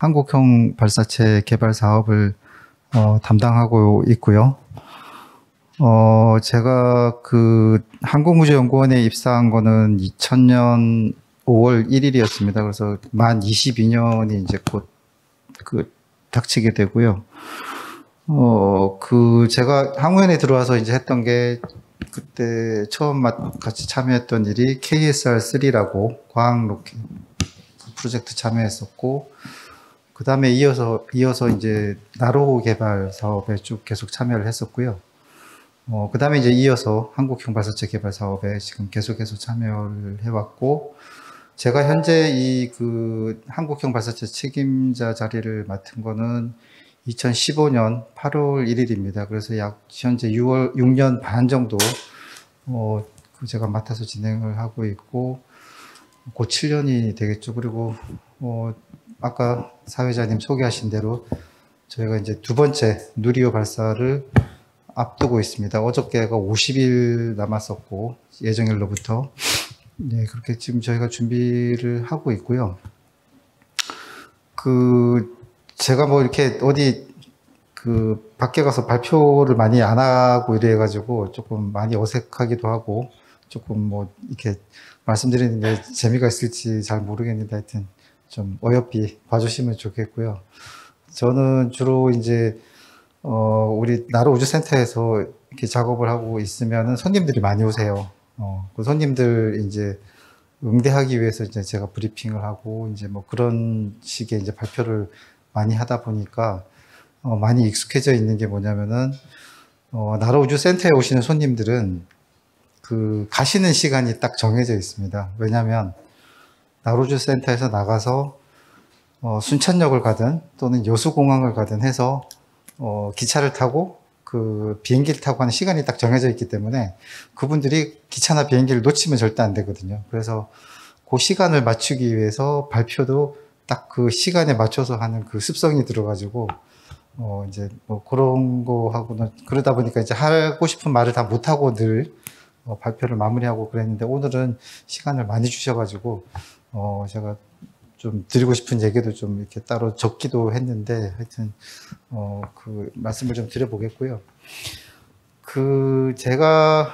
한국형 발사체 개발 사업을 담당하고 있고요. 제가 그 항공우주연구원에 입사한 거는 2000년 5월 1일이었습니다. 그래서 만 22년이 이제 곧 닥치게 되고요. 제가 항우연에 들어와서 이제 했던 게 그때 처음 같이 참여했던 일이 KSR-3라고 과학 로켓 프로젝트 참여했었고, 그 다음에 이어서 이제 나로 개발 사업에 쭉 계속 참여를 했었고요. 그 다음에 이제 이어서 한국형 발사체 개발 사업에 지금 계속해서 참여를 해왔고, 제가 현재 한국형 발사체 책임자 자리를 맡은 거는 2015년 8월 1일입니다. 그래서 약 현재 6년 반 정도 제가 맡아서 진행을 하고 있고, 곧 7년이 되겠죠. 그리고 아까 사회자님 소개하신 대로 저희가 이제 두 번째 누리호 발사를 앞두고 있습니다. 어저께가 50일 남았었고, 예정일로부터. 네, 그렇게 지금 저희가 준비를 하고 있고요. 제가 뭐 이렇게 어디 밖에 가서 발표를 많이 안 하고 이래가지고 조금 많이 어색하기도 하고, 조금 뭐 이렇게 말씀드리는 게 재미가 있을지 잘 모르겠는데 하여튼 좀 어여삐 봐주시면 좋겠고요. 저는 주로 이제 우리 나로 우주센터에서 이렇게 작업을 하고 있으면은 손님들이 많이 오세요. 그 손님들 이제 응대하기 위해서 이제 제가 브리핑을 하고 이제 뭐 그런 식의 이제 발표를 많이 하다 보니까 많이 익숙해져 있는 게 뭐냐면은 나로 우주센터에 오시는 손님들은 가시는 시간이 딱 정해져 있습니다. 왜냐하면 나로 우주센터에서 나가서 순천역을 가든 또는 여수공항을 가든 해서 기차를 타고 비행기를 타고 하는 시간이 딱 정해져 있기 때문에 그분들이 기차나 비행기를 놓치면 절대 안 되거든요. 그래서 그 시간을 맞추기 위해서 발표도 딱 그 시간에 맞춰서 하는 그 습성이 들어가지고 이제 뭐 그런 거 하고는 그러다 보니까 이제 하고 싶은 말을 다 못하고 늘 발표를 마무리하고 그랬는데, 오늘은 시간을 많이 주셔가지고 제가 좀 드리고 싶은 얘기도 좀 이렇게 따로 적기도 했는데, 하여튼 말씀을 좀 드려보겠고요. 제가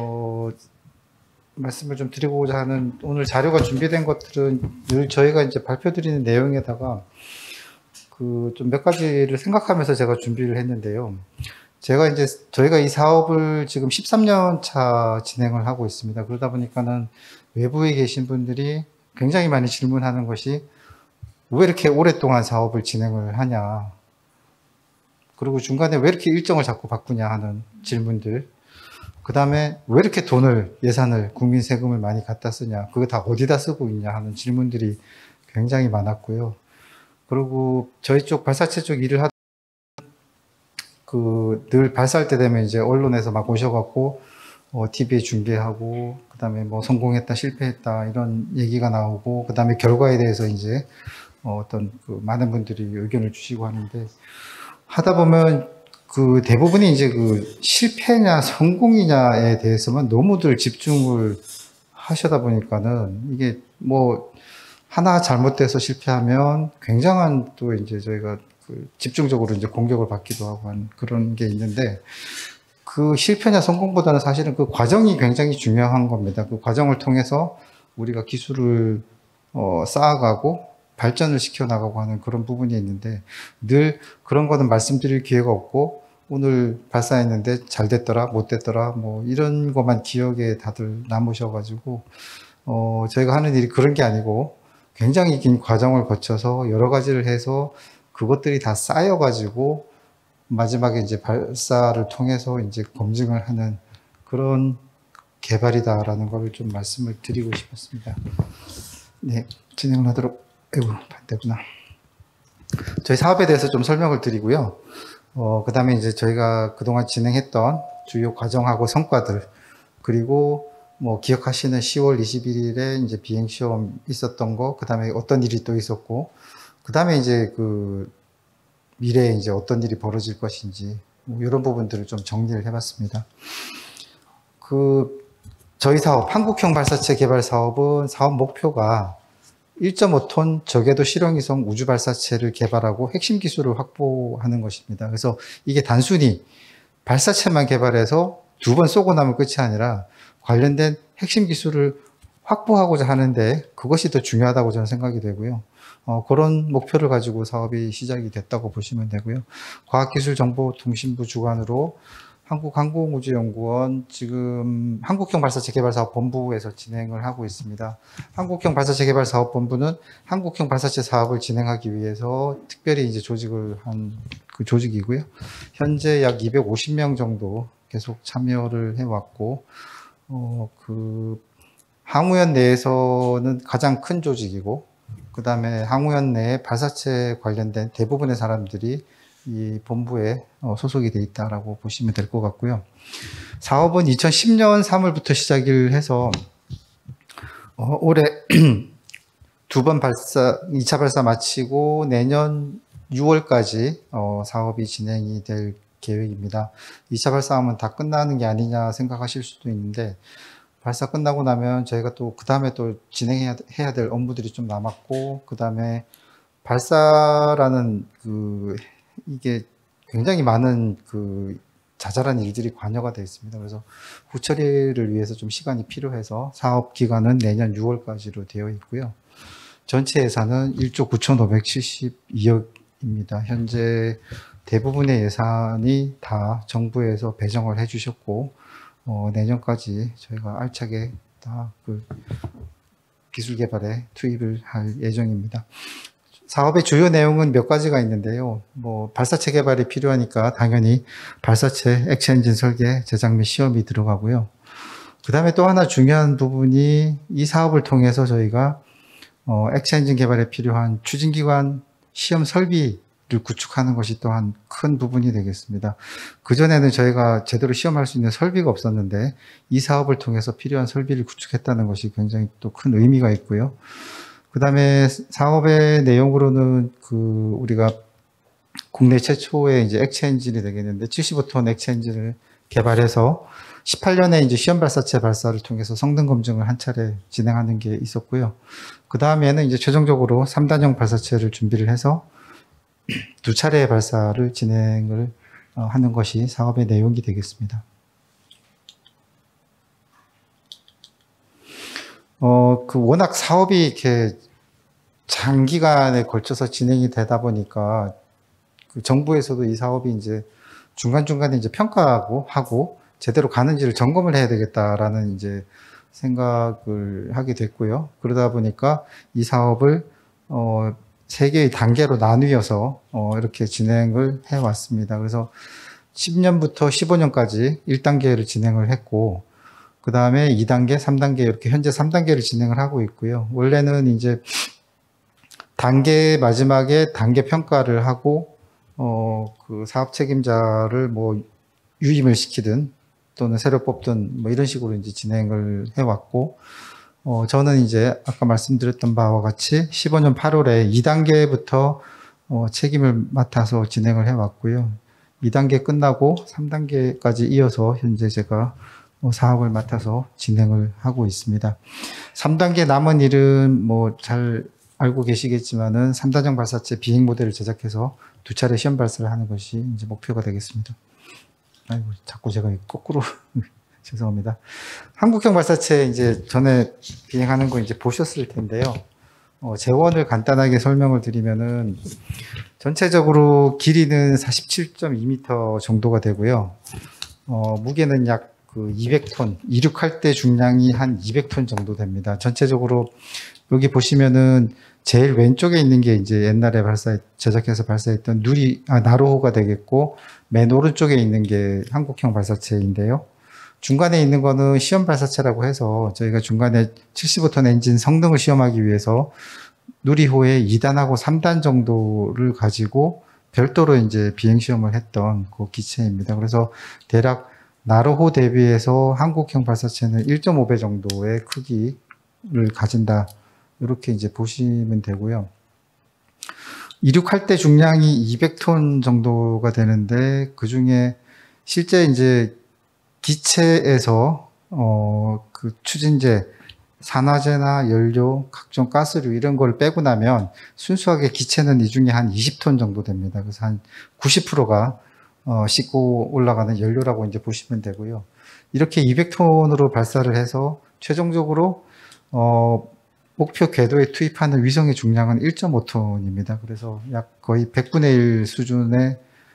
말씀을 좀 드리고자 하는 오늘 자료가 준비된 것들은 늘 저희가 이제 발표 드리는 내용에다가 좀 몇 가지를 생각하면서 제가 준비를 했는데요. 저희가 이 사업을 지금 13년 차 진행을 하고 있습니다. 그러다 보니까는 외부에 계신 분들이 굉장히 많이 질문하는 것이 왜 이렇게 오랫동안 사업을 진행을 하냐, 그리고 중간에 왜 이렇게 일정을 자꾸 바꾸냐 하는 질문들, 그 다음에 왜 이렇게 예산을 국민 세금을 많이 갖다 쓰냐, 그거 다 어디다 쓰고 있냐 하는 질문들이 굉장히 많았고요. 그리고 저희 쪽 발사체 쪽 일을 하다 늘 발사할 때 되면 이제 언론에서 막 오셔갖고 TV에 중계하고, 그 다음에 뭐 성공했다 실패했다 이런 얘기가 나오고, 그 다음에 결과에 대해서 이제 많은 분들이 의견을 주시고 하는데, 하다 보면 대부분이 이제 실패냐 성공이냐에 대해서만 너무들 집중을 하시다 보니까는 이게 뭐 하나 잘못돼서 실패하면 굉장한 또 이제 저희가 집중적으로 이제 공격을 받기도 하고 하는 그런 게 있는데, 실패냐 성공보다는 사실은 과정이 굉장히 중요한 겁니다. 그 과정을 통해서 우리가 기술을 쌓아가고 발전을 시켜나가고 하는 그런 부분이 있는데, 늘 그런 거는 말씀드릴 기회가 없고, 오늘 발사했는데 잘 됐더라 못 됐더라 뭐 이런 것만 기억에 다들 남으셔가지고 저희가 하는 일이 그런 게 아니고 굉장히 긴 과정을 거쳐서 여러 가지를 해서 그것들이 다 쌓여가지고 마지막에 이제 발사를 통해서 이제 검증을 하는 그런 개발이다라는 걸 좀 말씀을 드리고 싶었습니다. 네, 진행을 하도록. 아이고, 반대구나. 저희 사업에 대해서 좀 설명을 드리고요. 그 다음에 이제 저희가 그동안 진행했던 주요 과정하고 성과들, 그리고 뭐 기억하시는 10월 21일에 이제 비행시험 있었던 거, 그 다음에 어떤 일이 또 있었고, 그 다음에 이제 미래에 이제 어떤 일이 벌어질 것인지, 뭐 이런 부분들을 좀 정리를 해봤습니다. 저희 사업, 한국형 발사체 개발 사업은 사업 목표가 1.5톤 저궤도 실용위성 우주 발사체를 개발하고 핵심 기술을 확보하는 것입니다. 그래서 이게 단순히 발사체만 개발해서 2번 쏘고 나면 끝이 아니라 관련된 핵심 기술을 확보하고자 하는데 그것이 더 중요하다고 저는 생각이 되고요. 그런 목표를 가지고 사업이 시작이 됐다고 보시면 되고요. 과학기술정보통신부 주관으로 한국항공우주연구원 지금 한국형 발사체 개발사업 본부에서 진행을 하고 있습니다. 한국형 발사체 개발사업본부는 한국형 발사체 사업을 진행하기 위해서 특별히 이제 조직을 한 그 조직이고요. 현재 약 250명 정도 계속 참여를 해왔고, 그 항우연 내에서는 가장 큰 조직이고, 그 다음에 항우연 내에 발사체 관련된 대부분의 사람들이 이 본부에 소속이 돼 있다라고 보시면 될 것 같고요. 사업은 2010년 3월부터 시작을 해서 올해 2번 발사, 2차 발사 마치고 내년 6월까지 사업이 진행이 될 계획입니다. 2차 발사하면 다 끝나는 게 아니냐 생각하실 수도 있는데 발사 끝나고 나면 저희가 또 그 다음에 또 진행해야 될 업무들이 좀 남았고, 그 다음에 발사라는 이게 굉장히 많은 자잘한 일들이 관여가 되어 있습니다. 그래서 후처리를 위해서 좀 시간이 필요해서 사업 기간은 내년 6월까지로 되어 있고요. 전체 예산은 1조 9,572억입니다. 현재 대부분의 예산이 다 정부에서 배정을 해주셨고, 내년까지 저희가 알차게 다 기술 개발에 투입을 할 예정입니다. 사업의 주요 내용은 몇 가지가 있는데요. 발사체 개발이 필요하니까 당연히 발사체 액체 엔진 설계, 제작 및 시험이 들어가고요. 그 다음에 또 하나 중요한 부분이 이 사업을 통해서 저희가 액체 엔진 개발에 필요한 추진기관 시험 설비를 구축하는 것이 또한 큰 부분이 되겠습니다. 그전에는 저희가 제대로 시험할 수 있는 설비가 없었는데 이 사업을 통해서 필요한 설비를 구축했다는 것이 굉장히 또 큰 의미가 있고요. 그 다음에 사업의 내용으로는 우리가 국내 최초의 이제 액체 엔진이 되겠는데 75톤 액체 엔진을 개발해서 18년에 이제 시험 발사체 발사를 통해서 성능 검증을 한 차례 진행하는 게 있었고요. 그 다음에는 이제 최종적으로 3단형 발사체를 준비를 해서 2차례의 발사를 진행을 하는 것이 사업의 내용이 되겠습니다. 워낙 사업이 이렇게 장기간에 걸쳐서 진행이 되다 보니까 정부에서도 이 사업이 이제 중간중간에 이제 평가하고 제대로 가는지를 점검을 해야 되겠다라는 이제 생각을 하게 됐고요. 그러다 보니까 이 사업을 3개의 단계로 나누어서 이렇게 진행을 해 왔습니다. 그래서 10년부터 15년까지 1단계를 진행을 했고, 그 다음에 2단계, 3단계 이렇게 현재 3단계를 진행을 하고 있고요. 원래는 이제 단계 마지막에 단계 평가를 하고 그 사업 책임자를 유임을 시키든 또는 새로 뽑든 이런 식으로 이제 진행을 해 왔고, 저는 이제 아까 말씀드렸던 바와 같이 15년 8월에 2단계부터 책임을 맡아서 진행을 해 왔고요. 2단계 끝나고 3단계까지 이어서 현재 제가 사업을 맡아서 진행을 하고 있습니다. 3단계 남은 일은 잘 알고 계시겠지만은 3단형 발사체 비행 모델을 제작해서 2차례 시험 발사를 하는 것이 이제 목표가 되겠습니다. 아이고, 자꾸 제가 거꾸로 죄송합니다. 한국형 발사체 이제 전에 비행하는 거 이제 보셨을 텐데요. 재원을 간단하게 설명을 드리면은 전체적으로 길이는 47.2m 정도가 되고요. 무게는 약 200톤, 이륙할 때 중량이 한 200톤 정도 됩니다. 전체적으로 여기 보시면은 제일 왼쪽에 있는 게 이제 옛날에 제작해서 발사했던 나로호가 되겠고, 맨 오른쪽에 있는 게 한국형 발사체인데요. 중간에 있는 거는 시험 발사체라고 해서 저희가 중간에 75톤 엔진 성능을 시험하기 위해서 누리호의 2단하고 3단 정도를 가지고 별도로 이제 비행 시험을 했던 그 기체입니다. 그래서 대략 나로호 대비해서 한국형 발사체는 1.5배 정도의 크기를 가진다. 이렇게 이제 보시면 되고요. 이륙할 때 중량이 200톤 정도가 되는데, 그 중에 실제 이제 기체에서 그 추진제 산화제나 연료, 각종 가스류 이런 걸 빼고 나면 순수하게 기체는 이 중에 한 20톤 정도 됩니다. 그래서 한 90%가 싣고 올라가는 연료라고 이제 보시면 되고요. 이렇게 200톤으로 발사를 해서 최종적으로 목표 궤도에 투입하는 위성의 중량은 1.5톤입니다. 그래서 약 거의 100분의 1 수준의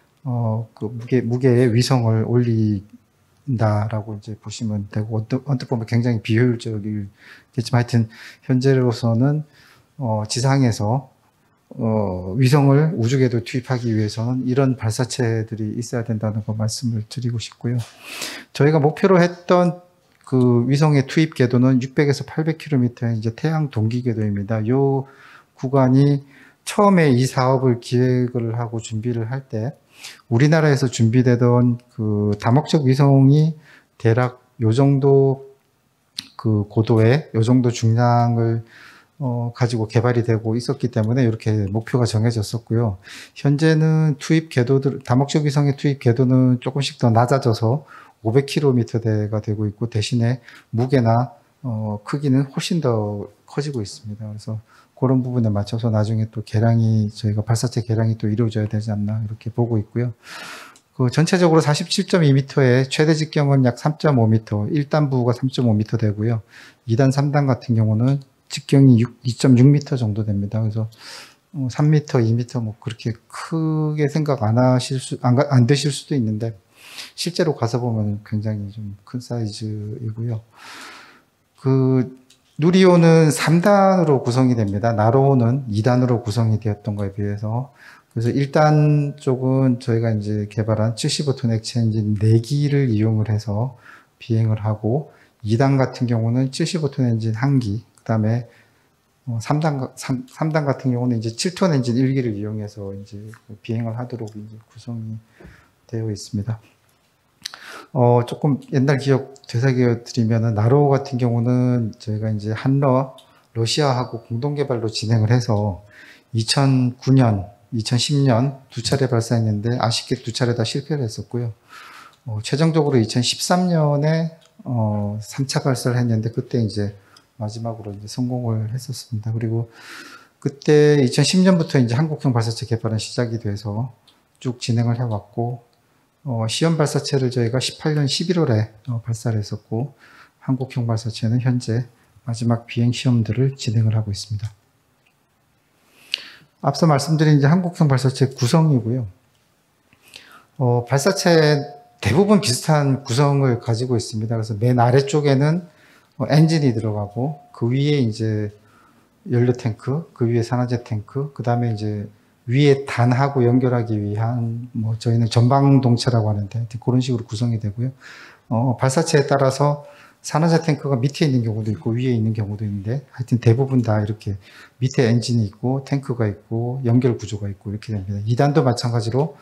그 무게의 위성을 올린다라고 이제 보시면 되고, 언뜻 보면 굉장히 비효율적이겠지만 하여튼 현재로서는 지상에서 위성을 우주궤도에 투입하기 위해서는 이런 발사체들이 있어야 된다는 거 말씀을 드리고 싶고요. 저희가 목표로 했던 그 위성의 투입 궤도는 600에서 800km의 이제 태양 동기 궤도입니다. 이 구간이 처음에 이 사업을 기획을 하고 준비를 할 때 우리나라에서 준비되던 그 다목적 위성이 대략 요 정도 그 고도에 요 정도 중량을 가지고 개발이 되고 있었기 때문에 이렇게 목표가 정해졌었고요. 현재는 투입 궤도들, 다목적 위성의 투입 궤도는 조금씩 더 낮아져서 500km대가 되고 있고 대신에 무게나 크기는 훨씬 더 커지고 있습니다. 그래서 그런 부분에 맞춰서 나중에 또 개량이 저희가 발사체 개량이 또 이루어져야 되지 않나 이렇게 보고 있고요. 그 전체적으로 47.2m에 최대 직경은 약 3.5m, 1단부가 3.5m 되고요. 2단, 3단 같은 경우는 직경이 2.6m 정도 됩니다. 그래서 3m, 2m 뭐 그렇게 크게 생각 안 되실 수도 있는데 실제로 가서 보면 굉장히 좀 큰 사이즈이고요. 그 누리호는 3단으로 구성이 됩니다. 나로호는 2단으로 구성이 되었던 거에 비해서. 그래서 1단 쪽은 저희가 이제 개발한 75톤 액체 엔진 4기를 이용을 해서 비행을 하고, 2단 같은 경우는 75톤 엔진 1기, 그 다음에 3단 같은 경우는 이제 7톤 엔진 1기를 이용해서 이제 비행을 하도록 이제 구성이 되어 있습니다. 조금 옛날 기억 되새겨 드리면은 나로호 같은 경우는 저희가 이제 러시아하고 공동 개발로 진행을 해서 2009년, 2010년 두 차례 발사했는데 아쉽게 두 차례 다 실패를 했었고요. 최종적으로 2013년에 3차 발사를 했는데 그때 이제 마지막으로 이제 성공을 했었습니다. 그리고 그때 2010년부터 이제 한국형 발사체 개발은 시작이 돼서 쭉 진행을 해왔고, 시험 발사체를 저희가 18년 11월에 발사를 했었고, 한국형 발사체는 현재 마지막 비행 시험들을 진행을 하고 있습니다. 앞서 말씀드린 이제 한국형 발사체 구성이고요. 발사체 대부분 비슷한 구성을 가지고 있습니다. 그래서 맨 아래쪽에는 엔진이 들어가고, 그 위에 이제 연료 탱크, 그 위에 산화제 탱크, 그 다음에 이제 위에 단하고 연결하기 위한 뭐 저희는 전방동체라고 하는데 그런 식으로 구성이 되고요. 발사체에 따라서 산화제 탱크가 밑에 있는 경우도 있고 위에 있는 경우도 있는데 하여튼 대부분 다 이렇게 밑에 엔진이 있고 탱크가 있고 연결 구조가 있고 이렇게 됩니다. 2단도 마찬가지로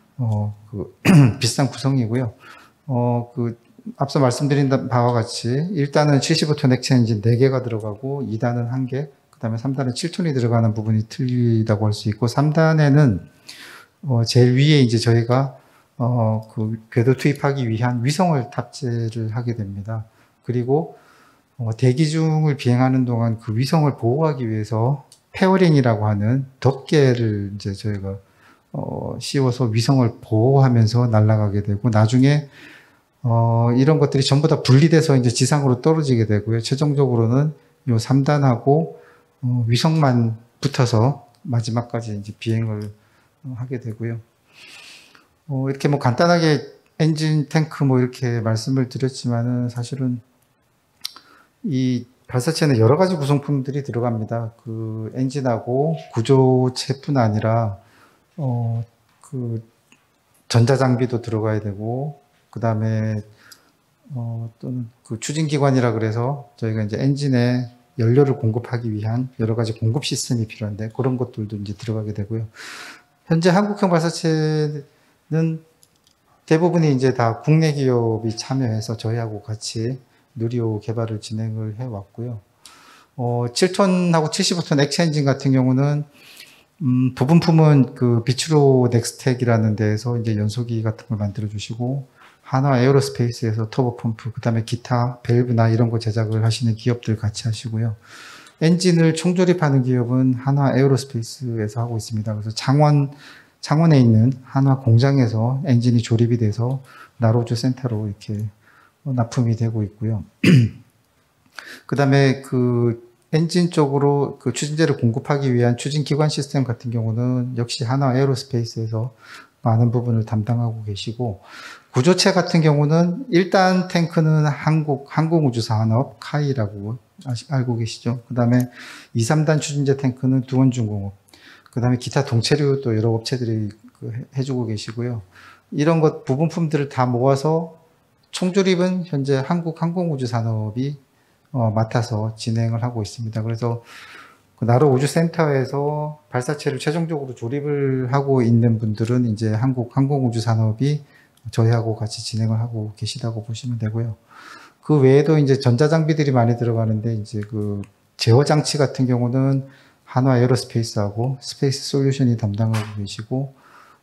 비슷한 구성이고요. 앞서 말씀드린 바와 같이 1단은 75톤 액체 엔진 4개가 들어가고 2단은 1개, 그 다음에 3단은 7톤이 들어가는 부분이 틀리다고 할 수 있고, 3단에는 제일 위에 이제 저희가 그 궤도 투입하기 위한 위성을 탑재를 하게 됩니다. 그리고 대기 중을 비행하는 동안 그 위성을 보호하기 위해서 페어링이라고 하는 덮개를 이제 저희가 씌워서 위성을 보호하면서 날아가게 되고, 나중에 이런 것들이 전부 다 분리돼서 이제 지상으로 떨어지게 되고요. 최종적으로는 요 3단하고 위성만 붙어서 마지막까지 이제 비행을 하게 되고요. 이렇게 뭐 간단하게 엔진, 탱크 뭐 이렇게 말씀을 드렸지만은 사실은 이 발사체는 여러 가지 구성품들이 들어갑니다. 그 엔진하고 구조체뿐 아니라 그 전자장비도 들어가야 되고, 그 다음에 또는 그 추진기관이라 그래서 저희가 이제 엔진에 연료를 공급하기 위한 여러 가지 공급 시스템이 필요한데 그런 것들도 이제 들어가게 되고요. 현재 한국형 발사체는 대부분이 이제 다 국내 기업이 참여해서 저희하고 같이 누리호 개발을 진행을 해 왔고요. 7톤하고 75톤 액체 엔진 같은 경우는 부분품은 그 비추로 넥스텍이라는 데에서 이제 연소기 같은 걸 만들어 주시고, 한화 에어로스페이스에서 터보펌프, 그 다음에 기타 밸브나 이런 거 제작을 하시는 기업들 같이 하시고요. 엔진을 총조립하는 기업은 한화 에어로스페이스에서 하고 있습니다. 그래서 창원에 있는 한화 공장에서 엔진이 조립이 돼서 나로주 센터로 이렇게 납품이 되고 있고요. 그 다음에 그 엔진 쪽으로 그 추진제를 공급하기 위한 추진기관 시스템 같은 경우는 역시 한화 에어로스페이스에서 많은 부분을 담당하고 계시고, 구조체 같은 경우는 일단 탱크는 항공우주산업 카이라고 알고 계시죠. 그 다음에 2, 3단 추진제 탱크는 두원중공업, 그 다음에 기타 동체류 또 여러 업체들이 해주고 계시고요. 이런 것 부분품들을 다 모아서 총조립은 현재 한국항공우주산업이 맡아서 진행을 하고 있습니다. 그래서 그 나로 우주센터에서 발사체를 최종적으로 조립을 하고 있는 분들은 이제 한국항공우주산업이 저희하고 같이 진행을 하고 계시다고 보시면 되고요. 그 외에도 이제 전자장비들이 많이 들어가는데, 이제 그 제어장치 같은 경우는 한화 에어로스페이스하고 스페이스 솔루션이 담당하고 계시고,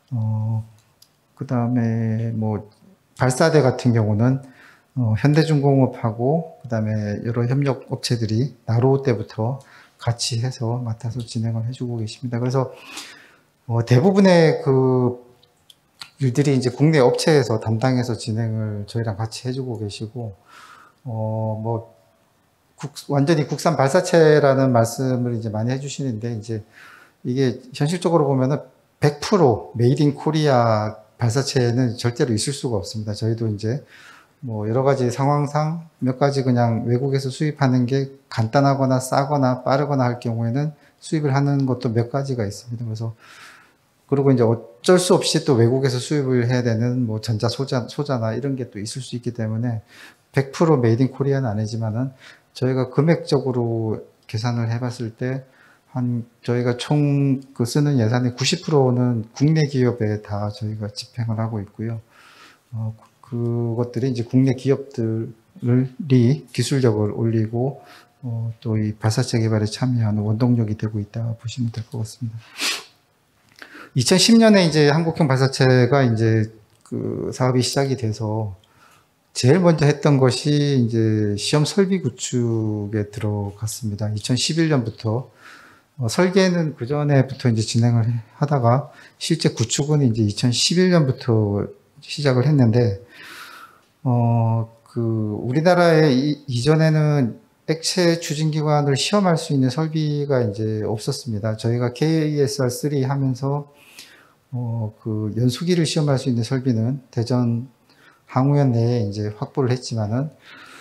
그 다음에 뭐 발사대 같은 경우는 현대중공업하고 그 다음에 여러 협력 업체들이 나로 때부터 같이 해서 맡아서 진행을 해주고 계십니다. 그래서 대부분의 그 일들이 이제 국내 업체에서 담당해서 진행을 저희랑 같이 해주고 계시고, 뭐 완전히 국산 발사체라는 말씀을 이제 많이 해주시는데, 이제 이게 현실적으로 보면은 100% 메이드 인 코리아 발사체는 절대로 있을 수가 없습니다. 저희도 이제 뭐 여러 가지 상황상 몇 가지 그냥 외국에서 수입하는 게 간단하거나 싸거나 빠르거나 할 경우에는 수입을 하는 것도 몇 가지가 있습니다. 그래서 그리고 이제 어쩔 수 없이 또 외국에서 수입을 해야 되는 뭐 전자 소자나 이런 게 또 있을 수 있기 때문에 100% 메이드 인 코리아는 아니지만은 저희가 금액적으로 계산을 해봤을 때 저희가 총 그 쓰는 예산의 90%는 국내 기업에 다 저희가 집행을 하고 있고요. 그것들이 이제 국내 기업들이 기술력을 올리고 또 이 발사체 개발에 참여하는 원동력이 되고 있다 보시면 될 것 같습니다. 2010년에 이제 한국형 발사체가 이제 그 사업이 시작이 돼서 제일 먼저 했던 것이 이제 시험 설비 구축에 들어갔습니다. 2011년부터 설계는 그 전에부터 이제 진행을 하다가 실제 구축은 이제 2011년부터 시작을 했는데, 우리나라에 이전에는 액체 추진기관을 시험할 수 있는 설비가 이제 없었습니다. 저희가 KASR3 하면서, 그 연수기를 시험할 수 있는 설비는 대전 항우연 내에 이제 확보를 했지만은,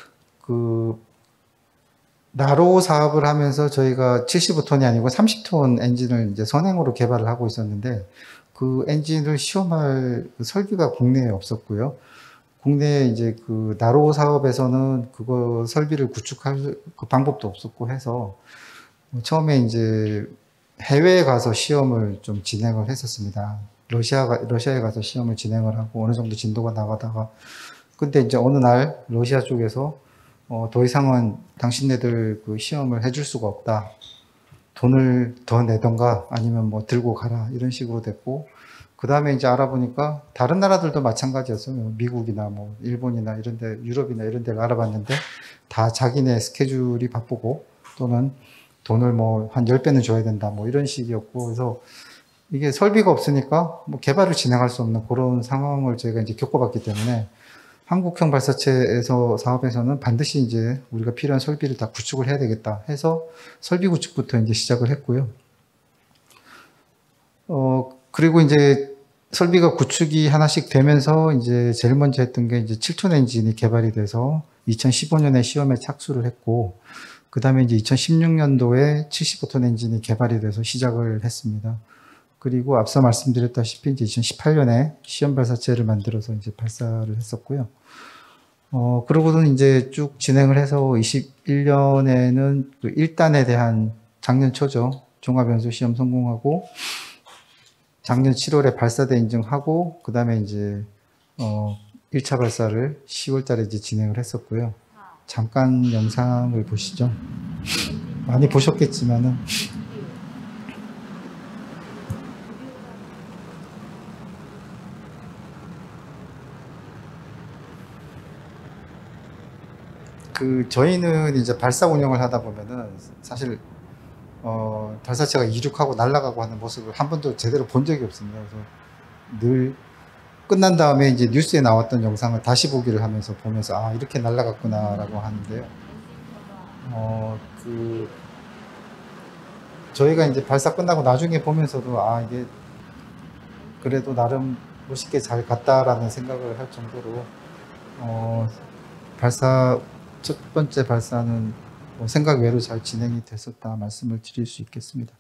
나로 사업을 하면서 저희가 75톤이 아니고 30톤 엔진을 이제 선행으로 개발을 하고 있었는데, 그 엔진을 시험할 설비가 국내에 없었고요. 국내에 이제 그 나로 사업에서는 그거 설비를 구축할 그 방법도 없었고 해서 처음에 이제 해외에 가서 시험을 좀 진행을 했었습니다. 러시아에 가서 시험을 진행을 하고 어느 정도 진도가 나가다가, 근데 이제 어느 날 러시아 쪽에서 더 이상은 당신네들 그 시험을 해줄 수가 없다. 돈을 더 내던가 아니면 뭐 들고 가라. 이런 식으로 됐고, 그 다음에 이제 알아보니까 다른 나라들도 마찬가지였어요. 미국이나 뭐 일본이나 이런 데, 유럽이나 이런 데를 알아봤는데 다 자기네 스케줄이 바쁘고 또는 돈을 뭐 한 10배는 줘야 된다. 뭐 이런 식이었고, 그래서 이게 설비가 없으니까 뭐 개발을 진행할 수 없는 그런 상황을 저희가 이제 겪어봤기 때문에 한국형 발사체에서 사업에서는 반드시 이제 우리가 필요한 설비를 다 구축을 해야 되겠다 해서 설비 구축부터 이제 시작을 했고요. 그리고 이제 설비가 구축이 하나씩 되면서 이제 제일 먼저 했던 게 이제 7톤 엔진이 개발이 돼서 2015년에 시험에 착수를 했고, 그 다음에 이제 2016년도에 75톤 엔진이 개발이 돼서 시작을 했습니다. 그리고 앞서 말씀드렸다시피 이제 2018년에 시험 발사체를 만들어서 이제 발사를 했었고요. 그러고는 이제 쭉 진행을 해서 21년에는 그 1단에 대한 작년 초죠. 종합연소 시험 성공하고 작년 7월에 발사대 인증하고 그 다음에 이제 1차 발사를 10월 달에 이제 진행을 했었고요. 잠깐 영상을 보시죠. 많이 보셨겠지만은 저희는 이제 발사 운영을 하다 보면은 사실 발사체가 이륙하고 날아가고 하는 모습을 한 번도 제대로 본 적이 없습니다. 그래서 늘 끝난 다음에 이제 뉴스에 나왔던 영상을 다시 보기를 하면서 보면서 아, 이렇게 날아갔구나라고 하는데요. 저희가 이제 발사 끝나고 나중에 보면서도 아, 이게 그래도 나름 멋있게 잘 갔다라는 생각을 할 정도로 첫 번째 발사는 생각 외로 잘 진행이 됐었다 말씀을 드릴 수 있겠습니다.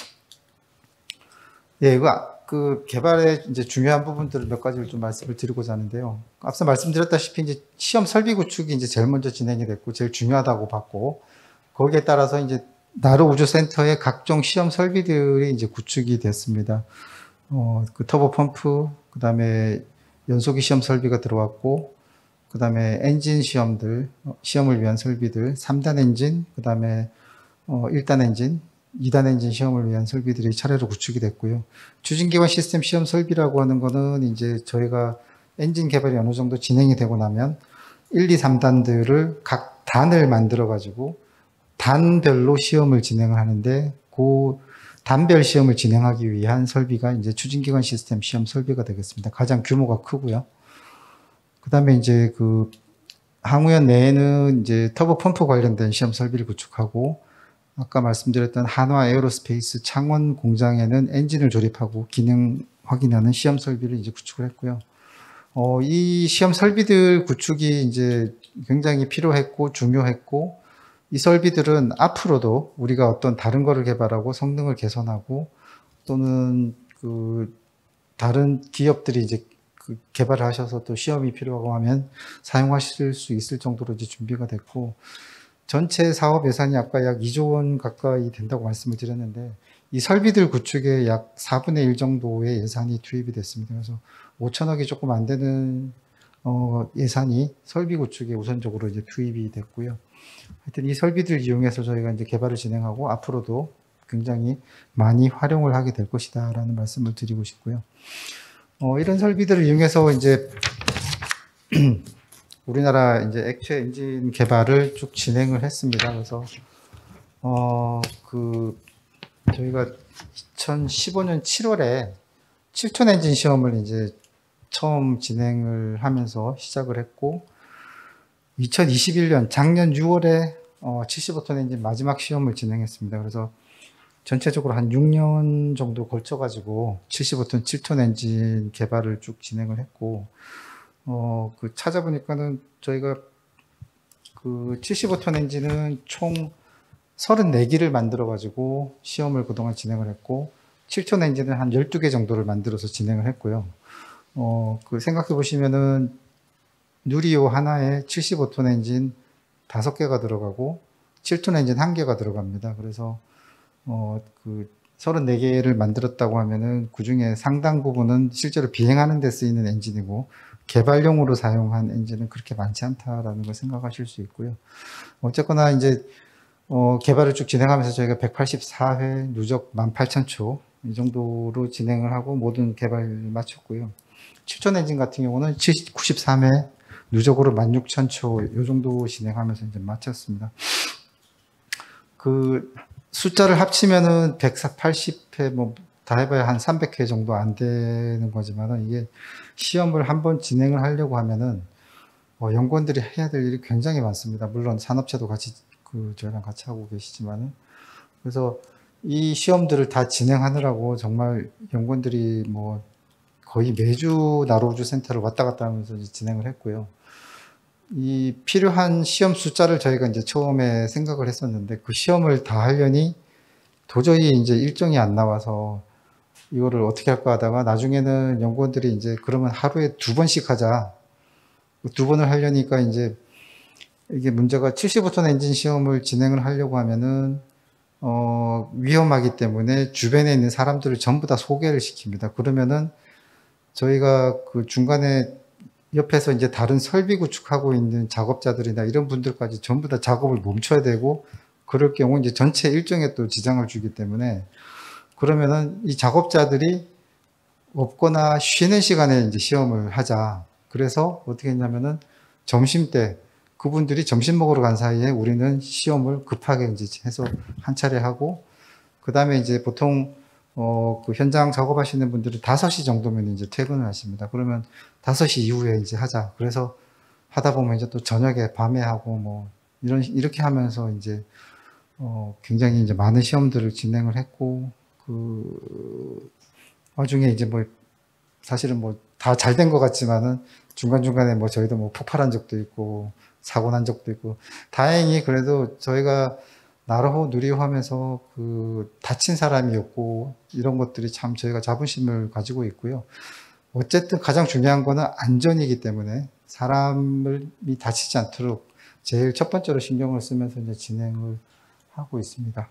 예, 이거 개발의 이제 중요한 부분들을 몇 가지를 좀 말씀을 드리고자 하는데요. 앞서 말씀드렸다시피 이제 시험 설비 구축이 이제 제일 먼저 진행이 됐고 제일 중요하다고 봤고 거기에 따라서 이제 나로 우주센터의 각종 시험 설비들이 이제 구축이 됐습니다. 터보 펌프, 그 다음에 연소기 시험 설비가 들어왔고, 그 다음에 엔진 시험을 위한 설비들, 3단 엔진, 그 다음에 1단 엔진, 2단 엔진 시험을 위한 설비들이 차례로 구축이 됐고요. 추진기관 시스템 시험 설비라고 하는 거는 이제 저희가 엔진 개발이 어느 정도 진행이 되고 나면 1, 2, 3단들을 각 단을 만들어 가지고 단별로 시험을 진행을 하는데 그 단별 시험을 진행하기 위한 설비가 이제 추진기관 시스템 시험 설비가 되겠습니다. 가장 규모가 크고요. 그 다음에 이제 항우연 내에는 이제 터보 펌프 관련된 시험 설비를 구축하고 아까 말씀드렸던 한화 에어로스페이스 창원 공장에는 엔진을 조립하고 기능 확인하는 시험 설비를 이제 구축을 했고요. 이 시험 설비들 구축이 이제 굉장히 필요했고 중요했고 이 설비들은 앞으로도 우리가 어떤 다른 거를 개발하고 성능을 개선하고 또는 다른 기업들이 이제 개발을 하셔서 또 시험이 필요하고 하면 사용하실 수 있을 정도로 이제 준비가 됐고 전체 사업 예산이 아까 약 2조 원 가까이 된다고 말씀을 드렸는데 이 설비들 구축에 약 4분의 1 정도의 예산이 투입이 됐습니다. 그래서 5천억이 조금 안 되는 예산이 설비 구축에 우선적으로 이제 투입이 됐고요. 하여튼 이 설비들 이용해서 저희가 이제 개발을 진행하고 앞으로도 굉장히 많이 활용을 하게 될 것이다라는 말씀을 드리고 싶고요. 이런 설비들을 이용해서 이제 우리나라 이제 액체 엔진 개발을 쭉 진행을 했습니다. 그래서 저희가 2015년 7월에 7톤 엔진 시험을 이제 처음 진행을 하면서 시작을 했고 2021년 작년 6월에 75톤 엔진 마지막 시험을 진행했습니다. 그래서 전체적으로 한 6년 정도 걸쳐가지고 75톤, 7톤 엔진 개발을 쭉 진행을 했고, 찾아보니까는 저희가 75톤 엔진은 총 34기를 만들어가지고 시험을 그동안 진행을 했고, 7톤 엔진은 한 12개 정도를 만들어서 진행을 했고요. 생각해 보시면은 누리호 하나에 75톤 엔진 5개가 들어가고, 7톤 엔진 1개가 들어갑니다. 그래서 34개를 만들었다고 하면은 그 중에 상당 부분은 실제로 비행하는 데 쓰이는 엔진이고 개발용으로 사용한 엔진은 그렇게 많지 않다라는 걸 생각하실 수 있고요. 어쨌거나 이제 개발을 쭉 진행하면서 저희가 184회 누적 18,000초 이 정도로 진행을 하고 모든 개발을 마쳤고요. 7톤 엔진 같은 경우는 93회 누적으로 16,000초 이 정도 진행하면서 이제 마쳤습니다. 숫자를 합치면은 180회 다 해봐야 한 300회 정도 안 되는 거지만은 이게 시험을 한번 진행을 하려고 하면은 연구원들이 해야 될 일이 굉장히 많습니다. 물론 산업체도 같이 저희랑 같이 하고 계시지만은 그래서 이 시험들을 다 진행하느라고 정말 연구원들이 거의 매주 나로우주센터를 왔다 갔다 하면서 진행을 했고요. 이 필요한 시험 숫자를 저희가 이제 처음에 생각을 했었는데 그 시험을 다 하려니 도저히 이제 일정이 안 나와서 이거를 어떻게 할까 하다가 나중에는 연구원들이 이제 그러면 하루에 2번씩 하자. 2번을 하려니까 이제 이게 문제가 75톤 엔진 시험을 진행을 하려고 하면은 위험하기 때문에 주변에 있는 사람들을 전부 다 소개를 시킵니다. 그러면은 저희가 중간에 옆에서 이제 다른 설비 구축하고 있는 작업자들이나 이런 분들까지 전부 다 작업을 멈춰야 되고 그럴 경우 이제 전체 일정에 또 지장을 주기 때문에 그러면은 이 작업자들이 없거나 쉬는 시간에 이제 시험을 하자. 그래서 어떻게 했냐면은 점심 때 그분들이 점심 먹으러 간 사이에 우리는 시험을 급하게 이제 해서 한 차례 하고, 그 다음에 이제 보통, 그 현장 작업하시는 분들은 5시 정도면 이제 퇴근을 하십니다. 그러면 5시 이후에 이제 하자. 그래서 하다 보면 이제 또 저녁에 밤에 하고 뭐, 이렇게 하면서 이제, 굉장히 이제 많은 시험들을 진행을 했고, 그, 와중에 이제 뭐, 사실은 뭐, 다 잘 된 것 같지만은, 중간중간에 뭐, 저희도 뭐, 폭발한 적도 있고, 사고 난 적도 있고, 다행히 그래도 저희가 나라호 누리호 하면서 그, 다친 사람이 없고, 이런 것들이 참 저희가 자부심을 가지고 있고요. 어쨌든 가장 중요한 거는 안전이기 때문에, 사람이 다치지 않도록 제일 첫 번째로 신경을 쓰면서 이제 진행을 하고 있습니다.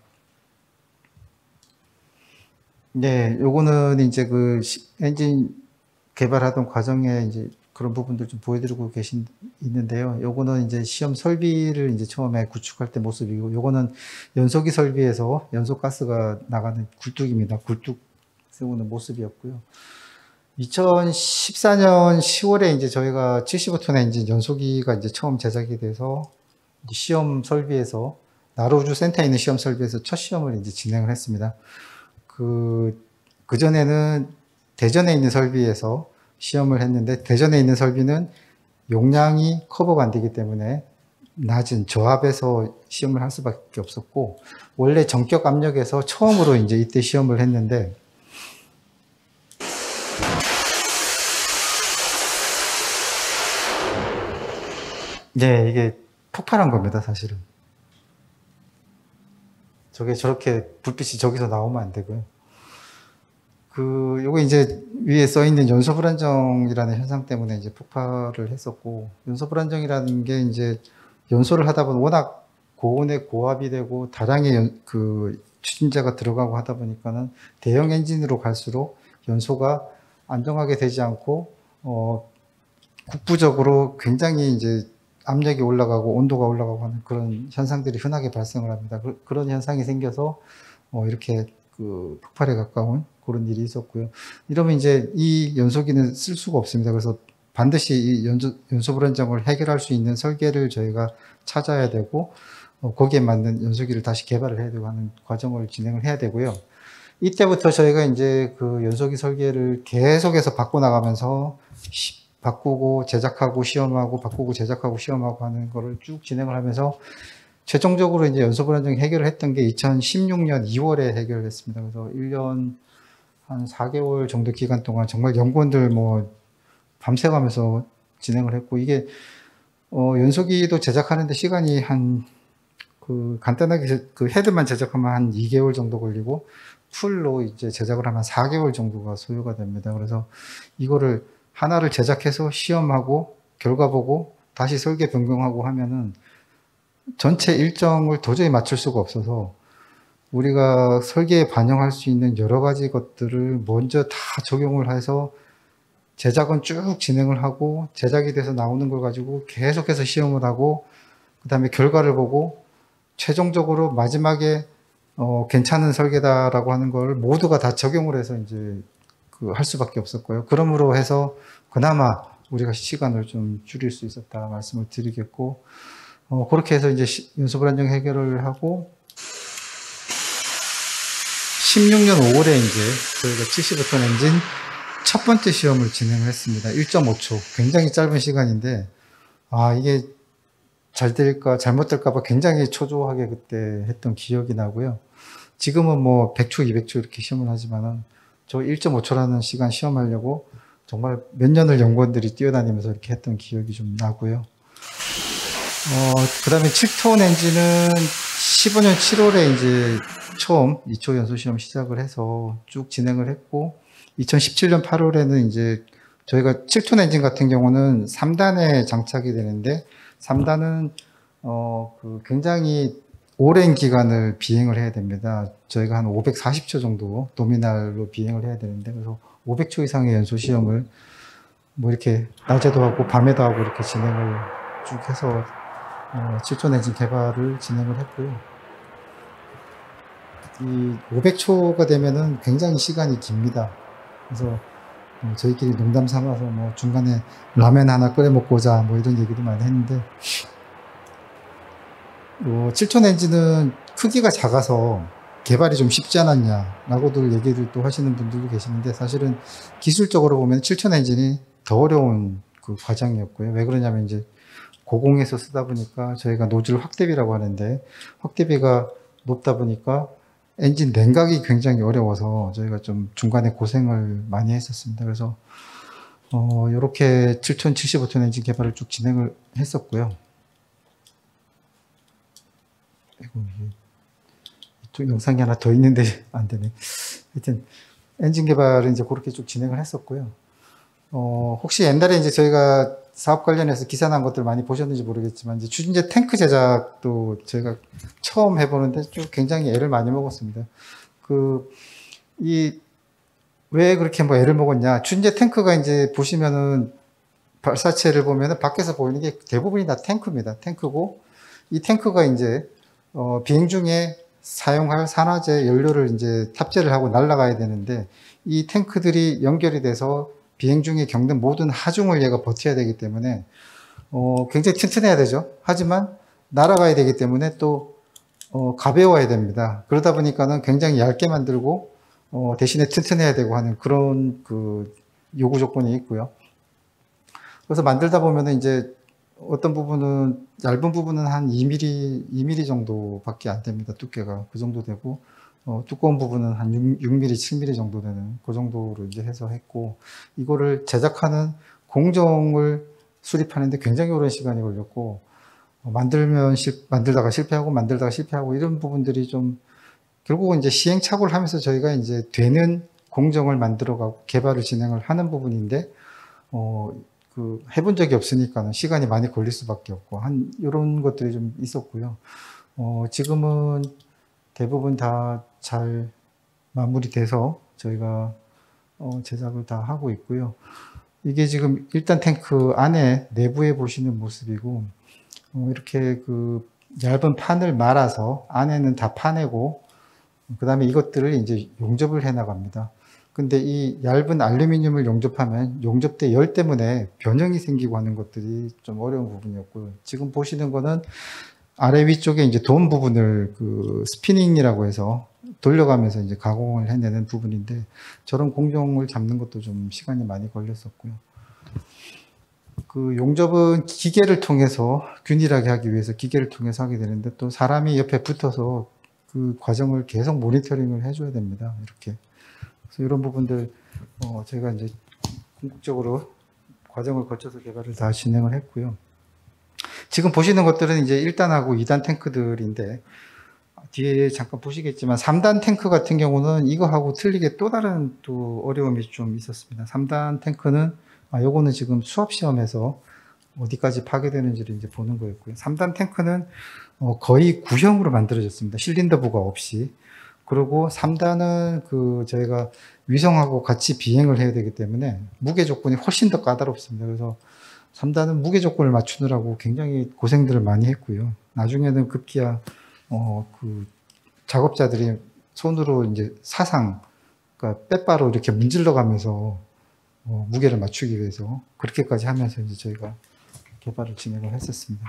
네, 요거는 이제 그 엔진 개발하던 과정에 이제 그런 부분들 좀 보여드리고 있는데요. 요거는 이제 시험 설비를 이제 처음에 구축할 때 모습이고, 요거는 연소기 설비에서 연소가스가 나가는 굴뚝입니다. 굴뚝 세우는 모습이었고요. 2014년 10월에 이제 저희가 75톤 엔진 연소기가 이제 처음 제작이 돼서 시험 설비에서 나로우주 센터에 있는 시험 설비에서 첫 시험을 이제 진행을 했습니다. 그전에는 대전에 있는 설비에서 시험을 했는데, 대전에 있는 설비는 용량이 커버가 안 되기 때문에 낮은 저압에서 시험을 할 수밖에 없었고, 원래 전격 압력에서 처음으로 이제 이때 시험을 했는데, 네, 이게 폭발한 겁니다, 사실은. 저게 저렇게 불빛이 저기서 나오면 안 되고요. 요거 이제 위에 써 있는 연소 불안정이라는 현상 때문에 이제 폭발을 했었고, 연소 불안정이라는 게 이제 연소를 하다 보면 워낙 고온에 고압이 되고 다량의 추진자가 들어가고 하다 보니까는 대형 엔진으로 갈수록 연소가 안정하게 되지 않고, 국부적으로 굉장히 이제 압력이 올라가고 온도가 올라가고 하는 그런 현상들이 흔하게 발생을 합니다. 그런 현상이 생겨서 이렇게 그 폭발에 가까운 그런 일이 있었고요. 이러면 이제 이 연소기는 쓸 수가 없습니다. 그래서 반드시 이 연소 불안정을 해결할 수 있는 설계를 저희가 찾아야 되고, 거기에 맞는 연소기를 다시 개발을 해야 되고 하는 과정을 진행을 해야 되고요. 이때부터 저희가 이제 그 연소기 설계를 계속해서 바꿔나가면서 바꾸고 제작하고 시험하고 바꾸고 제작하고 시험하고 하는 거를 쭉 진행을 하면서 최종적으로 이제 연소 불안정 해결을 했던 게 2016년 2월에 해결을 했습니다. 그래서 1년 한 4개월 정도 기간 동안 정말 연구원들 뭐 밤새가면서 진행을 했고, 이게 연소기도 제작하는데 시간이 간단하게 그 헤드만 제작하면 한 2개월 정도 걸리고, 풀로 이제 제작을 하면 4개월 정도가 소요가 됩니다. 그래서 이거를 하나를 제작해서 시험하고 결과 보고 다시 설계 변경하고 하면은 전체 일정을 도저히 맞출 수가 없어서, 우리가 설계에 반영할 수 있는 여러 가지 것들을 먼저 다 적용을 해서 제작은 쭉 진행을 하고, 제작이 돼서 나오는 걸 가지고 계속해서 시험을 하고, 그 다음에 결과를 보고 최종적으로 마지막에 괜찮은 설계다라고 하는 걸 모두가 다 적용을 해서 이제 할 수밖에 없었고요. 그러므로 해서 그나마 우리가 시간을 좀 줄일 수 있었다 말씀을 드리겠고, 그렇게 해서 이제 연소 불안정 해결을 하고, 16년 5월에 이제 저희가 75톤 엔진 첫 번째 시험을 진행을 했습니다. 1.5초. 굉장히 짧은 시간인데, 이게 잘 될까, 잘못될까봐 굉장히 초조하게 그때 했던 기억이 나고요. 지금은 뭐 100초, 200초 이렇게 시험을 하지만은, 저 1.5초라는 시간 시험하려고 정말 몇 년을 연구원들이 뛰어다니면서 이렇게 했던 기억이 좀 나고요. 그 다음에 7톤 엔진은 15년 7월에 이제 처음 2초 연소 시험 시작을 해서 쭉 진행을 했고, 2017년 8월에는 이제 저희가 7톤 엔진 같은 경우는 3단에 장착이 되는데, 3단은 굉장히 오랜 기간을 비행을 해야 됩니다. 저희가 한 540초 정도 노미널로 비행을 해야 되는데, 그래서 500초 이상의 연소 시험을 뭐 이렇게 낮에도 하고 밤에도 하고 이렇게 진행을 쭉 해서 7톤 엔진 개발을 진행을 했고요. 이 500초가 되면은 굉장히 시간이 깁니다. 그래서 저희끼리 농담 삼아서 뭐 중간에 라면 하나 끓여 먹고 오자 뭐 이런 얘기도 많이 했는데, 7톤 엔진은 크기가 작아서 개발이 좀 쉽지 않았냐라고들 얘기를 또 하시는 분들도 계시는데, 사실은 기술적으로 보면 7톤 엔진이 더 어려운 그 과정이었고요. 왜 그러냐면 이제 고공에서 쓰다 보니까 저희가 노즐 확대비라고 하는데, 확대비가 높다 보니까 엔진 냉각이 굉장히 어려워서 저희가 좀 중간에 고생을 많이 했었습니다. 그래서 이렇게 7톤, 75톤 엔진 개발을 쭉 진행을 했었고요. 이쪽 영상이 하나 더 있는데 안 되네. 하여튼 엔진 개발을 이제 그렇게 쭉 진행을 했었고요. 혹시 옛날에 이제 저희가 사업 관련해서 기사 난 것들 많이 보셨는지 모르겠지만, 이제 추진제 탱크 제작도 저희가 처음 해보는데 좀 굉장히 애를 많이 먹었습니다. 왜 그렇게 뭐 애를 먹었냐. 추진제 탱크가 이제 보시면은 발사체를 보면은 밖에서 보이는 게 대부분이 다 탱크입니다. 탱크고, 이 탱크가 이제 비행 중에 사용할 산화제 연료를 이제 탑재를 하고 날아가야 되는데, 이 탱크들이 연결이 돼서 비행 중에 겪는 모든 하중을 얘가 버텨야 되기 때문에 굉장히 튼튼해야 되죠. 하지만 날아가야 되기 때문에 또 가벼워야 됩니다. 그러다 보니까는 굉장히 얇게 만들고 대신에 튼튼해야 되고 하는 그런 그 요구 조건이 있고요. 그래서 만들다 보면은 이제 어떤 부분은, 얇은 부분은 한 2mm 정도밖에 안 됩니다. 두께가 그 정도 되고, 두꺼운 부분은 한 6mm, 7mm 정도 되는 그 정도로 이제 해서 했고, 이거를 제작하는 공정을 수립하는데 굉장히 오랜 시간이 걸렸고, 만들다가 실패하고 이런 부분들이 좀, 결국은 이제 시행착오를 하면서 저희가 이제 되는 공정을 만들어가고 개발을 진행을 하는 부분인데, 해본 적이 없으니까는 시간이 많이 걸릴 수밖에 없고, 이런 것들이 좀 있었고요. 지금은 대부분 다 잘 마무리돼서 저희가 제작을 다 하고 있고요. 이게 지금 1단 탱크 안에 내부에 보시는 모습이고, 이렇게 그 얇은 판을 말아서 안에는 다 파내고, 그 다음에 이것들을 이제 용접을 해 나갑니다. 근데 이 얇은 알루미늄을 용접하면 용접대 열 때문에 변형이 생기고 하는 것들이 좀 어려운 부분이었고요. 지금 보시는 거는 아래 위쪽에 이제 돔 부분을 그 스피닝이라고 해서 돌려가면서 이제 가공을 해내는 부분인데, 저런 공정을 잡는 것도 좀 시간이 많이 걸렸었고요. 그 용접은 기계를 통해서 균일하게 하기 위해서 기계를 통해서 하게 되는데, 또 사람이 옆에 붙어서 그 과정을 계속 모니터링을 해줘야 됩니다. 이렇게. 그래서 이런 부분들 저희가 이제 궁극적으로 과정을 거쳐서 개발을 다 진행을 했고요. 지금 보시는 것들은 이제 1단하고 2단 탱크들인데, 뒤에 잠깐 보시겠지만 3단 탱크 같은 경우는 이거하고 틀리게 또 다른 또 어려움이 좀 있었습니다. 3단 탱크는 요거는 지금 수압 시험에서 어디까지 파괴되는지를 이제 보는 거였고요. 3단 탱크는 거의 구형으로 만들어졌습니다. 실린더부가 없이. 그리고 3단은 그 저희가 위성하고 같이 비행을 해야 되기 때문에 무게 조건이 훨씬 더 까다롭습니다. 그래서 3단은 무게 조건을 맞추느라고 굉장히 고생들을 많이 했고요. 나중에는 급기야 그 작업자들이 손으로 이제 사상, 그러니까 빼바로 이렇게 문질러 가면서 무게를 맞추기 위해서 그렇게까지 하면서 이제 저희가 개발을 진행을 했었습니다.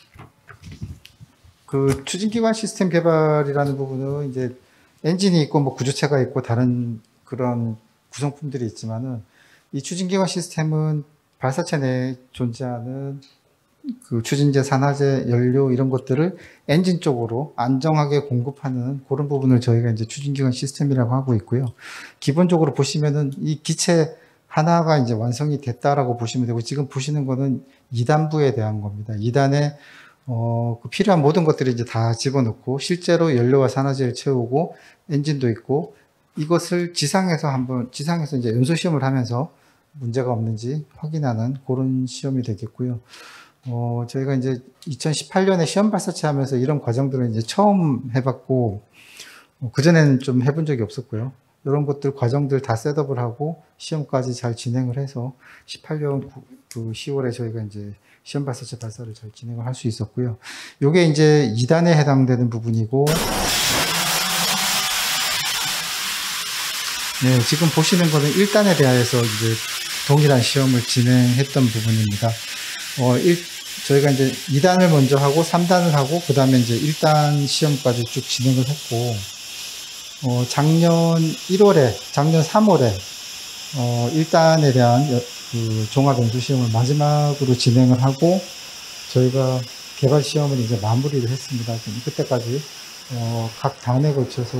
그 추진기관 시스템 개발이라는 부분은 이제 엔진이 있고 뭐 구조체가 있고 다른 그런 구성품들이 있지만은, 이 추진기관 시스템은 발사체 내에 존재하는 그 추진제, 산화제, 연료 이런 것들을 엔진 쪽으로 안정하게 공급하는 그런 부분을 저희가 이제 추진기관 시스템이라고 하고 있고요. 기본적으로 보시면은 이 기체 하나가 이제 완성이 됐다라고 보시면 되고, 지금 보시는 거는 2단부에 대한 겁니다. 2단에 그 필요한 모든 것들을 이제 다 집어넣고 실제로 연료와 산화제를 채우고 엔진도 있고, 이것을 지상에서 이제 연소 시험을 하면서 문제가 없는지 확인하는 그런 시험이 되겠고요. 저희가 이제 2018년에 시험 발사체 하면서 이런 과정들을 이제 처음 해봤고, 그전에는 좀 해본 적이 없었고요. 이런 것들 과정들 다 셋업을 하고 시험까지 잘 진행을 해서 18년 10월에 저희가 이제 시험 발사체 발사를 잘 진행을 할 수 있었고요. 요게 이제 2단에 해당되는 부분이고, 네, 지금 보시는 거는 1단에 대하여서 이제 동일한 시험을 진행했던 부분입니다. 저희가 이제 2단을 먼저 하고 3단을 하고 그 다음에 이제 1단 시험까지 쭉 진행을 했고, 작년 1월에, 작년 3월에 1단에 대한 그 종합 연수 시험을 마지막으로 진행을 하고 저희가 개발 시험을 이제 마무리를 했습니다. 그때까지 각 단에 걸쳐서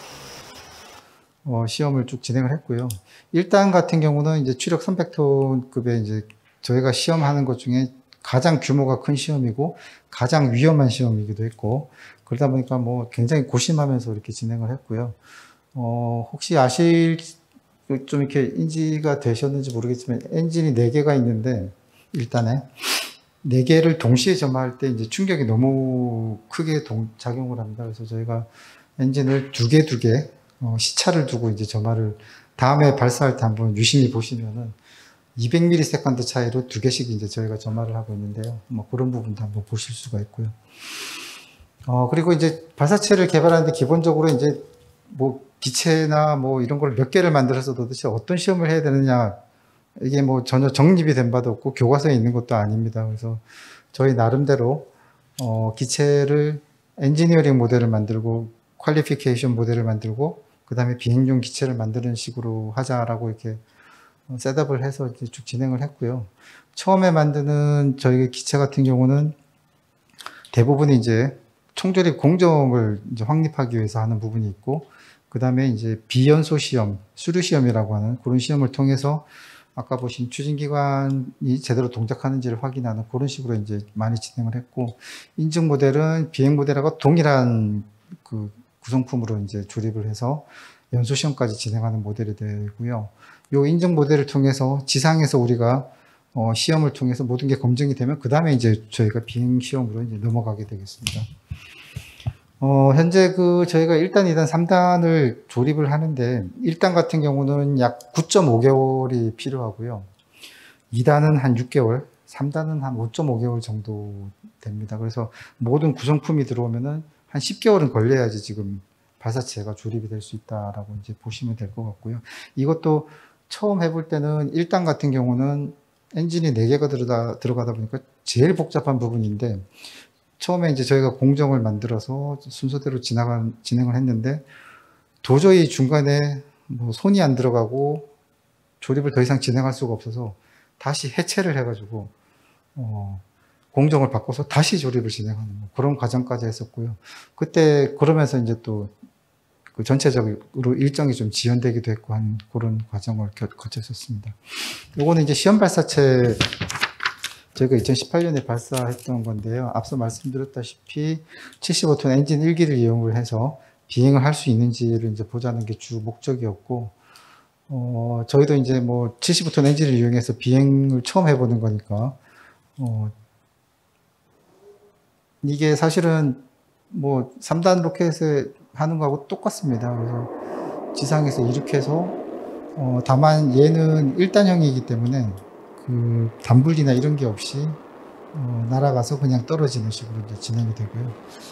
시험을 쭉 진행을 했고요. 1단 같은 경우는 이제 추력 300톤급의 이제 저희가 시험하는 것 중에 가장 규모가 큰 시험이고 가장 위험한 시험이기도 했고, 그러다 보니까 뭐 굉장히 고심하면서 이렇게 진행을 했고요. 혹시 좀 이렇게 인지가 되셨는지 모르겠지만 엔진이 4개가 있는데 1단에 4개를 동시에 점화할 때 이제 충격이 너무 크게 작용을 합니다. 그래서 저희가 엔진을 2개 시차를 두고 이제 점화를 다음에 발사할 때 한번 유심히 보시면은 200ms 차이로 2개씩 이제 저희가 점화를 하고 있는데요. 뭐 그런 부분도 한번 보실 수가 있고요. 그리고 이제 발사체를 개발하는데 기본적으로 이제 뭐 기체나 뭐 이런 걸 몇 개를 만들어서 도대체 어떤 시험을 해야 되느냐, 이게 뭐 전혀 정립이 된 바도 없고 교과서에 있는 것도 아닙니다. 그래서 저희 나름대로 기체를 엔지니어링 모델을 만들고 퀄리피케이션 모델을 만들고 그 다음에 비행용 기체를 만드는 식으로 하자라고 이렇게 셋업을 해서 이제 쭉 진행을 했고요. 처음에 만드는 저희 기체 같은 경우는 대부분이 이제 총조립 공정을 이제 확립하기 위해서 하는 부분이 있고, 그 다음에 이제 비연소 시험, 수류 시험이라고 하는 그런 시험을 통해서 아까 보신 추진기관이 제대로 동작하는지를 확인하는 그런 식으로 이제 많이 진행을 했고, 인증 모델은 비행 모델하고 동일한 그 구성품으로 이제 조립을 해서 연소 시험까지 진행하는 모델이 되고요. 요 인증 모델을 통해서 지상에서 우리가 시험을 통해서 모든 게 검증이 되면 그 다음에 이제 저희가 비행 시험으로 이제 넘어가게 되겠습니다. 현재 저희가 1단, 2단, 3단을 조립을 하는데 1단 같은 경우는 약 9.5개월이 필요하고요. 2단은 한 6개월, 3단은 한 5.5개월 정도 됩니다. 그래서 모든 구성품이 들어오면은 한 10개월은 걸려야지 지금 발사체가 조립이 될 수 있다라고 이제 보시면 될 것 같고요. 이것도 처음 해볼 때는 1단 같은 경우는 엔진이 4개가 들어가다 보니까 제일 복잡한 부분인데, 처음에 이제 저희가 공정을 만들어서 순서대로 진행을 했는데 도저히 중간에 뭐 손이 안 들어가고 조립을 더 이상 진행할 수가 없어서 다시 해체를 해가지고 공정을 바꿔서 다시 조립을 진행하는 그런 과정까지 했었고요. 그때 그러면서 이제 또 그 전체적으로 일정이 좀 지연되기도 했고 한 그런 과정을 거쳤었습니다. 요거는 이제 시험 발사체 저희가 2018년에 발사했던 건데요. 앞서 말씀드렸다시피 75톤 엔진 1기를 이용을 해서 비행을 할 수 있는지를 이제 보자는 게 주 목적이었고, 저희도 이제 뭐 75톤 엔진을 이용해서 비행을 처음 해보는 거니까, 이게 사실은 뭐 3단 로켓에 하는 거하고 똑같습니다. 그래서 지상에서 이륙해서, 다만 얘는 1단형이기 때문에 그 단분리나 이런 게 없이 날아가서 그냥 떨어지는 식으로 이제 진행이 되고요.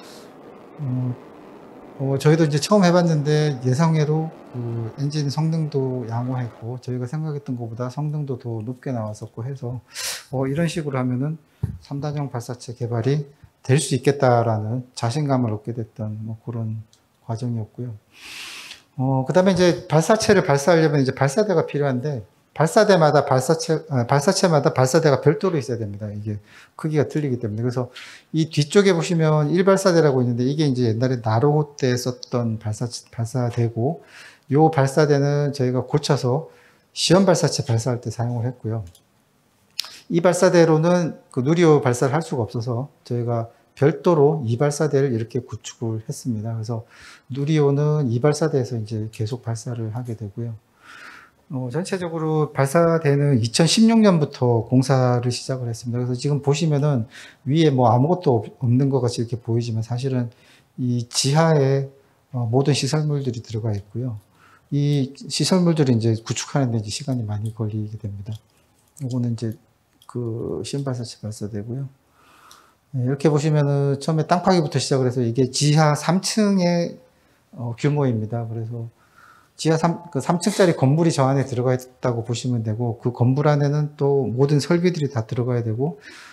저희도 이제 처음 해봤는데 예상외로 그 엔진 성능도 양호했고 저희가 생각했던 것보다 성능도 더 높게 나왔었고 해서 이런 식으로 하면은 3단형 발사체 개발이 될 수 있겠다라는 자신감을 얻게 됐던 뭐 그런 과정이었고요. 그 다음에 이제 발사체를 발사하려면 이제 발사대가 필요한데, 발사대마다 발사체마다 발사대가 별도로 있어야 됩니다. 이게 크기가 틀리기 때문에. 그래서 이 뒤쪽에 보시면 1발사대라고 있는데 이게 이제 옛날에 나로 때 썼던 발사대고, 요 발사대는 저희가 고쳐서 시험 발사체 발사할 때 사용을 했고요. 이 발사대로는 그 누리호 발사를 할 수가 없어서 저희가 별도로 이 발사대를 이렇게 구축을 했습니다. 그래서 누리호는 이 발사대에서 이제 계속 발사를 하게 되고요. 전체적으로 발사대는 2016년부터 공사를 시작을 했습니다. 그래서 지금 보시면은 위에 뭐 아무것도 없는 것 같이 이렇게 보이지만 사실은 이 지하에 모든 시설물들이 들어가 있고요. 이 시설물들이 이제 구축하는데 이제 시간이 많이 걸리게 됩니다. 이거는 이제 그 시험 발사체 발사대고요. 이렇게 보시면은 처음에 땅 파기부터 시작을 해서 이게 지하 3층의 규모입니다. 그래서 지하 3층짜리 건물이 저 안에 들어가 있다고 보시면 되고, 그 건물 안에는 또 모든 설비들이 다 들어가야 되고,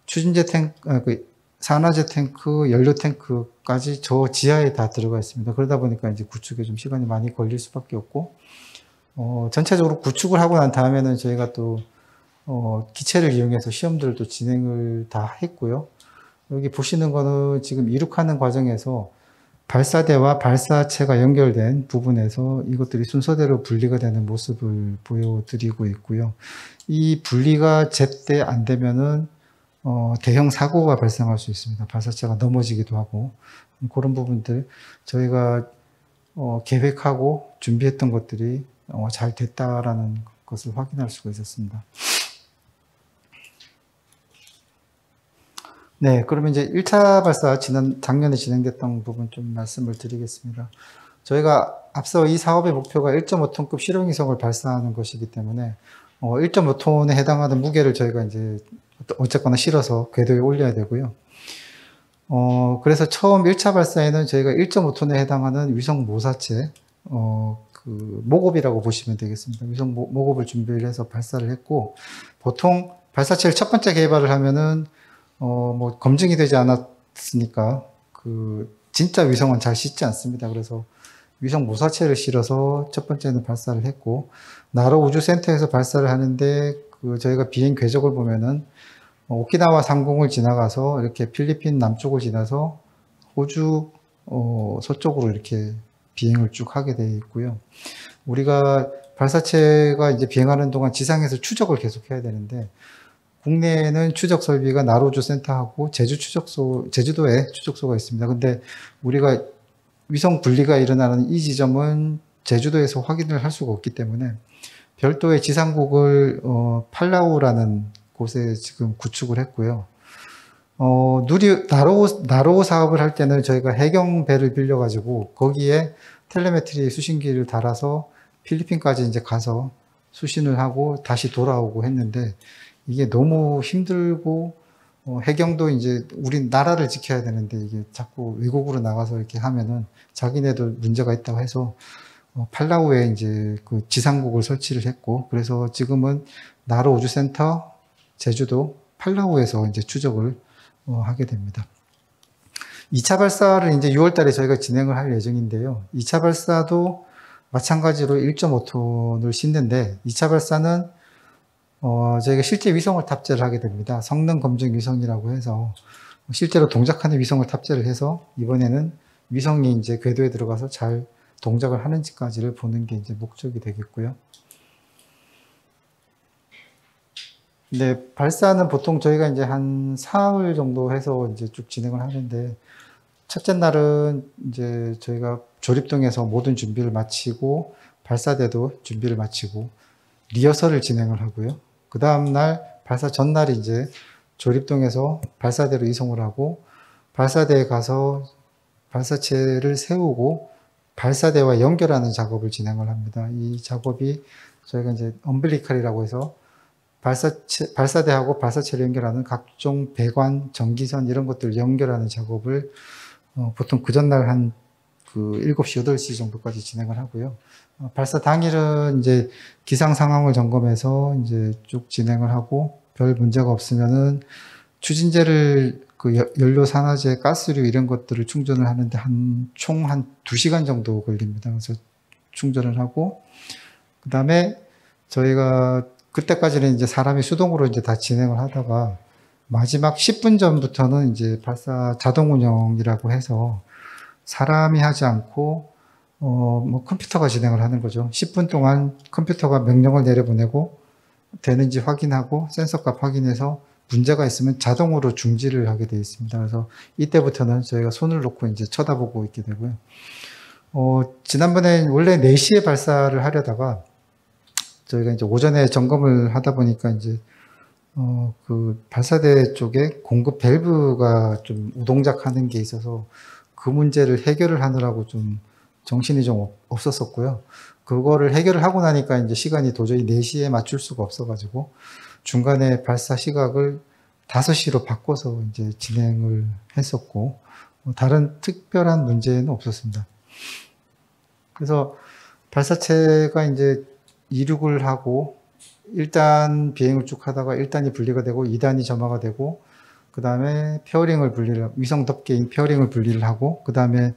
추진제 탱크, 산화제 탱크, 연료 탱크까지 저 지하에 다 들어가 있습니다. 그러다 보니까 이제 구축에 좀 시간이 많이 걸릴 수밖에 없고, 전체적으로 구축을 하고 난 다음에는 저희가 또, 기체를 이용해서 시험들을 또 진행을 다 했고요. 여기 보시는 거는 지금 이륙하는 과정에서 발사대와 발사체가 연결된 부분에서 이것들이 순서대로 분리가 되는 모습을 보여드리고 있고요. 이 분리가 제때 안 되면은 대형 사고가 발생할 수 있습니다. 발사체가 넘어지기도 하고 그런 부분들 저희가 계획하고 준비했던 것들이 잘 됐다라는 것을 확인할 수가 있었습니다. 네, 그러면 이제 1차 발사 작년에 진행됐던 부분 좀 말씀을 드리겠습니다. 저희가 앞서 이 사업의 목표가 1.5톤급 실용위성을 발사하는 것이기 때문에 1.5톤에 해당하는 무게를 저희가 이제 어쨌거나 실어서 궤도에 올려야 되고요. 그래서 처음 1차 발사에는 저희가 1.5톤에 해당하는 위성 모사체, 그 모급이라고 보시면 되겠습니다. 위성 모급을 준비를 해서 발사를 했고, 보통 발사체를 첫 번째 개발을 하면은 뭐 검증이 되지 않았으니까 진짜 위성은 잘 싣지 않습니다. 그래서 위성 모사체를 실어서 첫 번째는 발사를 했고, 나로 우주센터에서 발사를 하는데 저희가 비행 궤적을 보면은 오키나와 상공을 지나가서 이렇게 필리핀 남쪽을 지나서 호주 서쪽으로 이렇게 비행을 쭉 하게 되어 있고요. 우리가 발사체가 이제 비행하는 동안 지상에서 추적을 계속 해야 되는데, 국내에는 추적 설비가 나로우주 센터하고 제주도에 추적소가 있습니다. 근데 우리가 위성 분리가 일어나는 이 지점은 제주도에서 확인을 할 수가 없기 때문에 별도의 지상국을 팔라우라는 곳에 지금 구축을 했고요. 나로우 사업을 할 때는 저희가 해경배를 빌려가지고 거기에 텔레메트리 수신기를 달아서 필리핀까지 이제 가서 수신을 하고 다시 돌아오고 했는데 이게 너무 힘들고 해경도 이제 우리 나라를 지켜야 되는데 이게 자꾸 외국으로 나가서 이렇게 하면은 자기네들 문제가 있다고 해서 팔라우에 이제 그 지상국을 설치를 했고, 그래서 지금은 나로 우주센터 제주도 팔라우에서 이제 추적을 하게 됩니다. 2차 발사를 이제 6월 달에 저희가 진행을 할 예정인데요. 2차 발사도 마찬가지로 1.5톤을 싣는데 2차 발사는 저희가 실제 위성을 탑재를 하게 됩니다. 성능 검증 위성이라고 해서 실제로 동작하는 위성을 탑재를 해서 이번에는 위성이 이제 궤도에 들어가서 잘 동작을 하는지까지를 보는 게 이제 목적이 되겠고요. 네, 발사는 보통 저희가 이제 한 사흘 정도 해서 이제 쭉 진행을 하는데, 첫째 날은 이제 저희가 조립동에서 모든 준비를 마치고, 발사대도 준비를 마치고, 리허설을 진행을 하고요. 그 다음날, 발사 전날이 이제 조립동에서 발사대로 이송을 하고, 발사대에 가서 발사체를 세우고, 발사대와 연결하는 작업을 진행을 합니다. 이 작업이 저희가 이제 엄블리칼이라고 해서 발사대하고 발사체를 연결하는 각종 배관, 전기선 이런 것들을 연결하는 작업을 보통 그 전날 한 7시, 8시 정도까지 진행을 하고요. 발사 당일은 이제 기상 상황을 점검해서 이제 쭉 진행을 하고 별 문제가 없으면은 추진제를 연료 산화제, 가스류 이런 것들을 충전을 하는데 총 한 2시간 정도 걸립니다. 그래서 충전을 하고 그 다음에 저희가 그때까지는 이제 사람이 수동으로 이제 다 진행을 하다가 마지막 10분 전부터는 이제 발사 자동 운영이라고 해서 사람이 하지 않고 뭐 컴퓨터가 진행을 하는 거죠. 10분 동안 컴퓨터가 명령을 내려보내고 되는지 확인하고 센서 값 확인해서 문제가 있으면 자동으로 중지를 하게 되어 있습니다. 그래서 이때부터는 저희가 손을 놓고 이제 쳐다보고 있게 되고요. 지난번에 원래 4시에 발사를 하려다가 저희가 이제 오전에 점검을 하다 보니까 이제 그 발사대 쪽에 공급 밸브가 좀 우동작하는 게 있어서 그 문제를 해결을 하느라고 좀 정신이 좀 없었었고요. 그거를 해결을 하고 나니까 이제 시간이 도저히 4시에 맞출 수가 없어가지고 중간에 발사 시각을 5시로 바꿔서 이제 진행을 했었고 다른 특별한 문제는 없었습니다. 그래서 발사체가 이제 이륙을 하고 1단 비행을 쭉 하다가 1단이 분리가 되고 2단이 점화가 되고 그 다음에 페어링을 분리를, 위성 덮개인 페어링을 분리를 하고, 그 다음에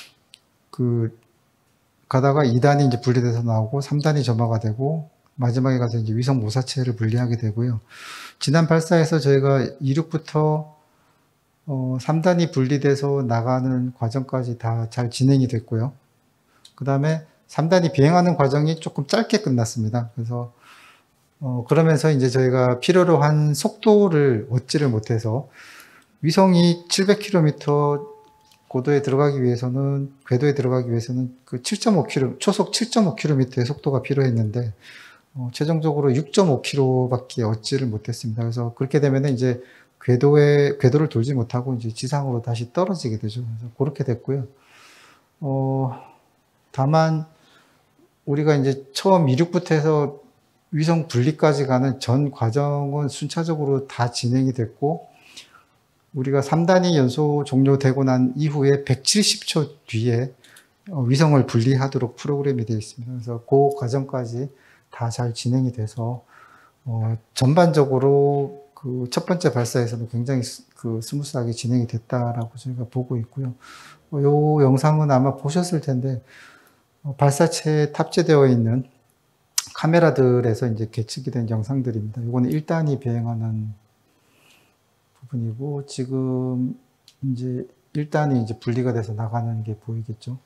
가다가 2단이 이제 분리돼서 나오고, 3단이 점화가 되고, 마지막에 가서 이제 위성 모사체를 분리하게 되고요. 지난 발사에서 저희가 이륙부터 3단이 분리돼서 나가는 과정까지 다 잘 진행이 됐고요. 그 다음에 3단이 비행하는 과정이 조금 짧게 끝났습니다. 그래서 그러면서 이제 저희가 필요로 한 속도를 얻지를 못해서 위성이 700km 고도에 들어가기 위해서는, 궤도에 들어가기 위해서는 그 7.5km, 초속 7.5km의 속도가 필요했는데, 최종적으로 6.5km밖에 얻지를 못했습니다. 그래서 그렇게 되면 이제 궤도를 돌지 못하고 이제 지상으로 다시 떨어지게 되죠. 그래서 그렇게 됐고요. 다만, 우리가 이제 처음 이륙부터 해서 위성 분리까지 가는 전 과정은 순차적으로 다 진행이 됐고, 우리가 3단이 연소 종료되고 난 이후에 170초 뒤에 위성을 분리하도록 프로그램이 되어 있습니다. 그래서 그 과정까지 다 잘 진행이 돼서 전반적으로 그 첫 번째 발사에서는 굉장히 스무스하게 진행이 됐다라고 저희가 보고 있고요. 이 영상은 아마 보셨을 텐데 발사체에 탑재되어 있는 카메라들에서 이제 계측이 된 영상들입니다. 이거는 1단이 비행하는 부분이고, 지금 이제 1단이 이제 분리가 돼서 나가는 게 보이겠죠.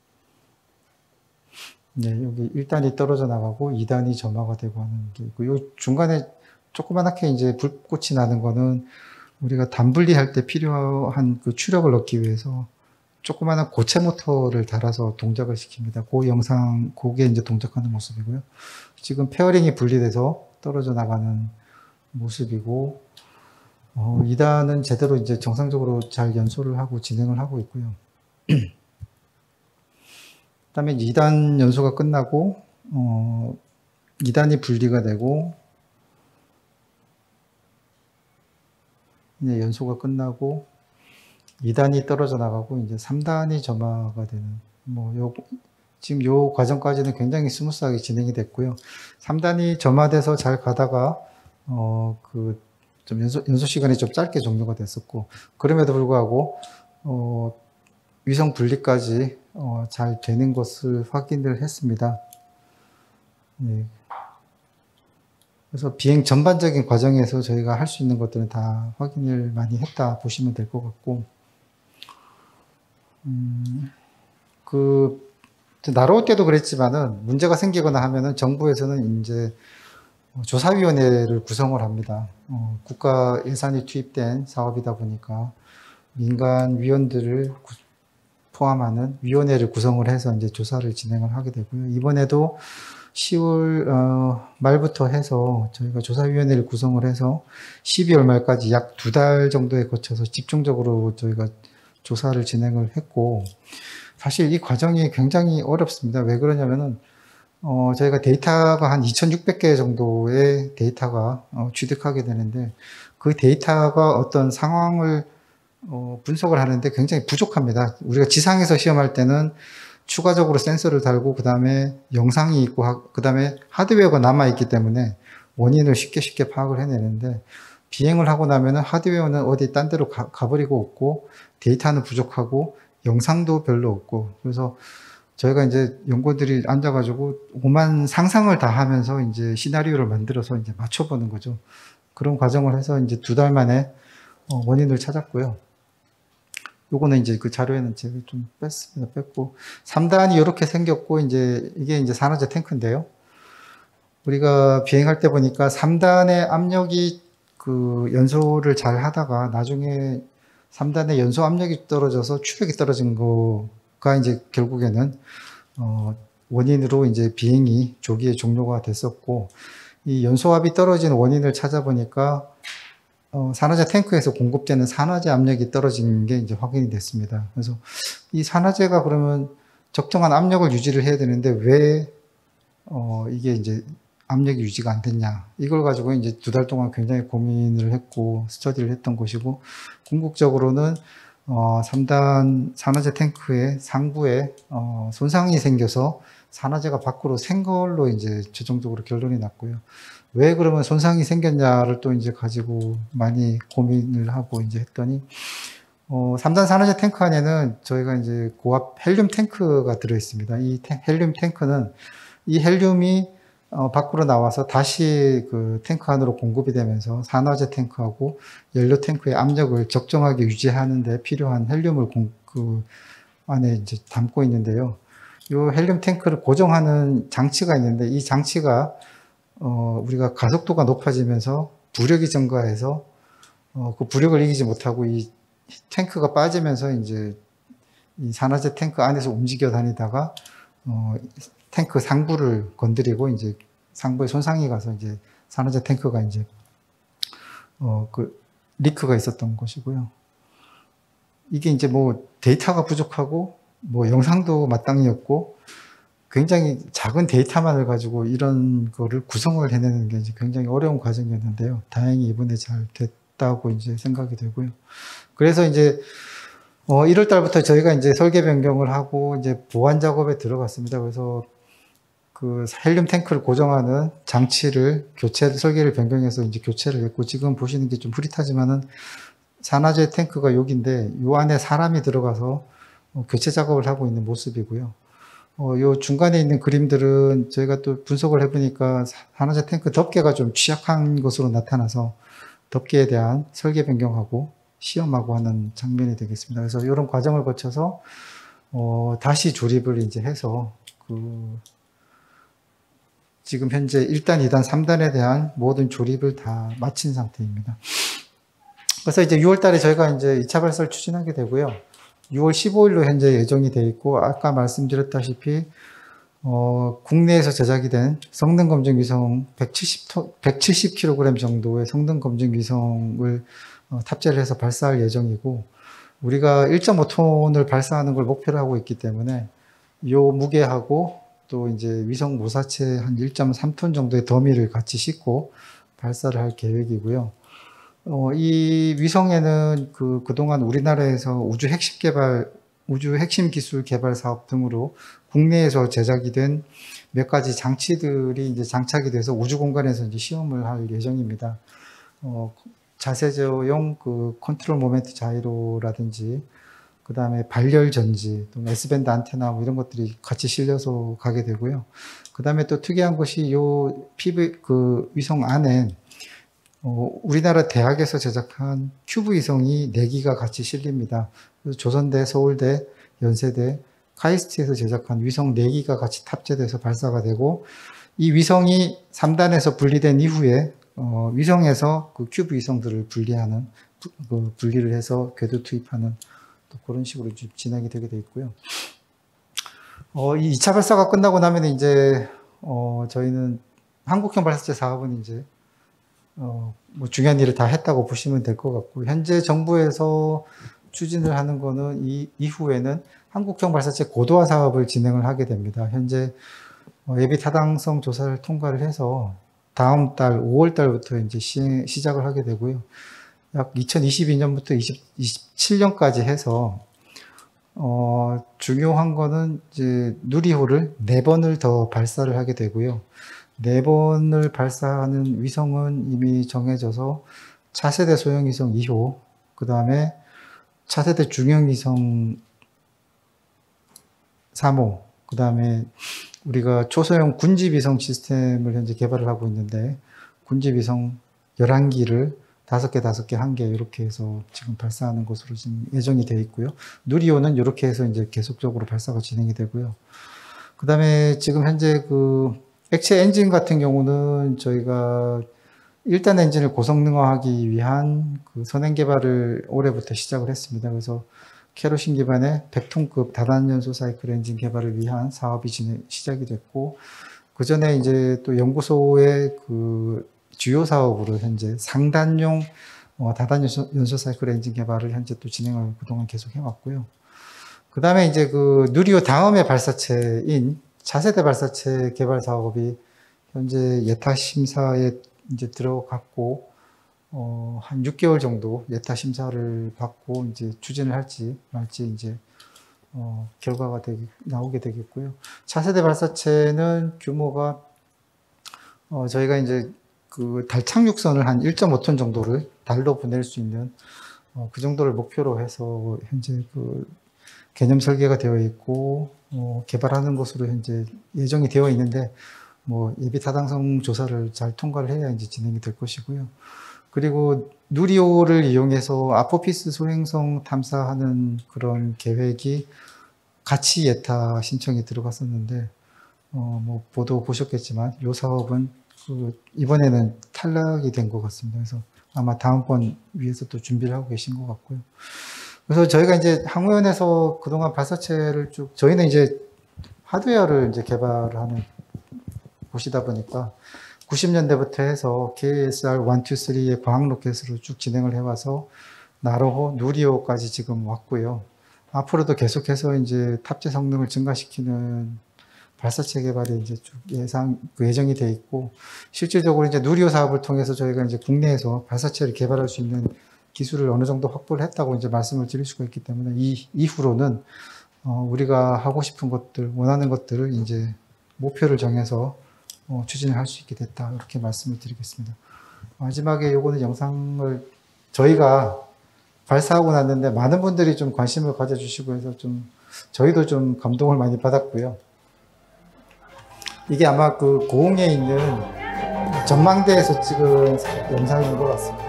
네, 여기 1단이 떨어져 나가고 2단이 점화가 되고 하는 게 있고, 요 중간에 조그맣게 이제 불꽃이 나는 거는 우리가 단분리할 때 필요한 그 추력을 얻기 위해서 조그마한 고체 모터를 달아서 동작을 시킵니다. 그 영상, 그게 이제 동작하는 모습이고요. 지금 페어링이 분리돼서 떨어져 나가는 모습이고, 2단은 제대로 이제 정상적으로 잘 연소를 하고 진행을 하고 있고요. 그 다음에 2단 연소가 끝나고, 2단이 분리가 되고, 이제 연소가 끝나고, 2단이 떨어져 나가고, 이제 3단이 점화가 되는, 지금 요 과정까지는 굉장히 스무스하게 진행이 됐고요. 3단이 점화돼서 잘 가다가, 좀 연소 시간이 좀 짧게 종료가 됐었고, 그럼에도 불구하고, 위성 분리까지, 잘 되는 것을 확인을 했습니다. 네. 그래서 비행 전반적인 과정에서 저희가 할 수 있는 것들은 다 확인을 많이 했다 보시면 될 것 같고, 날아올 때도 그랬지만은 문제가 생기거나 하면은 정부에서는 이제 조사위원회를 구성을 합니다. 국가 예산이 투입된 사업이다 보니까 민간 위원들을 포함하는 위원회를 구성을 해서 이제 조사를 진행을 하게 되고요. 이번에도 10월 말부터 해서 저희가 조사위원회를 구성을 해서 12월 말까지 약 2달 정도에 거쳐서 집중적으로 저희가 조사를 진행을 했고, 사실 이 과정이 굉장히 어렵습니다. 왜 그러냐면은 저희가 데이터가 한 2,600개 정도의 데이터가 취득하게 되는데, 그 데이터가 어떤 상황을 분석을 하는데 굉장히 부족합니다. 우리가 지상에서 시험할 때는 추가적으로 센서를 달고, 그 다음에 영상이 있고, 그 다음에 하드웨어가 남아있기 때문에 원인을 쉽게 파악을 해내는데, 비행을 하고 나면은 하드웨어는 어디 딴 데로 가버리고 없고, 데이터는 부족하고, 영상도 별로 없고, 그래서 저희가 이제 연구원들이 앉아가지고 오만 상상을 다 하면서 이제 시나리오를 만들어서 이제 맞춰보는 거죠. 그런 과정을 해서 이제 2달 만에 원인을 찾았고요. 요거는 이제 그 자료에는 제가 좀 뺐습니다. 뺐고, 3단이 이렇게 생겼고, 이게 이제 산화제 탱크인데요. 우리가 비행할 때 보니까 3단의 압력이 연소를 잘 하다가 나중에 3단의 연소 압력이 떨어져서 추력이 떨어진 거가 이제 결국에는 원인으로 이제 비행이 조기에 종료가 됐었고, 이 연소압이 떨어진 원인을 찾아보니까 산화제 탱크에서 공급되는 산화제 압력이 떨어진 게 이제 확인이 됐습니다. 그래서 이 산화제가 그러면 적정한 압력을 유지를 해야 되는데 왜 이게 이제 압력이 유지가 안 됐냐, 이걸 가지고 이제 2달 동안 굉장히 고민을 했고 스터디를 했던 것이고, 궁극적으로는 3단 산화제 탱크의 상부에 손상이 생겨서 산화제가 밖으로 샌 걸로 이제 최종적으로 결론이 났고요. 왜 그러면 손상이 생겼냐를 또 이제 가지고 많이 고민을 하고 이제 했더니, 3단 산화제 탱크 안에는 저희가 이제 고압 헬륨 탱크가 들어있습니다. 이 헬륨 탱크는 이 헬륨이 밖으로 나와서 다시 그 탱크 안으로 공급이 되면서 산화제 탱크하고 연료 탱크의 압력을 적정하게 유지하는 데 필요한 헬륨을 그 안에 이제 담고 있는데요. 이 헬륨 탱크를 고정하는 장치가 있는데 이 장치가 우리가 가속도가 높아지면서 부력이 증가해서 그 부력을 이기지 못하고 이 탱크가 빠지면서 이제 이 산화제 탱크 안에서 움직여 다니다가 탱크 상부를 건드리고 이제 상부에 손상이 가서 이제 산화제 탱크가 이제 그 리크가 있었던 것이고요. 이게 이제 뭐 데이터가 부족하고 뭐 영상도 마땅히 없고 굉장히 작은 데이터만을 가지고 이런 거를 구성을 해내는 게 이제 굉장히 어려운 과정이었는데요. 다행히 이번에 잘 됐다고 이제 생각이 되고요. 그래서 이제 1월 달부터 저희가 이제 설계 변경을 하고 이제 보완 작업에 들어갔습니다. 그래서 그 헬륨 탱크를 고정하는 장치를 설계를 변경해서 이제 교체를 했고, 지금 보시는 게 좀 흐릿하지만은 산화제 탱크가 여기인데 요 안에 사람이 들어가서 교체 작업을 하고 있는 모습이고요. 요 중간에 있는 그림들은 저희가 또 분석을 해보니까 산화제 탱크 덮개가 좀 취약한 것으로 나타나서 덮개에 대한 설계 변경하고 시험하고 하는 장면이 되겠습니다. 그래서 이런 과정을 거쳐서 다시 조립을 이제 해서 지금 현재 1단, 2단, 3단에 대한 모든 조립을 다 마친 상태입니다. 그래서 이제 6월 달에 저희가 이제 2차 발사를 추진하게 되고요. 6월 15일로 현재 예정이 되어 있고, 아까 말씀드렸다시피 국내에서 제작이 된 성능 검증 위성 170kg 정도의 성능 검증 위성을 탑재를 해서 발사할 예정이고, 우리가 1.5톤을 발사하는 걸 목표로 하고 있기 때문에 이 무게하고 또 이제 위성 모사체 한 1.3톤 정도의 더미를 같이 싣고 발사를 할 계획이고요. 이 위성에는 그동안 우리나라에서 우주 핵심 기술 개발 사업 등으로 국내에서 제작이 된 몇 가지 장치들이 이제 장착이 돼서 우주 공간에서 이제 시험을 할 예정입니다. 자세저용 그 컨트롤 모멘트 자이로라든지, 그 다음에 발열 전지, 또 S밴드 안테나 뭐 이런 것들이 같이 실려서 가게 되고요. 그 다음에 또 특이한 것이 요 그 위성 안에 우리나라 대학에서 제작한 큐브 위성이 4기가 같이 실립니다. 그래서 조선대, 서울대, 연세대, 카이스트에서 제작한 위성 4기가 같이 탑재돼서 발사가 되고, 이 위성이 3단에서 분리된 이후에 위성에서 그 큐브 위성들을 분리를 해서 궤도 투입하는 또 그런 식으로 진행이 되게 돼 있고요. 이 2차 발사가 끝나고 나면 이제 저희는 한국형 발사체 사업은 이제 뭐 중요한 일을 다 했다고 보시면 될 것 같고, 현재 정부에서 추진을 하는 거는 이후에는 한국형 발사체 고도화 사업을 진행을 하게 됩니다. 현재 예비 타당성 조사를 통과를 해서 다음 달 5월 달부터 이제 시작을 하게 되고요. 약 2022년부터 2027년까지 해서 중요한 거는 이제 누리호를 4번을 더 발사를 하게 되고요. 4번을 발사하는 위성은 이미 정해져서 차세대 소형위성 2호, 그 다음에 차세대 중형위성 3호, 그 다음에 우리가 초소형 군집위성 시스템을 현재 개발을 하고 있는데, 군집위성 11기를 5개, 1개 이렇게 해서 지금 발사하는 것으로 지금 예정이 되어 있고요. 누리호는 이렇게 해서 이제 계속적으로 발사가 진행이 되고요. 그 다음에 지금 현재 그 액체 엔진 같은 경우는 저희가 1단 엔진을 고성능화하기 위한 그 선행 개발을 올해부터 시작을 했습니다. 그래서 캐로신 기반의 100톤급 다단연소 사이클 엔진 개발을 위한 사업이 시작이 됐고, 그 전에 이제 또 연구소의 그 주요 사업으로 현재 상단용 다단연소 사이클 엔진 개발을 현재 또 진행을 그동안 계속 해왔고요. 그 다음에 이제 그 누리호 다음의 발사체인 차세대 발사체 개발 사업이 현재 예타 심사에 이제 들어갔고, 한 6개월 정도 예타 심사를 받고 이제 추진을 할지 말지 이제 결과가 나오게 되겠고요. 차세대 발사체는 규모가 저희가 이제 그 달 착륙선을 한 1.5톤 정도를 달로 보낼 수 있는 그 정도를 목표로 해서 현재 그 개념 설계가 되어 있고 개발하는 것으로 현재 예정이 되어 있는데 예비 타당성 조사를 잘 통과를 해야 이제 진행이 될 것이고요. 그리고 누리호를 이용해서 아포피스 소행성 탐사하는 그런 계획이 같이 예타 신청이 들어갔었는데 보도 보셨겠지만 이 사업은 이번에는 탈락이 된 것 같습니다. 그래서 아마 다음번 위해서 또 준비를 하고 계신 것 같고요. 그래서 저희가 이제 항우연에서 그동안 발사체를 저희는 이제 하드웨어를 이제 개발하는 곳이다 보니까 90년대부터 해서 KSR 1, 2, 3의 과학 로켓으로 쭉 진행을 해와서 나로호, 누리호까지 지금 왔고요. 앞으로도 계속해서 이제 탑재 성능을 증가시키는 발사체 개발이 이제 쭉 예정이 돼 있고, 실질적으로 이제 누리호 사업을 통해서 저희가 이제 국내에서 발사체를 개발할 수 있는 기술을 어느 정도 확보를 했다고 이제 말씀을 드릴 수가 있기 때문에 이후로는 우리가 하고 싶은 것들, 원하는 것들을 이제 목표를 정해서 추진을 할 수 있게 됐다, 이렇게 말씀을 드리겠습니다. 마지막에 요거는 영상을 저희가 발사하고 났는데 많은 분들이 좀 관심을 가져주시고 해서 저희도 좀 감동을 많이 받았고요. 이게 아마 그 고흥에 있는 전망대에서 찍은 영상인 것 같습니다.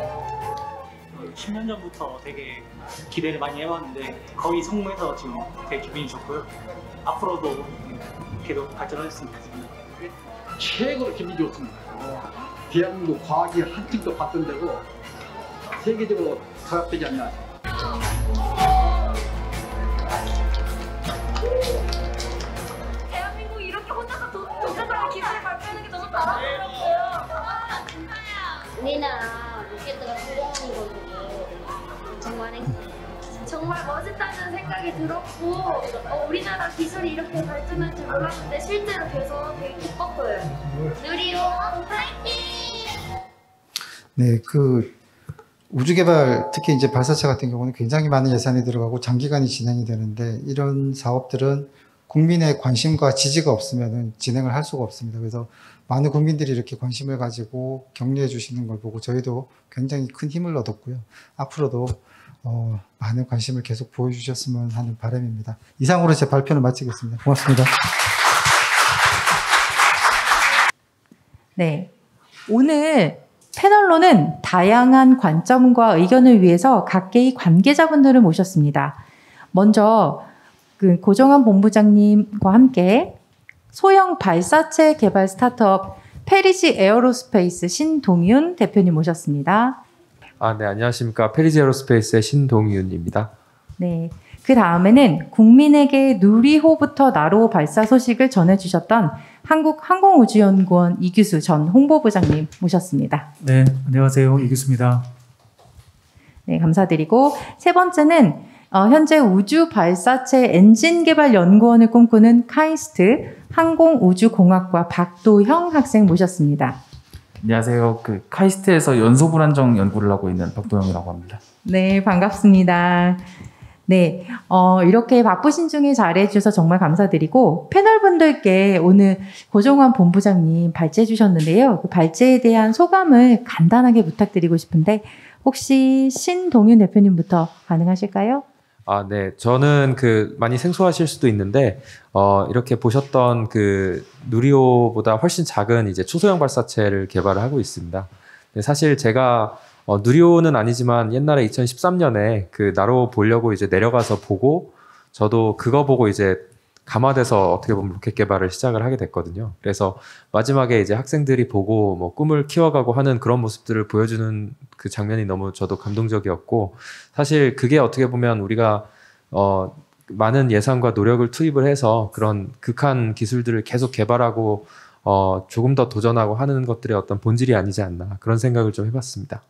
10년 전부터 되게 기대를 많이 해왔는데 거의 성공해서 지금 되게 기분이 좋고요. 앞으로도 계속 발전하셨으면 좋겠습니다. 최고로 기분이 좋습니다. 대한민국 과학이 한층 발전되고 세계적으로 통합되지 않나. 대한민국이 이렇게 혼자서 독자적인 기술을 발표하는 게 너무 바람스럽고요. 우리나라 로켓트가 성공한 거 보고 정말 정말 멋있다는 생각이 들었고 우리나라 기술이 이렇게 발전할 줄 몰랐는데 실제로 돼서 되게 기뻤어요. 누리호 파이팅! 네, 우주개발, 특히 이제 발사체 같은 경우는 굉장히 많은 예산이 들어가고 장기간이 진행이 되는데, 이런 사업들은 국민의 관심과 지지가 없으면 진행을 할 수가 없습니다. 그래서 많은 국민들이 이렇게 관심을 가지고 격려해 주시는 걸 보고 저희도 굉장히 큰 힘을 얻었고요. 앞으로도 많은 관심을 계속 보여주셨으면 하는 바람입니다. 이상으로 제 발표를 마치겠습니다. 고맙습니다. 네, 오늘 패널로는 다양한 관점과 의견을 위해서 각계의 관계자분들을 모셨습니다. 먼저 고정환 본부장님과 함께 소형 발사체 개발 스타트업 페리지 에어로스페이스 신동윤 대표님 모셨습니다. 네, 안녕하십니까. 페리지 에어로스페이스의 신동윤입니다. 네, 그 다음에는 국민에게 누리호부터 나로호 발사 소식을 전해주셨던 한국항공우주연구원 이규수 전 홍보부장님 모셨습니다. 네, 안녕하세요. 이규수입니다. 네, 감사드리고 세 번째는 현재 우주 발사체 엔진 개발 연구원을 꿈꾸는 카이스트 항공우주공학과 박도형 학생 모셨습니다. 안녕하세요. 카이스트에서 연소 불안정 연구를 하고 있는 박도영이라고 합니다. 네, 반갑습니다. 네, 이렇게 바쁘신 중에 잘해주셔서 정말 감사드리고, 패널분들께 오늘 고정환 본부장님 발제해 주셨는데요. 그 발제에 대한 소감을 간단하게 부탁드리고 싶은데, 혹시 신동윤 대표님부터 가능하실까요? 네. 저는 많이 생소하실 수도 있는데, 이렇게 보셨던 누리호보다 훨씬 작은 이제 초소형 발사체를 개발을 하고 있습니다. 사실 제가 누리호는 아니지만 옛날에 2013년에 나로 보려고 이제 내려가서 보고, 저도 그거 보고 이제 감화돼서 어떻게 보면 로켓 개발을 시작을 하게 됐거든요. 그래서 마지막에 이제 학생들이 보고 꿈을 키워가고 하는 그런 모습들을 보여주는 그 장면이 너무 저도 감동적이었고, 사실 그게 어떻게 보면 우리가 많은 예산과 노력을 투입을 해서 그런 극한 기술들을 계속 개발하고 조금 더 도전하고 하는 것들의 어떤 본질이 아니지 않나, 그런 생각을 좀 해봤습니다.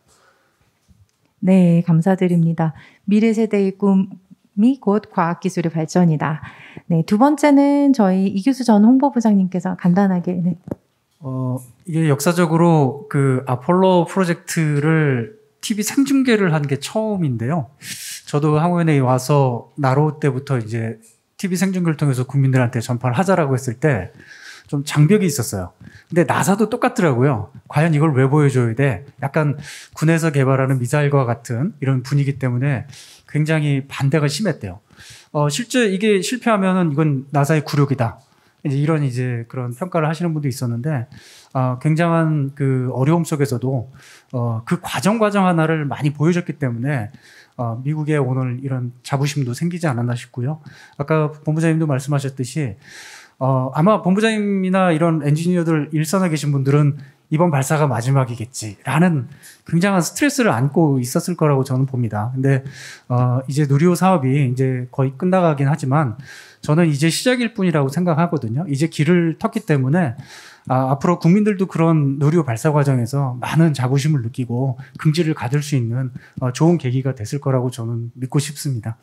네, 감사드립니다. 미래 세대의 꿈이 곧 과학기술의 발전이다. 네, 두 번째는 저희 이규수 전 홍보부장님께서 간단하게. 네. 이게 역사적으로 아폴로 프로젝트를 TV 생중계를 한 게 처음인데요. 저도 항우연에 와서 나로 때부터 이제 TV 생중계를 통해서 국민들한테 전파를 하자라고 했을 때 좀 장벽이 있었어요. 근데 나사도 똑같더라고요. 과연 이걸 왜 보여줘야 돼? 약간 군에서 개발하는 미사일과 같은 이런 분위기 때문에 굉장히 반대가 심했대요. 실제 이게 실패하면은 이건 나사의 굴욕이다. 이런 이제 그런 평가를 하시는 분도 있었는데, 굉장한 그 어려움 속에서도 그 과정 하나를 많이 보여줬기 때문에 미국에 오늘 이런 자부심도 생기지 않았나 싶고요. 아까 본부장님도 말씀하셨듯이 아마 본부장님이나 이런 엔지니어들 일선에 계신 분들은 이번 발사가 마지막이겠지라는 굉장한 스트레스를 안고 있었을 거라고 저는 봅니다. 근데 이제 누리호 사업이 이제 거의 끝나가긴 하지만 저는 이제 시작일 뿐이라고 생각하거든요. 이제 길을 텄기 때문에 앞으로 국민들도 그런 누리호 발사 과정에서 많은 자부심을 느끼고 긍지를 가질 수 있는 좋은 계기가 됐을 거라고 저는 믿고 싶습니다.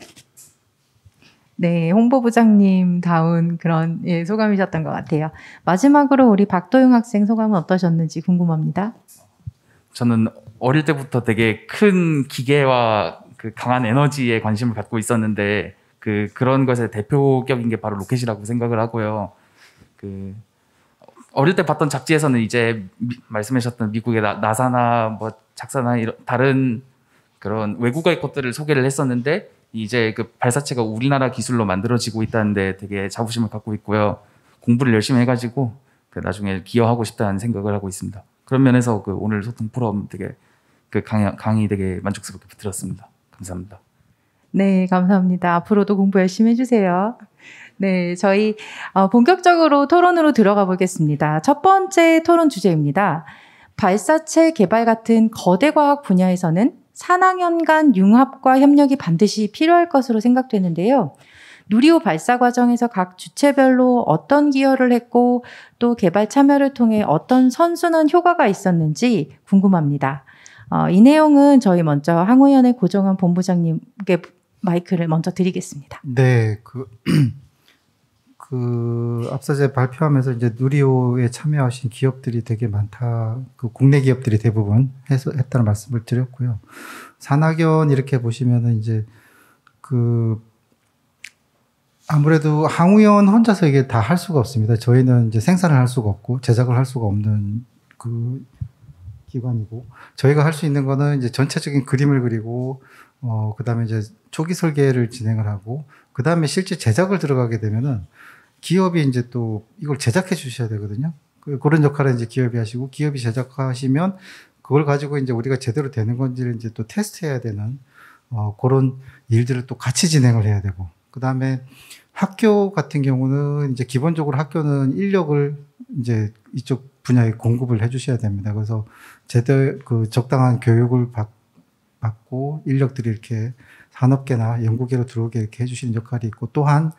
네, 홍보부장님 다운 그런 소감이셨던 것 같아요. 마지막으로 우리 박도영 학생 소감은 어떠셨는지 궁금합니다. 저는 어릴 때부터 되게 큰 기계와 그 강한 에너지에 관심을 갖고 있었는데 그런 것의 대표격인 게 바로 로켓이라고 생각을 하고요. 어릴 때 봤던 잡지에서는 이제 말씀하셨던 미국의 나사나 뭐 작사나 이런 다른 그런 외국의 것들을 소개를 했었는데 이제 그 발사체가 우리나라 기술로 만들어지고 있다는데 되게 자부심을 갖고 있고요. 공부를 열심히 해가지고 나중에 기여하고 싶다는 생각을 하고 있습니다. 그런 면에서 오늘 소통 포럼 되게 강의 되게 만족스럽게 들었습니다. 감사합니다. 네, 감사합니다. 앞으로도 공부 열심히 해주세요. 네, 저희 본격적으로 토론으로 들어가 보겠습니다. 첫 번째 토론 주제입니다. 발사체 개발 같은 거대 과학 분야에서는 산학연 간 융합과 협력이 반드시 필요할 것으로 생각되는데요. 누리호 발사 과정에서 각 주체별로 어떤 기여를 했고 또 개발 참여를 통해 어떤 선순환 효과가 있었는지 궁금합니다. 이 내용은 저희 먼저 항우연의 고정환 본부장님께 마이크를 먼저 드리겠습니다. 네, 앞서 제가 발표하면서 이제 누리호에 참여하신 기업들이 되게 많다. 국내 기업들이 대부분 했다는 말씀을 드렸고요. 산학연 이렇게 보시면은 이제 아무래도 항우연 혼자서 이게 다 할 수가 없습니다. 저희는 이제 생산을 할 수가 없고 제작을 할 수가 없는 기관이고 저희가 할 수 있는 거는 이제 전체적인 그림을 그리고 그다음에 이제 초기 설계를 진행을 하고 그다음에 실제 제작을 들어가게 되면은 기업이 이제 또 이걸 제작해 주셔야 되거든요. 그런 역할을 이제 기업이 하시고 기업이 제작하시면 그걸 가지고 이제 우리가 제대로 되는 건지를 이제 또 테스트해야 되는 그런 일들을 또 같이 진행을 해야 되고 그다음에 학교 같은 경우는 이제 기본적으로 학교는 인력을 이제 이쪽 분야에 공급을 해 주셔야 됩니다. 그래서 제대로 적당한 교육을 받고 인력들이 이렇게 산업계나 연구계로 들어오게 이렇게 해 주시는 역할이 있고 또한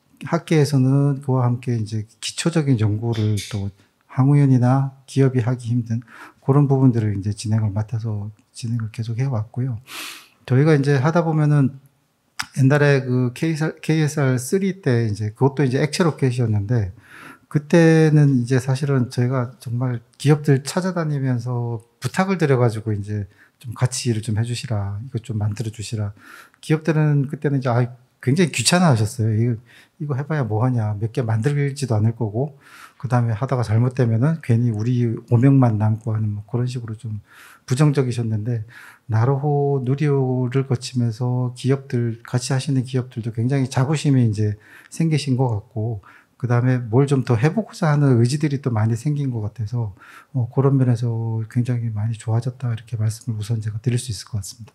학계에서는 그와 함께 이제 기초적인 연구를 또 항우연이나 기업이 하기 힘든 그런 부분들을 이제 진행을 맡아서 진행을 계속 해왔고요. 저희가 이제 하다 보면은 옛날에 KSR3 때 이제 그것도 이제 액체 로켓이었는데 그때는 이제 사실은 저희가 정말 기업들 찾아다니면서 부탁을 드려가지고 이제 좀 같이 일을 좀 해주시라, 이거 좀 만들어 주시라. 기업들은 그때는 이제 굉장히 귀찮아 하셨어요. 이거 해봐야 뭐하냐. 몇 개 만들지도 않을 거고, 그 다음에 하다가 잘못되면은 괜히 우리 오명만 남고 하는 뭐 그런 식으로 좀 부정적이셨는데, 나로호, 누리호를 거치면서 기업들, 같이 하시는 기업들도 굉장히 자부심이 이제 생기신 것 같고, 그 다음에 뭘 좀 더 해보고자 하는 의지들이 또 많이 생긴 것 같아서, 그런 면에서 굉장히 많이 좋아졌다. 이렇게 말씀을 우선 제가 드릴 수 있을 것 같습니다.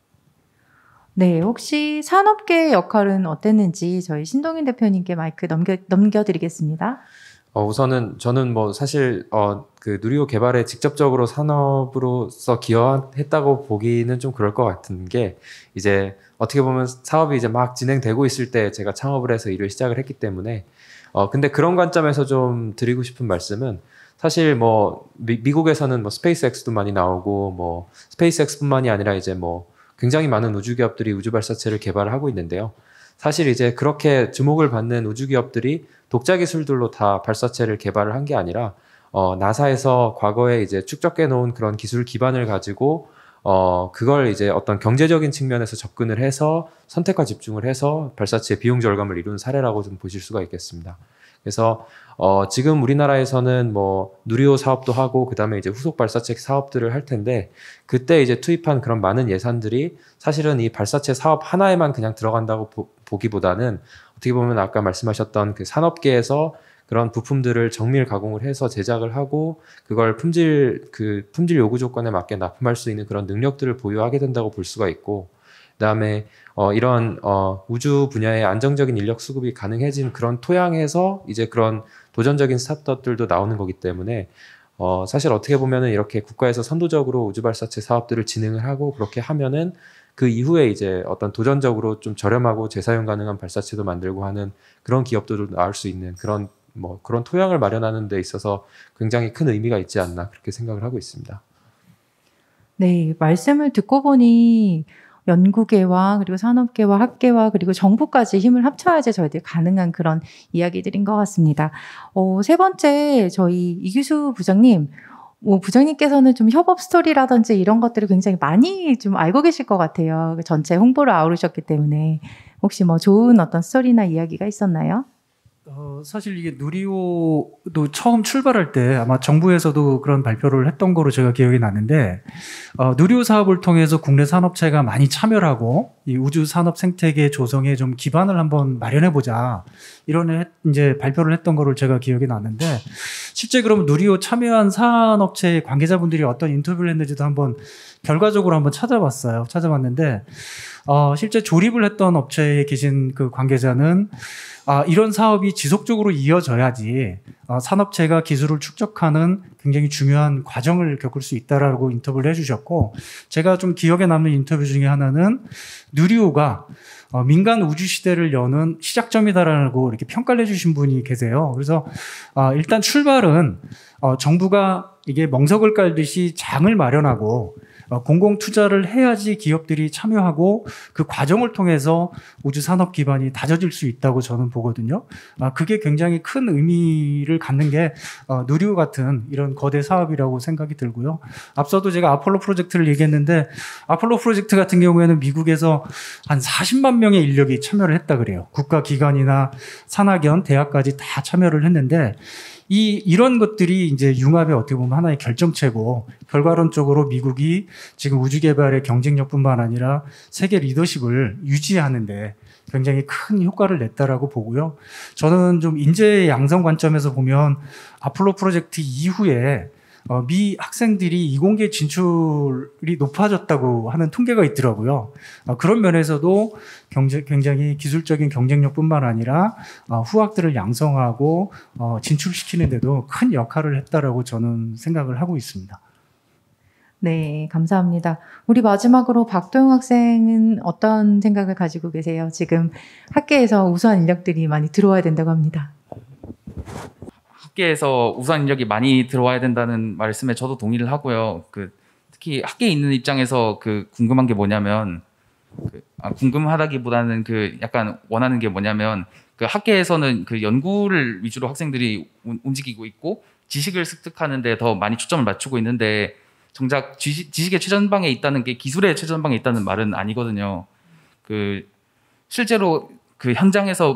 네, 혹시 산업계의 역할은 어땠는지 저희 신동인 대표님께 마이크 넘겨드리겠습니다. 우선은 저는 뭐 사실 그 누리호 개발에 직접적으로 산업으로서 기여했다고 보기는 좀 그럴 것 같은 게, 이제 어떻게 보면 사업이 이제 막 진행되고 있을 때 제가 창업을 해서 일을 시작을 했기 때문에 근데 그런 관점에서 좀 드리고 싶은 말씀은, 사실 뭐 미국에서는 뭐 스페이스X도 많이 나오고 뭐 스페이스X뿐만이 아니라 이제 뭐 굉장히 많은 우주 기업들이 우주 발사체를 개발을 하고 있는데요. 사실 이제 그렇게 주목을 받는 우주 기업들이 독자 기술들로 다 발사체를 개발을 한 게 아니라 나사에서 과거에 이제 축적해 놓은 그런 기술 기반을 가지고 그걸 이제 어떤 경제적인 측면에서 접근을 해서 선택과 집중을 해서 발사체 비용 절감을 이룬 사례라고 좀 보실 수가 있겠습니다. 그래서 지금 우리나라에서는 뭐 누리호 사업도 하고 그다음에 이제 후속 발사체 사업들을 할 텐데 그때 이제 투입한 그런 많은 예산들이 사실은 이 발사체 사업 하나에만 그냥 들어간다고 보기보다는 어떻게 보면 아까 말씀하셨던 그 산업계에서 그런 부품들을 정밀 가공을 해서 제작을 하고 그걸 품질 요구 조건에 맞게 납품할 수 있는 그런 능력들을 보유하게 된다고 볼 수가 있고, 그다음에 이런 우주 분야의 안정적인 인력 수급이 가능해진 그런 토양에서 이제 그런 도전적인 스타트업들도 나오는 거기 때문에 사실 어떻게 보면은 이렇게 국가에서 선도적으로 우주 발사체 사업들을 진행을 하고 그렇게 하면은 그 이후에 이제 어떤 도전적으로 좀 저렴하고 재사용 가능한 발사체도 만들고 하는 그런 기업들도 나올 수 있는 그런 토양을 마련하는 데 있어서 굉장히 큰 의미가 있지 않나 그렇게 생각을 하고 있습니다. 네, 말씀을 듣고 보니 연구계와 그리고 산업계와 학계와 그리고 정부까지 힘을 합쳐야지 저희들이 가능한 그런 이야기들인 것 같습니다. 세 번째 저희 이규수 부장님, 부장님께서는 좀 협업 스토리라든지 이런 것들을 굉장히 많이 좀 알고 계실 것 같아요. 전체 홍보를 아우르셨기 때문에 혹시 뭐 좋은 어떤 스토리나 이야기가 있었나요? 사실 이게 누리호도 처음 출발할 때 아마 정부에서도 그런 발표를 했던 거로 제가 기억이 나는데, 누리호 사업을 통해서 국내 산업체가 많이 참여를 하고 이 우주 산업 생태계 조성에 좀 기반을 한번 마련해 보자, 이런 이제 발표를 했던 거를 제가 기억이 나는데, 실제 그러면 누리호 참여한 산업체 관계자분들이 어떤 인터뷰를 했는지도 한번 결과적으로 한번 찾아봤는데, 실제 조립을 했던 업체에 계신 그 관계자는 이런 사업이 지속적으로 이어져야지 산업체가 기술을 축적하는 굉장히 중요한 과정을 겪을 수 있다라고 인터뷰를 해주셨고, 제가 좀 기억에 남는 인터뷰 중에 하나는 누리호가 민간 우주 시대를 여는 시작점이다라고 이렇게 평가를 해주신 분이 계세요. 그래서 일단 출발은 정부가 이게 멍석을 깔듯이 장을 마련하고 공공 투자를 해야지 기업들이 참여하고 그 과정을 통해서 우주 산업 기반이 다져질 수 있다고 저는 보거든요. 그게 굉장히 큰 의미를 갖는 게 누리호 같은 이런 거대 사업이라고 생각이 들고요. 앞서도 제가 아폴로 프로젝트를 얘기했는데, 아폴로 프로젝트 같은 경우에는 미국에서 한 40만 명의 인력이 참여를 했다 그래요. 국가기관이나 산학연, 대학까지 다 참여를 했는데, 이런 것들이 이제 융합의 어떻게 보면 하나의 결정체고, 결과론적으로 미국이 지금 우주 개발의 경쟁력뿐만 아니라 세계 리더십을 유지하는데 굉장히 큰 효과를 냈다라고 보고요. 저는 좀 인재 양성 관점에서 보면 아폴로 프로젝트 이후에 미 학생들이 이공계 진출이 높아졌다고 하는 통계가 있더라고요. 그런 면에서도 굉장히 기술적인 경쟁력뿐만 아니라 후학들을 양성하고 진출시키는 데도 큰 역할을 했다라고 저는 생각을 하고 있습니다. 네, 감사합니다. 우리 마지막으로 박도영 학생은 어떤 생각을 가지고 계세요? 지금 학계에서 우수한 인력들이 많이 들어와야 된다고 합니다. 학계에서 우수한 인력이 많이 들어와야 된다는 말씀에 저도 동의를 하고요. 특히 학계에 있는 입장에서 궁금한 게 뭐냐면, 궁금하다기보다는 약간 원하는 게 뭐냐면, 학계에서는 연구를 위주로 학생들이 움직이고 있고 지식을 습득하는 데 더 많이 초점을 맞추고 있는데, 정작 지식의 최전방에 있다는 게 기술의 최전방에 있다는 말은 아니거든요. 실제로 현장에서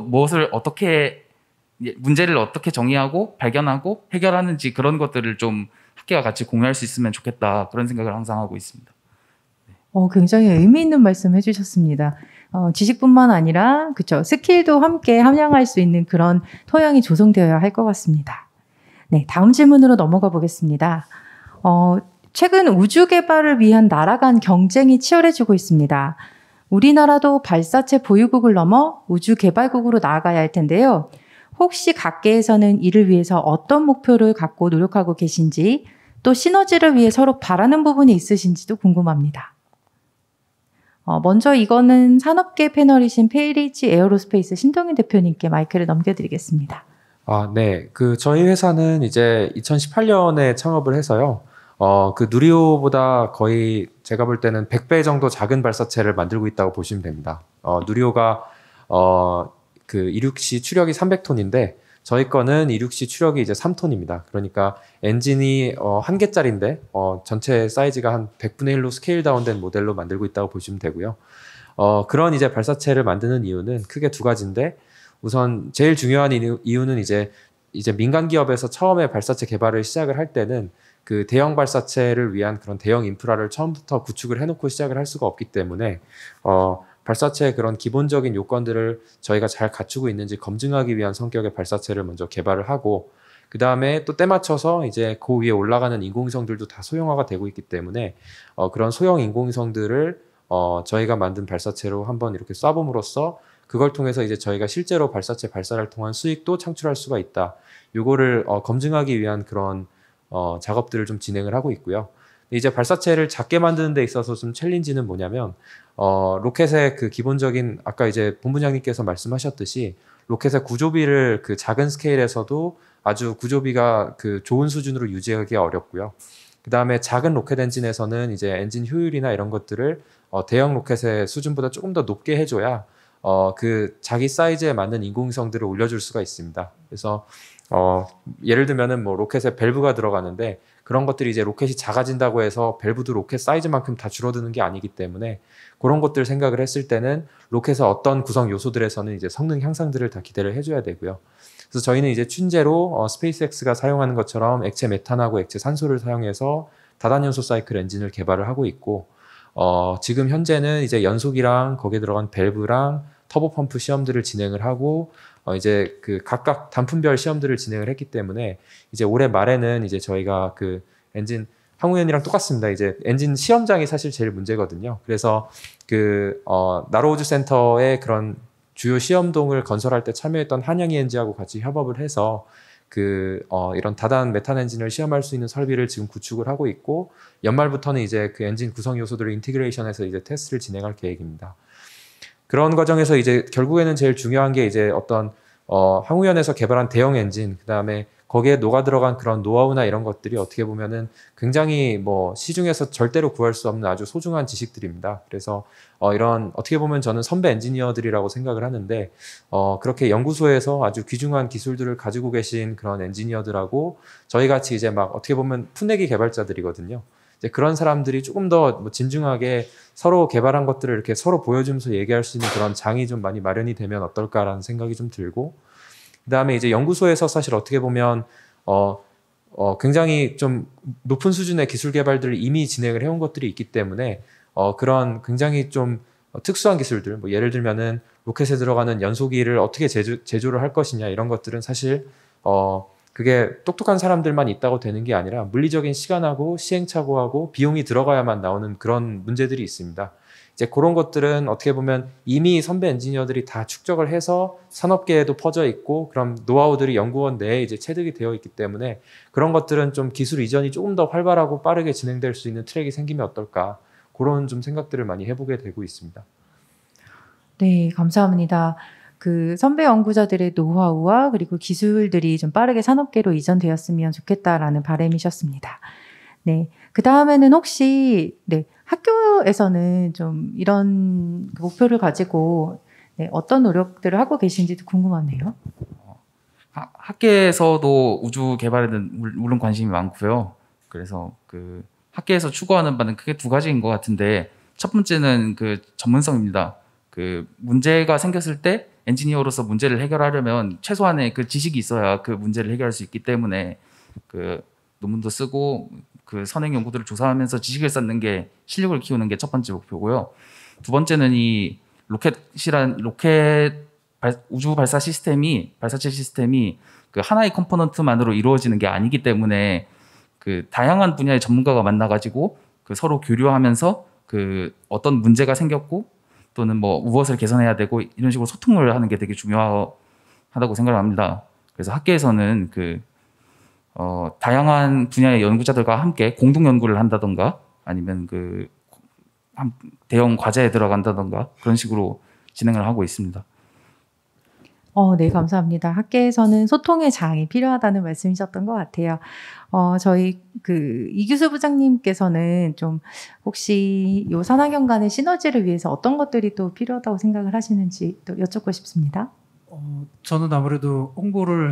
문제를 어떻게 정의하고 발견하고 해결하는지, 그런 것들을 좀 학계가 같이 공유할 수 있으면 좋겠다, 그런 생각을 항상 하고 있습니다. 굉장히 의미 있는 말씀 해주셨습니다. 지식뿐만 아니라 스킬도 함께 함양할 수 있는 그런 토양이 조성되어야 할 것 같습니다. 네, 다음 질문으로 넘어가 보겠습니다. 최근 우주 개발을 위한 나라 간 경쟁이 치열해지고 있습니다. 우리나라도 발사체 보유국을 넘어 우주 개발국으로 나아가야 할 텐데요. 혹시 각계에서는 이를 위해서 어떤 목표를 갖고 노력하고 계신지, 또 시너지를 위해 서로 바라는 부분이 있으신지도 궁금합니다. 먼저 이거는 산업계 패널이신 페이리지 에어로스페이스 신동인 대표님께 마이크를 넘겨드리겠습니다. 네. 저희 회사는 이제 2018년에 창업을 해서요. 누리호보다 거의 제가 볼 때는 100배 정도 작은 발사체를 만들고 있다고 보시면 됩니다. 누리호가 이륙 시 추력이 300톤인데 저희 거는 264 추력이 이제 3톤입니다. 그러니까 엔진이 1개짜리인데 전체 사이즈가 한 100분의 1로 스케일 다운된 모델로 만들고 있다고 보시면 되고요. 그런 이제 발사체를 만드는 이유는 크게 두 가지인데, 우선 제일 중요한 이유는 이제 민간 기업에서 처음에 발사체 개발을 시작을 할 때는 그 대형 발사체를 위한 그런 대형 인프라를 처음부터 구축을 해놓고 시작을 할 수가 없기 때문에 발사체의 그런 기본적인 요건들을 저희가 잘 갖추고 있는지 검증하기 위한 성격의 발사체를 먼저 개발을 하고, 그 다음에 또 때 맞춰서 이제 그 위에 올라가는 인공위성들도 다 소형화가 되고 있기 때문에 그런 소형 인공위성들을 저희가 만든 발사체로 한번 이렇게 쏴봄으로써 그걸 통해서 이제 저희가 실제로 발사체 발사를 통한 수익도 창출할 수가 있다. 요거를 검증하기 위한 그런 작업들을 좀 진행을 하고 있고요. 이제 발사체를 작게 만드는 데 있어서 좀 챌린지는 뭐냐면, 로켓의 그 기본적인, 아까 이제 본부장님께서 말씀하셨듯이 로켓의 구조비를 그 작은 스케일에서도 아주 구조비가 그 좋은 수준으로 유지하기 어렵고요. 그 다음에 작은 로켓 엔진에서는 이제 엔진 효율이나 이런 것들을 대형 로켓의 수준보다 조금 더 높게 해줘야 그 자기 사이즈에 맞는 인공위성들을 올려줄 수가 있습니다. 그래서 예를 들면은 뭐 로켓에 밸브가 들어가는데, 그런 것들이 이제 로켓이 작아진다고 해서 밸브도 로켓 사이즈만큼 다 줄어드는 게 아니기 때문에 그런 것들 생각을 했을 때는 로켓의 어떤 구성 요소들에서는 이제 성능 향상들을 다 기대를 해줘야 되고요. 그래서 저희는 이제 춘제로 스페이스X가 사용하는 것처럼 액체 메탄하고 액체 산소를 사용해서 다단연소 사이클 엔진을 개발을 하고 있고, 지금 현재는 이제 연속이랑 거기에 들어간 밸브랑 터보 펌프 시험들을 진행을 하고 이제 그 각각 단품별 시험들을 진행을 했기 때문에 이제 올해 말에는 이제 저희가 그 엔진 항우연이랑 똑같습니다. 이제 엔진 시험장이 사실 제일 문제거든요. 그래서 그 나로우즈 센터의 그런 주요 시험동을 건설할 때 참여했던 한양ENG하고 같이 협업을 해서 그 이런 다단 메탄 엔진을 시험할 수 있는 설비를 지금 구축을 하고 있고, 연말부터는 이제 그 엔진 구성 요소들을 인티그레이션해서 이제 테스트를 진행할 계획입니다. 그런 과정에서 이제 결국에는 제일 중요한 게 이제 어떤 항우연에서 개발한 대형 엔진, 그 다음에 거기에 녹아 들어간 그런 노하우나 이런 것들이 어떻게 보면은 굉장히 뭐 시중에서 절대로 구할 수 없는 아주 소중한 지식들입니다. 그래서 이런 어떻게 보면 저는 선배 엔지니어들이라고 생각을 하는데, 그렇게 연구소에서 아주 귀중한 기술들을 가지고 계신 그런 엔지니어들하고 저희 같이 이제 막 어떻게 보면 풋내기 개발자들이거든요. 이제 그런 사람들이 조금 더 뭐 진중하게 서로 개발한 것들을 이렇게 서로 보여주면서 얘기할 수 있는 그런 장이 좀 많이 마련이 되면 어떨까라는 생각이 좀 들고, 그 다음에 이제 연구소에서 사실 어떻게 보면 굉장히 좀 높은 수준의 기술 개발들을 이미 진행을 해온 것들이 있기 때문에 그런 굉장히 좀 특수한 기술들, 뭐 예를 들면은 로켓에 들어가는 연소기를 어떻게 제조를 할 것이냐, 이런 것들은 사실 그게 똑똑한 사람들만 있다고 되는 게 아니라 물리적인 시간하고 시행착오하고 비용이 들어가야만 나오는 그런 문제들이 있습니다. 이제 그런 것들은 어떻게 보면 이미 선배 엔지니어들이 다 축적을 해서 산업계에도 퍼져 있고, 그런 노하우들이 연구원 내에 이제 체득이 되어 있기 때문에 그런 것들은 좀 기술 이전이 조금 더 활발하고 빠르게 진행될 수 있는 트랙이 생기면 어떨까, 그런 좀 생각들을 많이 해보게 되고 있습니다. 네, 감사합니다. 그 선배 연구자들의 노하우와 그리고 기술들이 좀 빠르게 산업계로 이전되었으면 좋겠다라는 바람이셨습니다. 네, 그 다음에는 혹시 학교에서는 좀 이런 목표를 가지고 어떤 노력들을 하고 계신지도 궁금하네요. 학계에서도 우주 개발에는 물론 관심이 많고요. 그래서 그 학계에서 추구하는 바는 크게 두 가지인 것 같은데, 첫 번째는 그 전문성입니다. 그 문제가 생겼을 때 엔지니어로서 문제를 해결하려면 최소한의 그 지식이 있어야 그 문제를 해결할 수 있기 때문에 그 논문도 쓰고 그 선행 연구들을 조사하면서 지식을 쌓는 게, 실력을 키우는 게 첫 번째 목표고요. 두 번째는 이 우주 발사 시스템이, 발사체 시스템이 그 하나의 컴포넌트만으로 이루어지는 게 아니기 때문에 그 다양한 분야의 전문가가 만나가지고 그 서로 교류하면서 그 어떤 문제가 생겼고 또는 뭐 무엇을 개선해야 되고 이런 식으로 소통을 하는 게 되게 중요하다고 생각을 합니다. 그래서 학계에서는 그 다양한 분야의 연구자들과 함께 공동 연구를 한다던가, 아니면 그 대형 과제에 들어간다던가, 그런 식으로 진행을 하고 있습니다. 네, 감사합니다. 학계에서는 소통의 장이 필요하다는 말씀이셨던 것 같아요. 저희 그 이규수 부장님께서는 좀 혹시 요 산학연 간의 시너지를 위해서 어떤 것들이 또 필요하다고 생각을 하시는지 또 여쭙고 싶습니다. 저는 아무래도 홍보를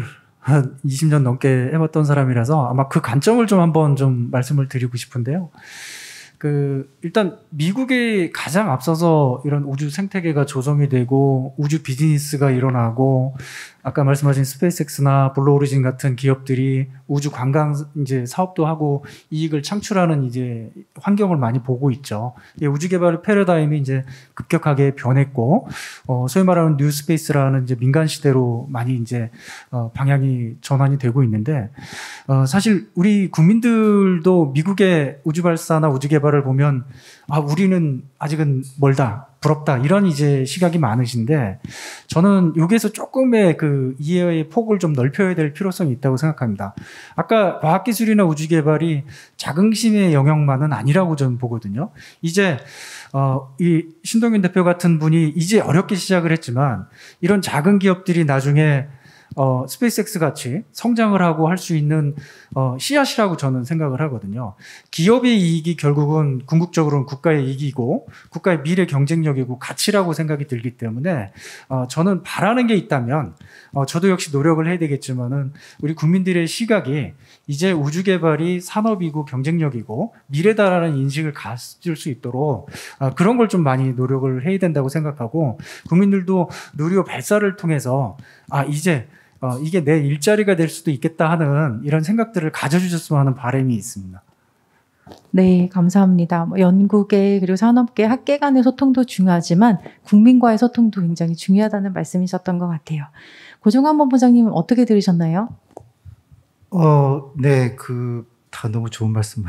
한 20년 넘게 해봤던 사람이라서 아마 그 관점을 좀 한번 좀 말씀을 드리고 싶은데요. 일단 미국이 가장 앞서서 이런 우주 생태계가 조성이 되고 우주 비즈니스가 일어나고 아까 말씀하신 스페이스X나 블루 오리진 같은 기업들이 우주 관광 이제 사업도 하고 이익을 창출하는 이제 환경을 많이 보고 있죠. 우주 개발의 패러다임이 이제 급격하게 변했고, 소위 말하는 뉴 스페이스라는 이제 민간 시대로 많이 이제 방향이 전환이 되고 있는데, 사실 우리 국민들도 미국의 우주 발사나 우주 개발을 보면 우리는 아직은 멀다, 부럽다 이런 이제 시각이 많으신데 저는 여기에서 조금의 그 이해의 폭을 좀 넓혀야 될 필요성이 있다고 생각합니다. 아까 과학기술이나 우주개발이 자긍심의 영역만은 아니라고 저는 보거든요. 이제 이 신동윤 대표 같은 분이 이제 어렵게 시작을 했지만 이런 작은 기업들이 나중에 스페이스X 같이 성장을 하고 할 수 있는 씨앗이라고 저는 생각을 하거든요. 기업의 이익이 결국은 궁극적으로는 국가의 이익이고 국가의 미래 경쟁력이고 가치라고 생각이 들기 때문에 저는 바라는 게 있다면 저도 역시 노력을 해야 되겠지만은 우리 국민들의 시각이 이제 우주 개발이 산업이고 경쟁력이고 미래다라는 인식을 가질 수 있도록 그런 걸 좀 많이 노력을 해야 된다고 생각하고 국민들도 누리호 발사를 통해서 이제 이게 내 일자리가 될 수도 있겠다 하는 이런 생각들을 가져주셨으면 하는 바람이 있습니다. 네, 감사합니다. 연구계 그리고 산업계, 학계 간의 소통도 중요하지만 국민과의 소통도 굉장히 중요하다는 말씀이셨던 것 같아요. 고종환 본부장님은 어떻게 들으셨나요? 네, 다 너무 좋은 말씀만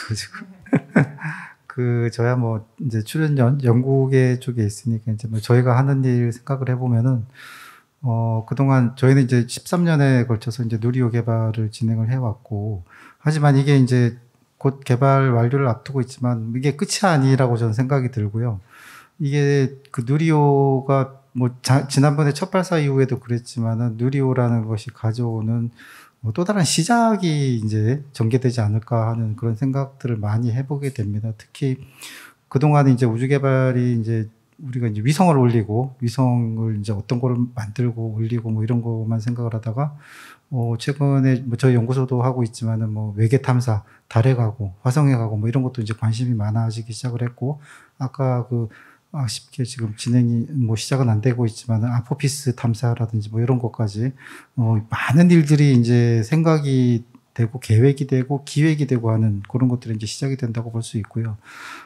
해주셔가지고. 저야 뭐, 이제 출연연, 연구계 쪽에 있으니까 이제 뭐 저희가 하는 일 생각을 해보면은, 그동안 저희는 이제 13년에 걸쳐서 이제 누리호 개발을 진행을 해왔고, 하지만 이게 이제 곧 개발 완료를 앞두고 있지만 이게 끝이 아니라고 저는 생각이 들고요. 이게 그 누리호가 뭐 지난번에 첫 발사 이후에도 그랬지만은 누리호라는 것이 가져오는 또 다른 시작이 이제 전개되지 않을까 하는 그런 생각들을 많이 해보게 됩니다. 특히 그동안 이제 우주 개발이 이제 우리가 이제 위성을 올리고 위성을 이제 어떤 거를 만들고 올리고 뭐 이런 거만 생각을 하다가 최근에 뭐 저희 연구소도 하고 있지만은 뭐 외계 탐사, 달에 가고 화성에 가고 뭐 이런 것도 이제 관심이 많아지기 시작을 했고 아까 아쉽게 지금 진행이 뭐 시작은 안 되고 있지만은 아포피스 탐사라든지 뭐 이런 것까지 많은 일들이 이제 생각이 되고 계획이 되고 기획이 되고 하는 그런 것들이 이제 시작이 된다고 볼 수 있고요.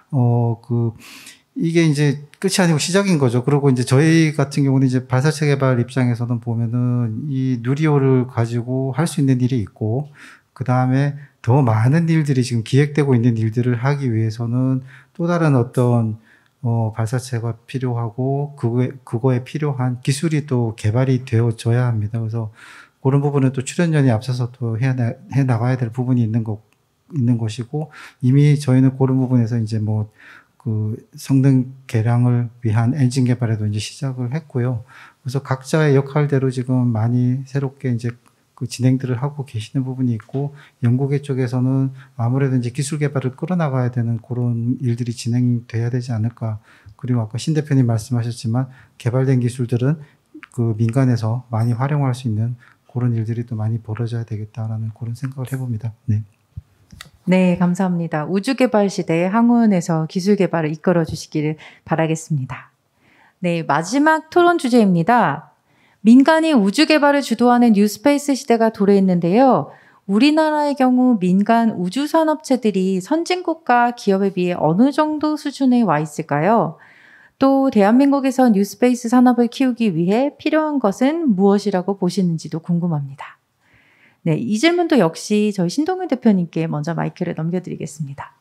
이게 이제 끝이 아니고 시작인 거죠. 그리고 이제 저희 같은 경우는 이제 발사체 개발 입장에서는 보면은 이 누리호를 가지고 할 수 있는 일이 있고, 그 다음에 더 많은 일들이 지금 기획되고 있는 일들을 하기 위해서는 또 다른 어떤 발사체가 필요하고, 그거에 필요한 기술이 또 개발이 되어져야 합니다. 그래서 그런 부분은 또 출연연이 앞서서 또 해 나가야 될 부분이 있는 것이고, 이미 저희는 그런 부분에서 이제 뭐, 성능 개량을 위한 엔진 개발에도 이제 시작을 했고요. 그래서 각자의 역할대로 지금 많이 새롭게 이제 진행들을 하고 계시는 부분이 있고, 연구계 쪽에서는 아무래도 이제 기술 개발을 끌어나가야 되는 그런 일들이 진행돼야 되지 않을까. 그리고 아까 신 대표님 말씀하셨지만, 개발된 기술들은 민간에서 많이 활용할 수 있는 그런 일들이 또 많이 벌어져야 되겠다라는 그런 생각을 해봅니다. 네. 네, 감사합니다. 우주개발 시대의 항우은에서 기술 개발을 이끌어 주시기를 바라겠습니다. 네, 마지막 토론 주제입니다. 민간이 우주 개발을 주도하는 뉴스페이스 시대가 도래했는데요. 우리나라의 경우 민간 우주 산업체들이 선진국가 기업에 비해 어느 정도 수준에 와 있을까요? 또 대한민국에서 뉴스페이스 산업을 키우기 위해 필요한 것은 무엇이라고 보시는지도 궁금합니다. 네, 이 질문도 역시 저희 신동윤 대표님께 먼저 마이크를 넘겨드리겠습니다.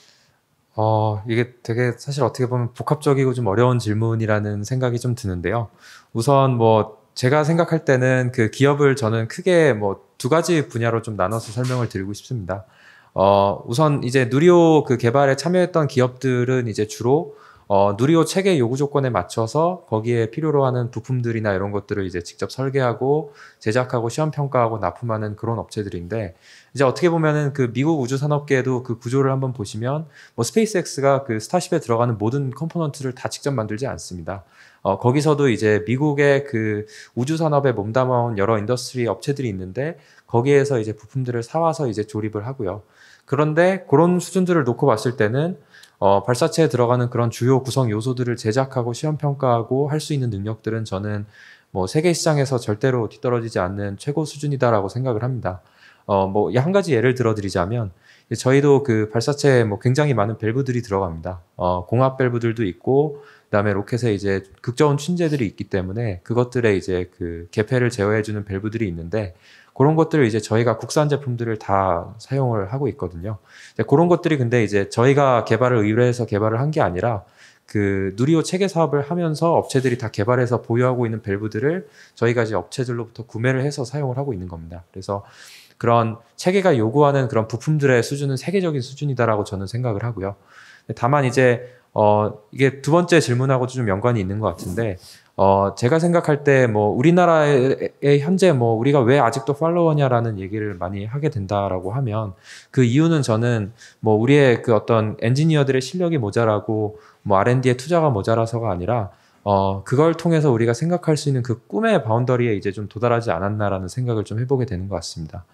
이게 되게 사실 어떻게 보면 복합적이고 좀 어려운 질문이라는 생각이 좀 드는데요. 우선 뭐 제가 생각할 때는 그 기업을 저는 크게 뭐 두 가지 분야로 좀 나눠서 설명을 드리고 싶습니다. 우선 이제 누리호 그 개발에 참여했던 기업들은 이제 주로 누리호 체계 요구 조건에 맞춰서 거기에 필요로 하는 부품들이나 이런 것들을 이제 직접 설계하고 제작하고 시험 평가하고 납품하는 그런 업체들인데, 이제 어떻게 보면은 그 미국 우주 산업계에도 그 구조를 한번 보시면 뭐 스페이스X가 그 스타쉽에 들어가는 모든 컴포넌트를 다 직접 만들지 않습니다. 거기서도 이제 미국의 그 우주 산업에 몸담아온 여러 인더스트리 업체들이 있는데 거기에서 이제 부품들을 사와서 이제 조립을 하고요. 그런데 그런 수준들을 놓고 봤을 때는 발사체에 들어가는 그런 주요 구성 요소들을 제작하고 시험 평가하고 할 수 있는 능력들은 저는 뭐 세계 시장에서 절대로 뒤떨어지지 않는 최고 수준이다라고 생각을 합니다. 뭐 한 가지 예를 들어드리자면 저희도 그 발사체에 뭐 굉장히 많은 밸브들이 들어갑니다. 공합 밸브들도 있고 그다음에 로켓에 이제 극저온 춘제들이 있기 때문에 그것들에 이제 그 개폐를 제어해주는 밸브들이 있는데 그런 것들을 이제 저희가 국산 제품들을 다 사용을 하고 있거든요. 그런 것들이 근데 이제 저희가 개발을 의뢰해서 개발을 한 게 아니라 그 누리호 체계 사업을 하면서 업체들이 다 개발해서 보유하고 있는 밸브들을 저희가 이제 업체들로부터 구매를 해서 사용을 하고 있는 겁니다. 그래서 그런 체계가 요구하는 그런 부품들의 수준은 세계적인 수준이다라고 저는 생각을 하고요. 다만 이제 이게 두 번째 질문하고도 좀 연관이 있는 것 같은데, 제가 생각할 때 뭐 우리나라의 현재 뭐 우리가 왜 아직도 팔로워냐라는 얘기를 많이 하게 된다라고 하면 그 이유는 저는 뭐 우리의 그 어떤 엔지니어들의 실력이 모자라고 뭐 R&D에 투자가 모자라서가 아니라 그걸 통해서 우리가 생각할 수 있는 그 꿈의 바운더리에 이제 좀 도달하지 않았나라는 생각을 좀 해보게 되는 것 같습니다.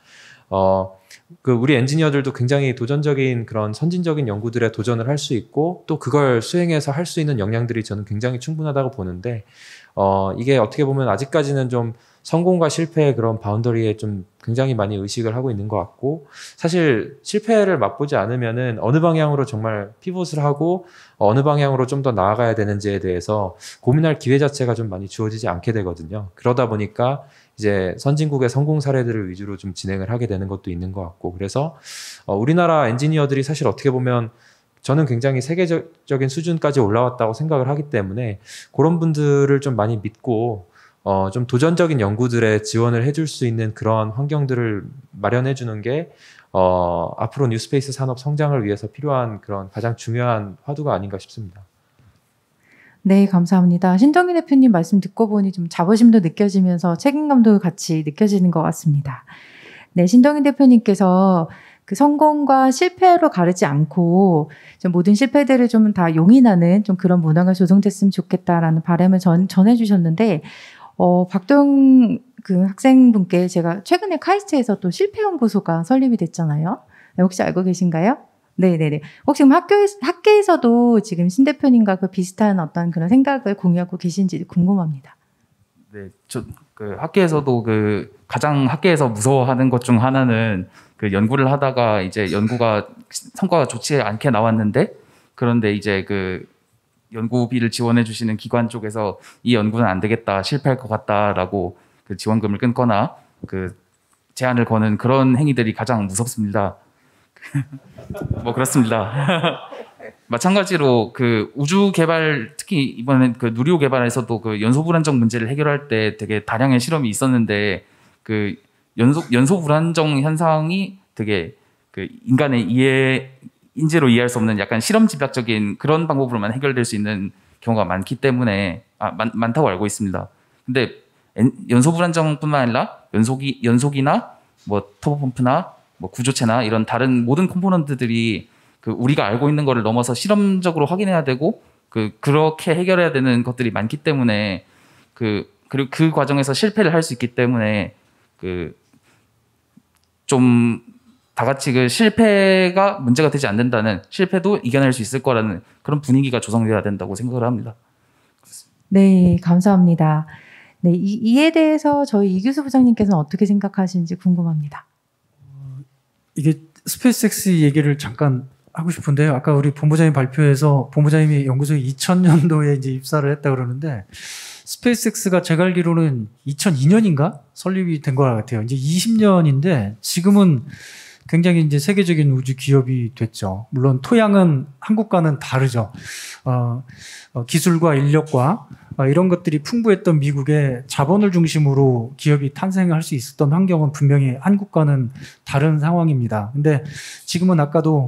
그 우리 엔지니어들도 굉장히 도전적인 그런 선진적인 연구들에 도전을 할 수 있고 또 그걸 수행해서 할 수 있는 역량들이 저는 굉장히 충분하다고 보는데, 이게 어떻게 보면 아직까지는 좀 성공과 실패의 그런 바운더리에 좀 굉장히 많이 의식을 하고 있는 것 같고, 사실 실패를 맛보지 않으면은 어느 방향으로 정말 피봇을 하고 어느 방향으로 좀 더 나아가야 되는지에 대해서 고민할 기회 자체가 좀 많이 주어지지 않게 되거든요. 그러다 보니까 이제 선진국의 성공 사례들을 위주로 좀 진행을 하게 되는 것도 있는 것 같고, 그래서 우리나라 엔지니어들이 사실 어떻게 보면 저는 굉장히 세계적인 수준까지 올라왔다고 생각을 하기 때문에 그런 분들을 좀 많이 믿고 좀 도전적인 연구들에 지원을 해줄 수 있는 그런 환경들을 마련해 주는 게 앞으로 뉴스페이스 산업 성장을 위해서 필요한 그런 가장 중요한 화두가 아닌가 싶습니다. 네, 감사합니다. 신동희 대표님 말씀 듣고 보니 좀 자부심도 느껴지면서 책임감도 같이 느껴지는 것 같습니다. 네, 신동희 대표님께서 그 성공과 실패로 가르지 않고 좀 모든 실패들을 좀 다 용인하는 좀 그런 문화가 조성됐으면 좋겠다라는 바람을 전해주셨는데, 박도영 그 학생분께 제가 최근에 카이스트에서 또 실패연구소가 설립이 됐잖아요. 네, 혹시 알고 계신가요? 네네네. 혹시 그럼 학계에서도 지금 신 대표님과 그 비슷한 어떤 그런 생각을 공유하고 계신지 궁금합니다. 네, 그 학계에서도 그 가장 학계에서 무서워하는 것 중 하나는 그 연구를 하다가 이제 연구가 성과가 좋지 않게 나왔는데, 그런데 이제 그 연구비를 지원해 주시는 기관 쪽에서 이 연구는 안 되겠다, 실패할 것 같다라고 그 지원금을 끊거나 그 제한을 거는 그런 행위들이 가장 무섭습니다. 뭐 그렇습니다. 마찬가지로 그 우주 개발, 특히 이번엔 그 누리호 개발에서도 그 연소 불안정 문제를 해결할 때 되게 다량의 실험이 있었는데, 그 연소 불안정 현상이 되게 그 인간의 인지로 이해할 수 없는 약간 실험 집약적인 그런 방법으로만 해결될 수 있는 경우가 많기 때문에 많다고 알고 있습니다. 근데 연소 불안정뿐만 아니라 연소기나 뭐 터보펌프나 뭐 구조체나 이런 다른 모든 컴포넌트들이 그 우리가 알고 있는 거를 넘어서 실험적으로 확인해야 되고 그렇게 해결해야 되는 것들이 많기 때문에 그리고 그 과정에서 실패를 할 수 있기 때문에 좀 다 같이 그 실패가 문제가 되지 않는다는, 실패도 이겨낼 수 있을 거라는 그런 분위기가 조성돼야 된다고 생각을 합니다. 네, 감사합니다. 네, 이에 대해서 저희 이규수 부장님께서는 어떻게 생각하시는지 궁금합니다. 이게 스페이스X 얘기를 잠깐 하고 싶은데요. 아까 우리 본부장님 발표에서 본부장님이 연구소에 2000년도에 이제 입사를 했다 그러는데, 스페이스X가 제가 알기로는 2002년인가 설립이 된 것 같아요. 이제 20년인데 지금은 굉장히 이제 세계적인 우주 기업이 됐죠. 물론 토양은 한국과는 다르죠. 기술과 인력과 이런 것들이 풍부했던 미국의 자본을 중심으로 기업이 탄생할 수 있었던 환경은 분명히 한국과는 다른 상황입니다. 근데 지금은 아까도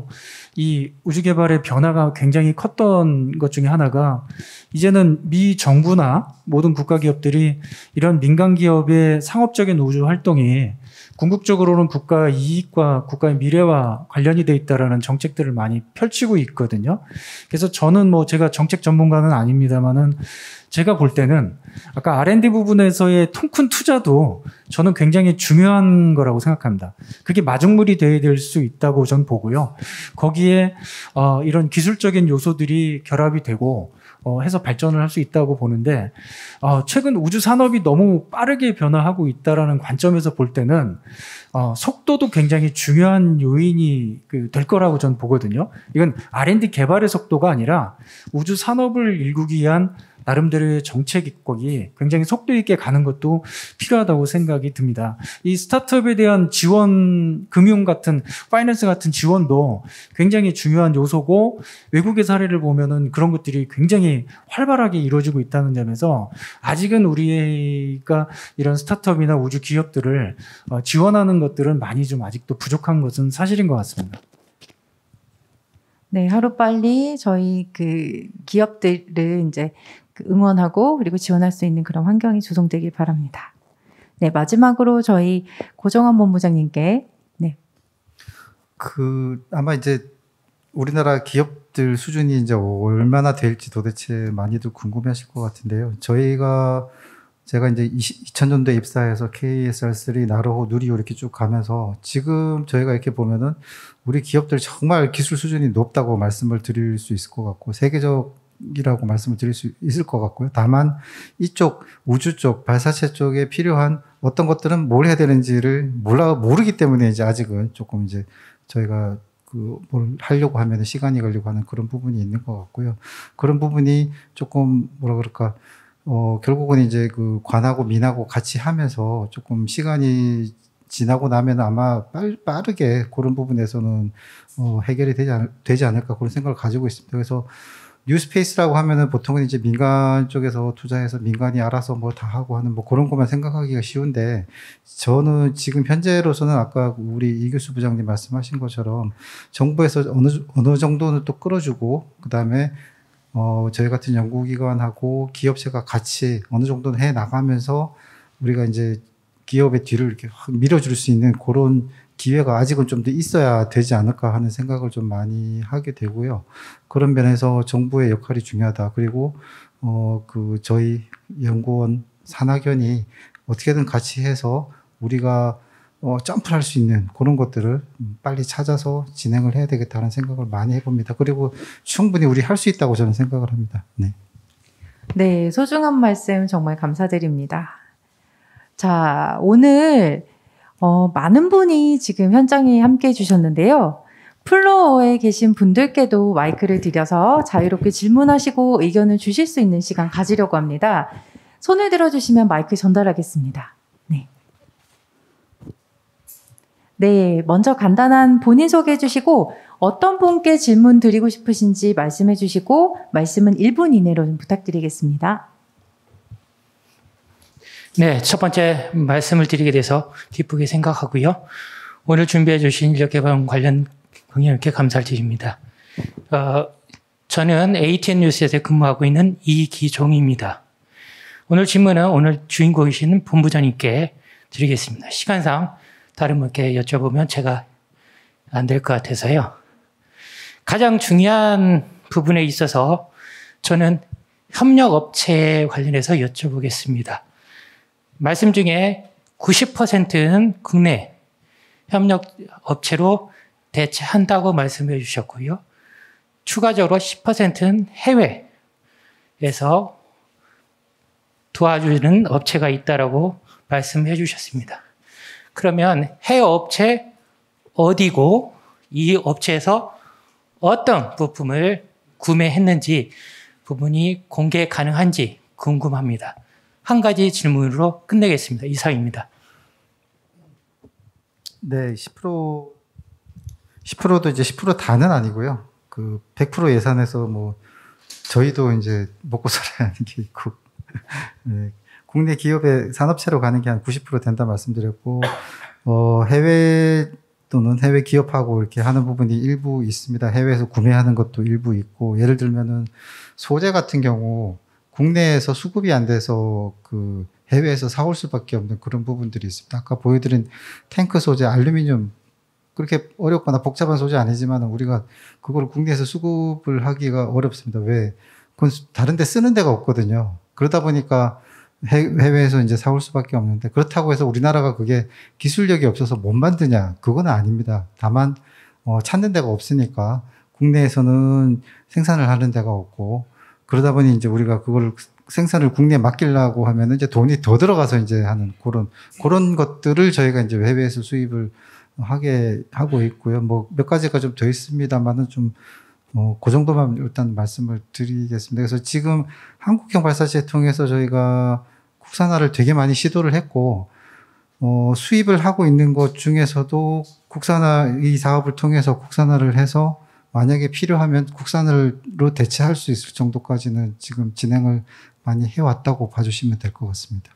이 우주 개발의 변화가 굉장히 컸던 것 중에 하나가 이제는 미 정부나 모든 국가 기업들이 이런 민간 기업의 상업적인 우주 활동이 궁극적으로는 국가 이익과 국가의 미래와 관련이 돼 있다라는 정책들을 많이 펼치고 있거든요. 그래서 저는 뭐 제가 정책 전문가는 아닙니다만은 제가 볼 때는 아까 R&D 부분에서의 통큰 투자도 저는 굉장히 중요한 거라고 생각합니다. 그게 마중물이 돼야 될 수 있다고 저는 보고요. 거기에 이런 기술적인 요소들이 결합이 되고 해서 발전을 할 수 있다고 보는데 최근 우주 산업이 너무 빠르게 변화하고 있다라는 관점에서 볼 때는 속도도 굉장히 중요한 요인이 될 거라고 저는 보거든요. 이건 R&D 개발의 속도가 아니라 우주 산업을 일구기 위한 나름대로의 정책이 굉장히 속도 있게 가는 것도 필요하다고 생각이 듭니다. 이 스타트업에 대한 지원, 금융 같은, 파이낸스 같은 지원도 굉장히 중요한 요소고 외국의 사례를 보면은 그런 것들이 굉장히 활발하게 이루어지고 있다는 점에서 아직은 우리가 이런 스타트업이나 우주 기업들을 지원하는 것들은 많이 좀 아직도 부족한 것은 사실인 것 같습니다. 네, 하루빨리 저희 기업들을 이제 응원하고 그리고 지원할 수 있는 그런 환경이 조성되길 바랍니다. 네, 마지막으로 저희 고정환 본부장님께 아마 이제 우리나라 기업들 수준이 이제 얼마나 될지 도대체 많이들 궁금해하실 것 같은데요. 제가 이제 2000년도에 입사해서 KSR3, 나로호, 누리호 이렇게 쭉 가면서 지금 저희가 이렇게 보면은 우리 기업들 정말 기술 수준이 높다고 말씀을 드릴 수 있을 것 같고 세계적이라고 말씀을 드릴 수 있을 것 같고요. 다만 이쪽 우주 쪽 발사체 쪽에 필요한 어떤 것들은 뭘 해야 되는지를 모르기 때문에 이제 아직은 조금 이제 저희가 뭘 하려고 하면 시간이 걸리고 하는 그런 부분이 있는 것 같고요. 그런 부분이 조금 결국은 이제 관하고 민하고 같이 하면서 조금 시간이 지나고 나면 아마 빠르게 그런 부분에서는 해결이 되지 않을까 그런 생각을 가지고 있습니다. 그래서 뉴스페이스라고 하면은 보통은 이제 민간 쪽에서 투자해서 민간이 알아서 뭐 다 하고 하는 뭐 그런 것만 생각하기가 쉬운데 저는 지금 현재로서는 아까 우리 이 교수 부장님 말씀하신 것처럼 정부에서 어느 정도는 또 끌어주고 그다음에 저희 같은 연구기관하고 기업체가 같이 어느 정도는 해 나가면서 우리가 이제 기업의 뒤를 이렇게 확 밀어줄 수 있는 그런 기회가 아직은 좀 더 있어야 되지 않을까 하는 생각을 좀 많이 하게 되고요. 그런 면에서 정부의 역할이 중요하다. 그리고 저희 연구원 산학연이 어떻게든 같이 해서 우리가 점프를 할 수 있는 그런 것들을 빨리 찾아서 진행을 해야 되겠다는 생각을 많이 해봅니다. 그리고 충분히 우리 할 수 있다고 저는 생각을 합니다. 네. 네, 소중한 말씀 정말 감사드립니다. 자, 오늘 많은 분이 지금 현장에 함께 해주셨는데요. 플로어에 계신 분들께도 마이크를 드려서 자유롭게 질문하시고 의견을 주실 수 있는 시간 가지려고 합니다. 손을 들어주시면 마이크 전달하겠습니다. 네, 먼저 간단한 본인 소개해 주시고 어떤 분께 질문 드리고 싶으신지 말씀해 주시고 말씀은 1분 이내로 좀 부탁드리겠습니다. 네, 첫 번째 말씀을 드리게 돼서 기쁘게 생각하고요. 오늘 준비해 주신 인력개발 관련 강연께 감사를 드립니다. 저는 ATN 뉴스에서 근무하고 있는 이기종입니다. 오늘 질문은 오늘 주인공이신 본부장님께 드리겠습니다. 시간상 다른 분께 여쭤보면 제가 안 될 것 같아서요. 가장 중요한 부분에 있어서 저는 협력업체 관련해서 여쭤보겠습니다. 말씀 중에 90%는 국내 협력업체로 대체한다고 말씀해 주셨고요. 추가적으로 10%는 해외에서 도와주는 업체가 있다라고 말씀해 주셨습니다. 그러면 해외 업체 어디고 이 업체에서 어떤 부품을 구매했는지 부분이 공개 가능한지 궁금합니다. 한 가지 질문으로 끝내겠습니다. 이상입니다. 네, 10%도 이제 10% 다는 아니고요. 100% 예산에서 뭐 저희도 이제 먹고 살아야 하는 게 있고 네, 국내 기업의 산업체로 가는 게 한 90% 된다 말씀드렸고 해외 또는 해외 기업하고 이렇게 하는 부분이 일부 있습니다. 해외에서 구매하는 것도 일부 있고, 예를 들면은 소재 같은 경우 국내에서 수급이 안 돼서 그 해외에서 사올 수밖에 없는 그런 부분들이 있습니다. 아까 보여드린 탱크 소재, 알루미늄, 그렇게 어렵거나 복잡한 소재 아니지만 우리가 그걸 국내에서 수급을 하기가 어렵습니다. 왜? 그건 다른 데 쓰는 데가 없거든요. 그러다 보니까 해외에서 이제 사올 수밖에 없는데, 그렇다고 해서 우리나라가 그게 기술력이 없어서 못 만드냐? 그건 아닙니다. 다만 찾는 데가 없으니까 국내에서는 생산을 하는 데가 없고, 그러다 보니 이제 우리가 그걸 생산을 국내에 맡기려고 하면 이제 돈이 더 들어가서 이제 하는 그런 것들을 저희가 이제 해외에서 수입을 하게 하고 있고요. 뭐 몇 가지가 좀 더 있습니다만은 좀 그 정도만 일단 말씀을 드리겠습니다. 그래서 지금 한국형 발사체 통해서 저희가 국산화를 되게 많이 시도를 했고, 수입을 하고 있는 것 중에서도 국산화, 이 사업을 통해서 국산화를 해서 만약에 필요하면 국산으로 대체할 수 있을 정도까지는 지금 진행을 많이 해왔다고 봐주시면 될 것 같습니다.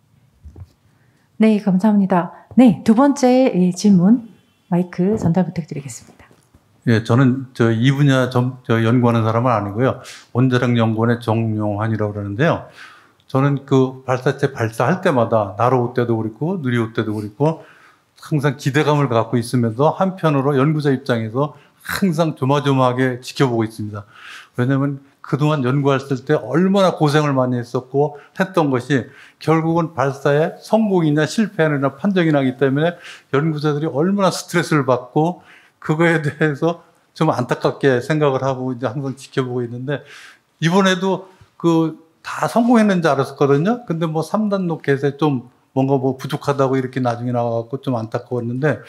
네, 감사합니다. 네, 두 번째 질문 마이크 전달 부탁드리겠습니다. 예, 저는 이 분야 연구하는 사람은 아니고요. 원자력 연구원의 정용환이라고 그러는데요. 저는 그 발사체 발사할 때마다 나로호 때도 그렇고 누리호 때도 그렇고 항상 기대감을 갖고 있으면서 한편으로 연구자 입장에서 항상 조마조마하게 지켜보고 있습니다. 왜냐하면 그동안 연구했을 때 얼마나 고생을 많이 했었고 했던 것이 결국은 발사에 성공이냐 실패냐 판정이 나기 때문에 연구자들이 얼마나 스트레스를 받고 그거에 대해서 좀 안타깝게 생각을 하고 이제 항상 지켜보고 있는데, 이번에도 다 성공했는지 알았었거든요. 근데 뭐 3단 로켓에 좀 뭔가 뭐 부족하다고 이렇게 나중에 나와갖고 좀 안타까웠는데,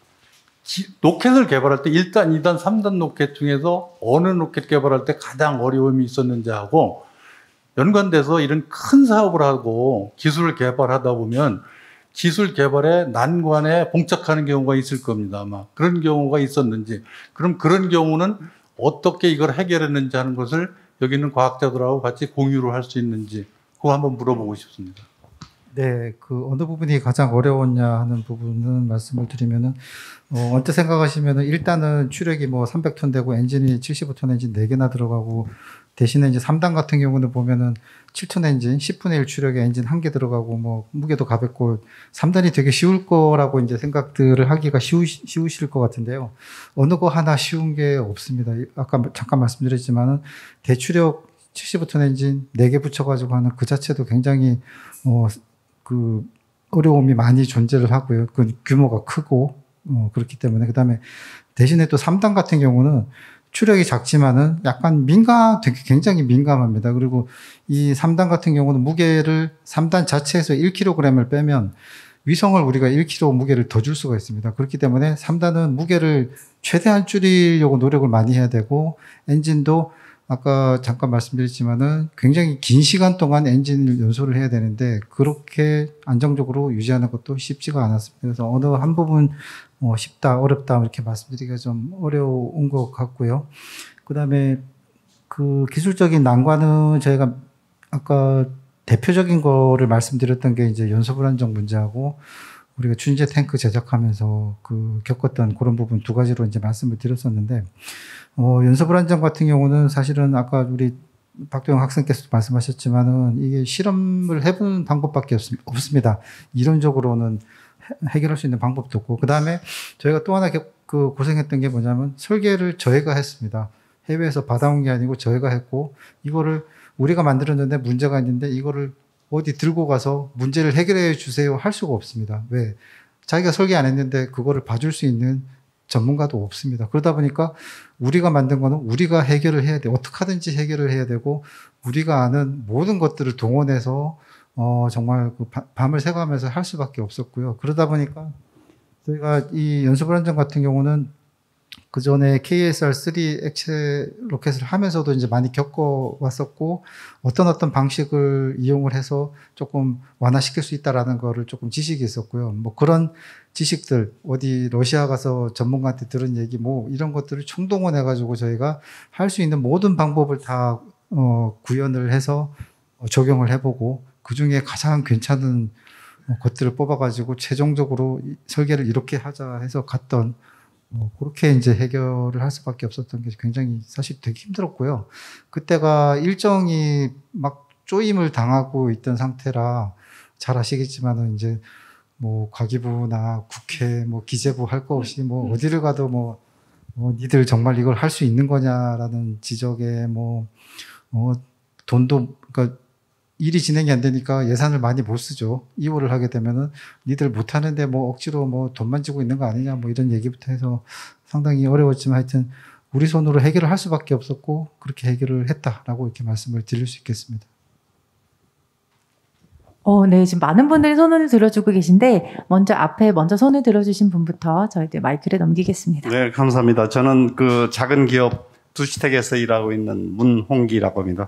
로켓을 개발할 때 1단, 2단, 3단 로켓 중에서 어느 로켓 개발할 때 가장 어려움이 있었는지 하고, 연관돼서 이런 큰 사업을 하고 기술을 개발하다 보면 기술 개발에 난관에 봉착하는 경우가 있을 겁니다. 아마 그런 경우가 있었는지, 그럼 그런 경우는 어떻게 이걸 해결했는지 하는 것을 여기 있는 과학자들하고 같이 공유를 할 수 있는지 그거 한번 물어보고 싶습니다. 네, 그 어느 부분이 가장 어려웠냐 하는 부분은 말씀을 드리면은 언뜻 생각하시면은 일단은 추력이 뭐 300톤 되고 엔진이 75톤 엔진 4개나 들어가고, 대신에 이제 3단 같은 경우는 보면은 7톤 엔진 10분의 1 추력의 엔진 1개 들어가고 뭐 무게도 가볍고 3단이 되게 쉬울 거라고 이제 생각들을 하기가 쉬우실 것 같은데요. 어느 거 하나 쉬운 게 없습니다. 아까 잠깐 말씀드렸지만은 대추력 75톤 엔진 4개 붙여가지고 하는 그 자체도 굉장히 그 어려움이 많이 존재를 하고요. 그 규모가 크고 그렇기 때문에. 그다음에 대신에 또 3단 같은 경우는 추력이 작지만은 약간 되게 굉장히 민감합니다. 그리고 이 3단 같은 경우는 무게를 3단 자체에서 1kg을 빼면 위성을 우리가 1kg 무게를 더 줄 수가 있습니다. 그렇기 때문에 3단은 무게를 최대한 줄이려고 노력을 많이 해야 되고, 엔진도 아까 잠깐 말씀드렸지만은 굉장히 긴 시간 동안 엔진을 연소를 해야 되는데 그렇게 안정적으로 유지하는 것도 쉽지가 않았습니다. 그래서 어느 한 부분 쉽다, 어렵다 이렇게 말씀드리기가 좀 어려운 것 같고요. 그다음에 그 기술적인 난관은 저희가 아까 대표적인 거를 말씀드렸던 게 이제 연소 불안정 문제하고 우리가 준재 탱크 제작하면서 겪었던 그런 부분 두 가지로 이제 말씀을 드렸었는데, 연소 불안정 같은 경우는 사실은 아까 우리 박도영 학생께서도 말씀하셨지만은 이게 실험을 해보는 방법밖에 없습니다. 이론적으로는 해결할 수 있는 방법도 없고, 그 다음에 저희가 또 하나 고생했던 게 뭐냐면 설계를 저희가 했습니다. 해외에서 받아온 게 아니고 저희가 했고, 이거를 우리가 만들었는데 문제가 있는데 이거를 어디 들고 가서 문제를 해결해 주세요 할 수가 없습니다. 왜? 자기가 설계 안 했는데 그거를 봐줄 수 있는 전문가도 없습니다. 그러다 보니까 우리가 만든 거는 우리가 해결을 해야 돼. 어떻게 하든지 해결을 해야 되고, 우리가 아는 모든 것들을 동원해서 정말 밤을 새가면서 할 수밖에 없었고요. 그러다 보니까 저희가 이 연소 불안정 같은 경우는 그 전에 KSR-3 액체 로켓을 하면서도 이제 많이 겪어왔었고, 어떤 방식을 이용을 해서 조금 완화시킬 수 있다라는 거를 조금 지식이 있었고요. 뭐 그런 지식들, 어디 러시아 가서 전문가한테 들은 얘기, 뭐 이런 것들을 총동원해가지고 저희가 할 수 있는 모든 방법을 다 구현을 해서 적용을 해보고, 그 중에 가장 괜찮은 것들을 뽑아가지고 최종적으로 설계를 이렇게 하자 해서 갔던 그렇게 이제 해결을 할 수밖에 없었던 게 굉장히 사실 되게 힘들었고요. 그때가 일정이 막 쪼임을 당하고 있던 상태라 잘 아시겠지만은 이제 뭐 과기부나 국회, 뭐 기재부 할 거 없이 뭐 어디를 가도 뭐 니들 정말 이걸 할 수 있는 거냐라는 지적에 돈도 그러니까 일이 진행이 안 되니까 예산을 많이 못 쓰죠. 2호를 하게 되면은 니들 못 하는데 뭐 억지로 뭐 돈만 주고 있는 거 아니냐 뭐 이런 얘기부터 해서 상당히 어려웠지만 하여튼 우리 손으로 해결을 할 수밖에 없었고 그렇게 해결을 했다라고 이렇게 말씀을 드릴 수 있겠습니다. 네, 지금 많은 분들이 손을 들어주고 계신데 먼저 손을 들어주신 분부터 저희들 마이크를 넘기겠습니다. 네, 감사합니다. 저는 그 작은 기업 두시택에서 일하고 있는 문홍기라고 합니다.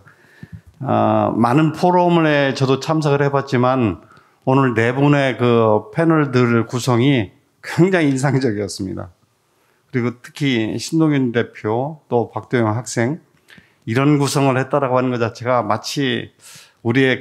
많은 포럼에 저도 참석을 해봤지만 오늘 네 분의 그 패널들 구성이 굉장히 인상적이었습니다. 그리고 특히 신동윤 대표 또 박도영 학생 이런 구성을 했다라고 하는 것 자체가 마치 우리의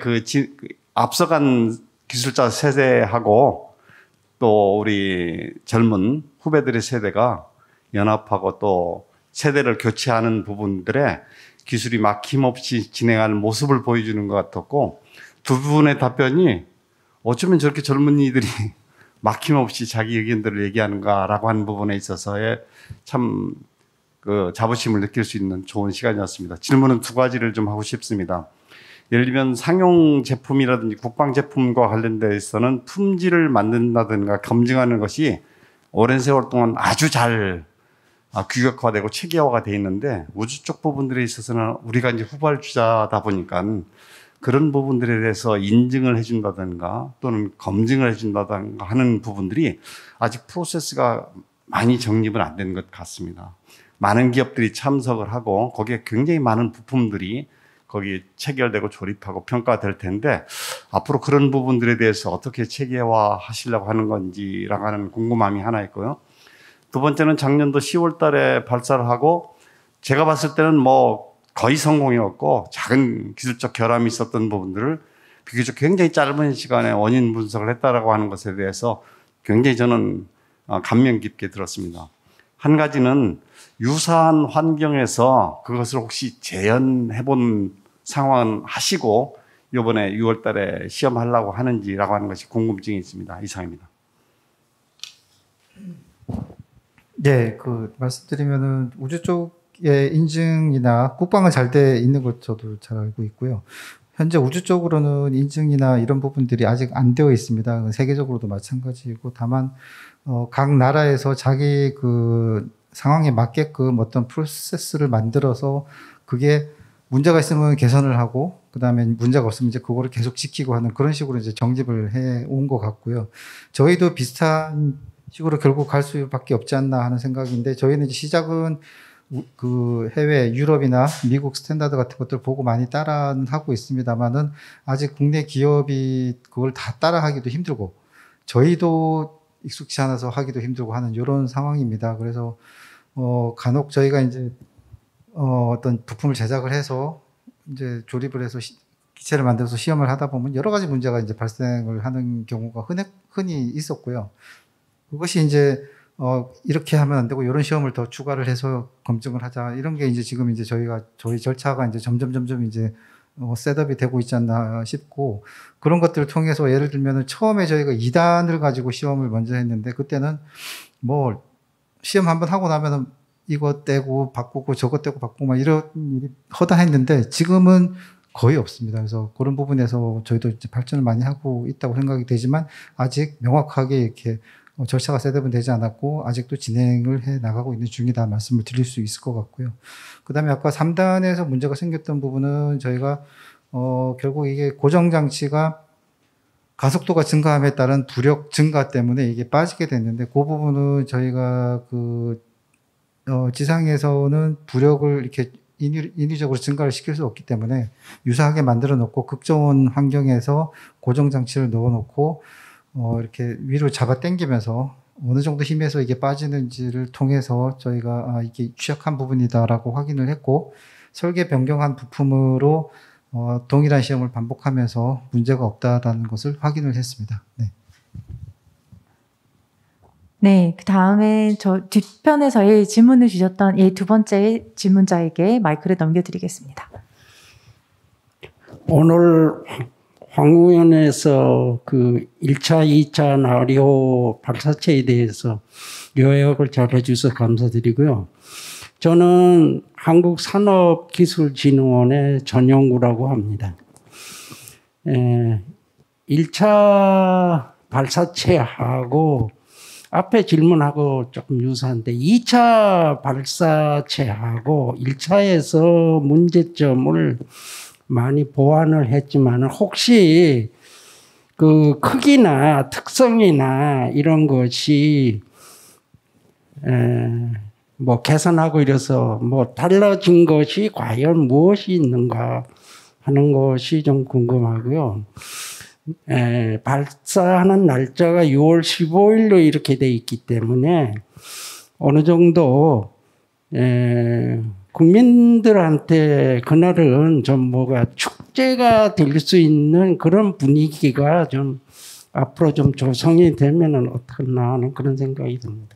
앞서간 기술자 세대하고 또 우리 젊은 후배들의 세대가 연합하고 또 세대를 교체하는 부분들에 기술이 막힘없이 진행하는 모습을 보여주는 것 같았고 두 분의 답변이 어쩌면 저렇게 젊은이들이 막힘없이 자기 의견들을 얘기하는가라고 하는 부분에 있어서의 참 그 자부심을 느낄 수 있는 좋은 시간이었습니다. 질문은 두 가지를 좀 하고 싶습니다. 예를 들면 상용 제품이라든지 국방 제품과 관련돼서는 품질을 만든다든가 검증하는 것이 오랜 세월 동안 아주 잘 규격화되고 체계화가 돼 있는데 우주 쪽 부분들에 있어서는 우리가 이제 후발주자다 보니까 그런 부분들에 대해서 인증을 해준다든가 또는 검증을 해준다든가 하는 부분들이 아직 프로세스가 많이 정립은 안 된 것 같습니다. 많은 기업들이 참석을 하고 거기에 굉장히 많은 부품들이 거기 체결되고 조립하고 평가될 텐데 앞으로 그런 부분들에 대해서 어떻게 체계화 하시려고 하는 건지라고 하는 궁금함이 하나 있고요. 두 번째는 작년도 10월 달에 발사를 하고 제가 봤을 때는 뭐 거의 성공이었고 작은 기술적 결함이 있었던 부분들을 비교적 굉장히 짧은 시간에 원인 분석을 했다라고 하는 것에 대해서 굉장히 저는 감명 깊게 들었습니다. 한 가지는 유사한 환경에서 그것을 혹시 재현해 본 상황은 하시고 이번에 6월 달에 시험하려고 하는지라고 하는 것이 궁금증이 있습니다. 이상입니다. 네, 말씀드리면은 우주 쪽의 인증이나 국방은 잘 돼 있는 것 저도 잘 알고 있고요. 현재 우주 쪽으로는 인증이나 이런 부분들이 아직 안 되어 있습니다. 세계적으로도 마찬가지이고 다만 각 나라에서 자기 그 상황에 맞게끔 어떤 프로세스를 만들어서 그게 문제가 있으면 개선을 하고 그다음에 문제가 없으면 이제 그거를 계속 지키고 하는 그런 식으로 이제 정립을 해 온 것 같고요. 저희도 비슷한 식으로 결국 갈 수밖에 없지 않나 하는 생각인데 저희는 이제 시작은 그 해외 유럽이나 미국 스탠다드 같은 것들 보고 많이 따라하고 있습니다만은 아직 국내 기업이 그걸 다 따라하기도 힘들고 저희도 익숙치 않아서 하기도 힘들고 하는 이런 상황입니다. 그래서 간혹 저희가 이제 어떤 부품을 제작을 해서 이제 조립을 해서 기체를 만들어서 시험을 하다 보면 여러 가지 문제가 이제 발생을 하는 경우가 흔히 있었고요. 그것이 이제 이렇게 하면 안 되고 이런 시험을 더 추가를 해서 검증을 하자 이런 게 이제 지금 이제 저희 절차가 이제 점점 이제 셋업이 되고 있지 않나 싶고 그런 것들을 통해서 예를 들면은 처음에 저희가 2단을 가지고 시험을 먼저 했는데 그때는 뭐 시험 한번 하고 나면은 이거 떼고 바꾸고 저거 떼고 바꾸고 막 이런 일이 허다했는데 지금은 거의 없습니다. 그래서 그런 부분에서 저희도 이제 발전을 많이 하고 있다고 생각이 되지만 아직 명확하게 이렇게 절차가 셋업은 되지 않았고 아직도 진행을 해 나가고 있는 중이다 말씀을 드릴 수 있을 것 같고요. 그 다음에 아까 3단에서 문제가 생겼던 부분은 저희가 결국 이게 고정장치가 가속도가 증가함에 따른 부력 증가 때문에 이게 빠지게 됐는데 그 부분은 저희가 지상에서는 부력을 이렇게 인위적으로 증가를 시킬 수 없기 때문에 유사하게 만들어 놓고 극저온 환경에서 고정장치를 넣어 놓고 이렇게 위로 잡아 당기면서 어느 정도 힘에서 이게 빠지는지를 통해서 저희가 이게 취약한 부분이다라고 확인을 했고 설계 변경한 부품으로 동일한 시험을 반복하면서 문제가 없다라는 것을 확인을 했습니다. 네. 네, 그 다음에 저 뒷편에서의 질문을 주셨던 이 두 번째 질문자에게 마이크를 넘겨드리겠습니다. 오늘 황우연에서 그 1차, 2차 나리호 발사체에 대해서 요약을 잘 해주셔서 감사드리고요. 저는 한국산업기술진흥원의 전용구라고 합니다. 1차 발사체하고 앞에 질문하고 조금 유사한데 2차 발사체하고 1차에서 문제점을 많이 보완을 했지만 혹시 그 크기나 특성이나 이런 것이 뭐 개선하고 이래서 뭐 달라진 것이 과연 무엇이 있는가 하는 것이 좀 궁금하고요. 발사하는 날짜가 6월 15일로 이렇게 돼 있기 때문에 어느 정도 국민들한테 그날은 좀 뭐가 축제가 될 수 있는 그런 분위기가 좀 앞으로 좀 조성이 되면은 어떡하나 하는 그런 생각이 듭니다.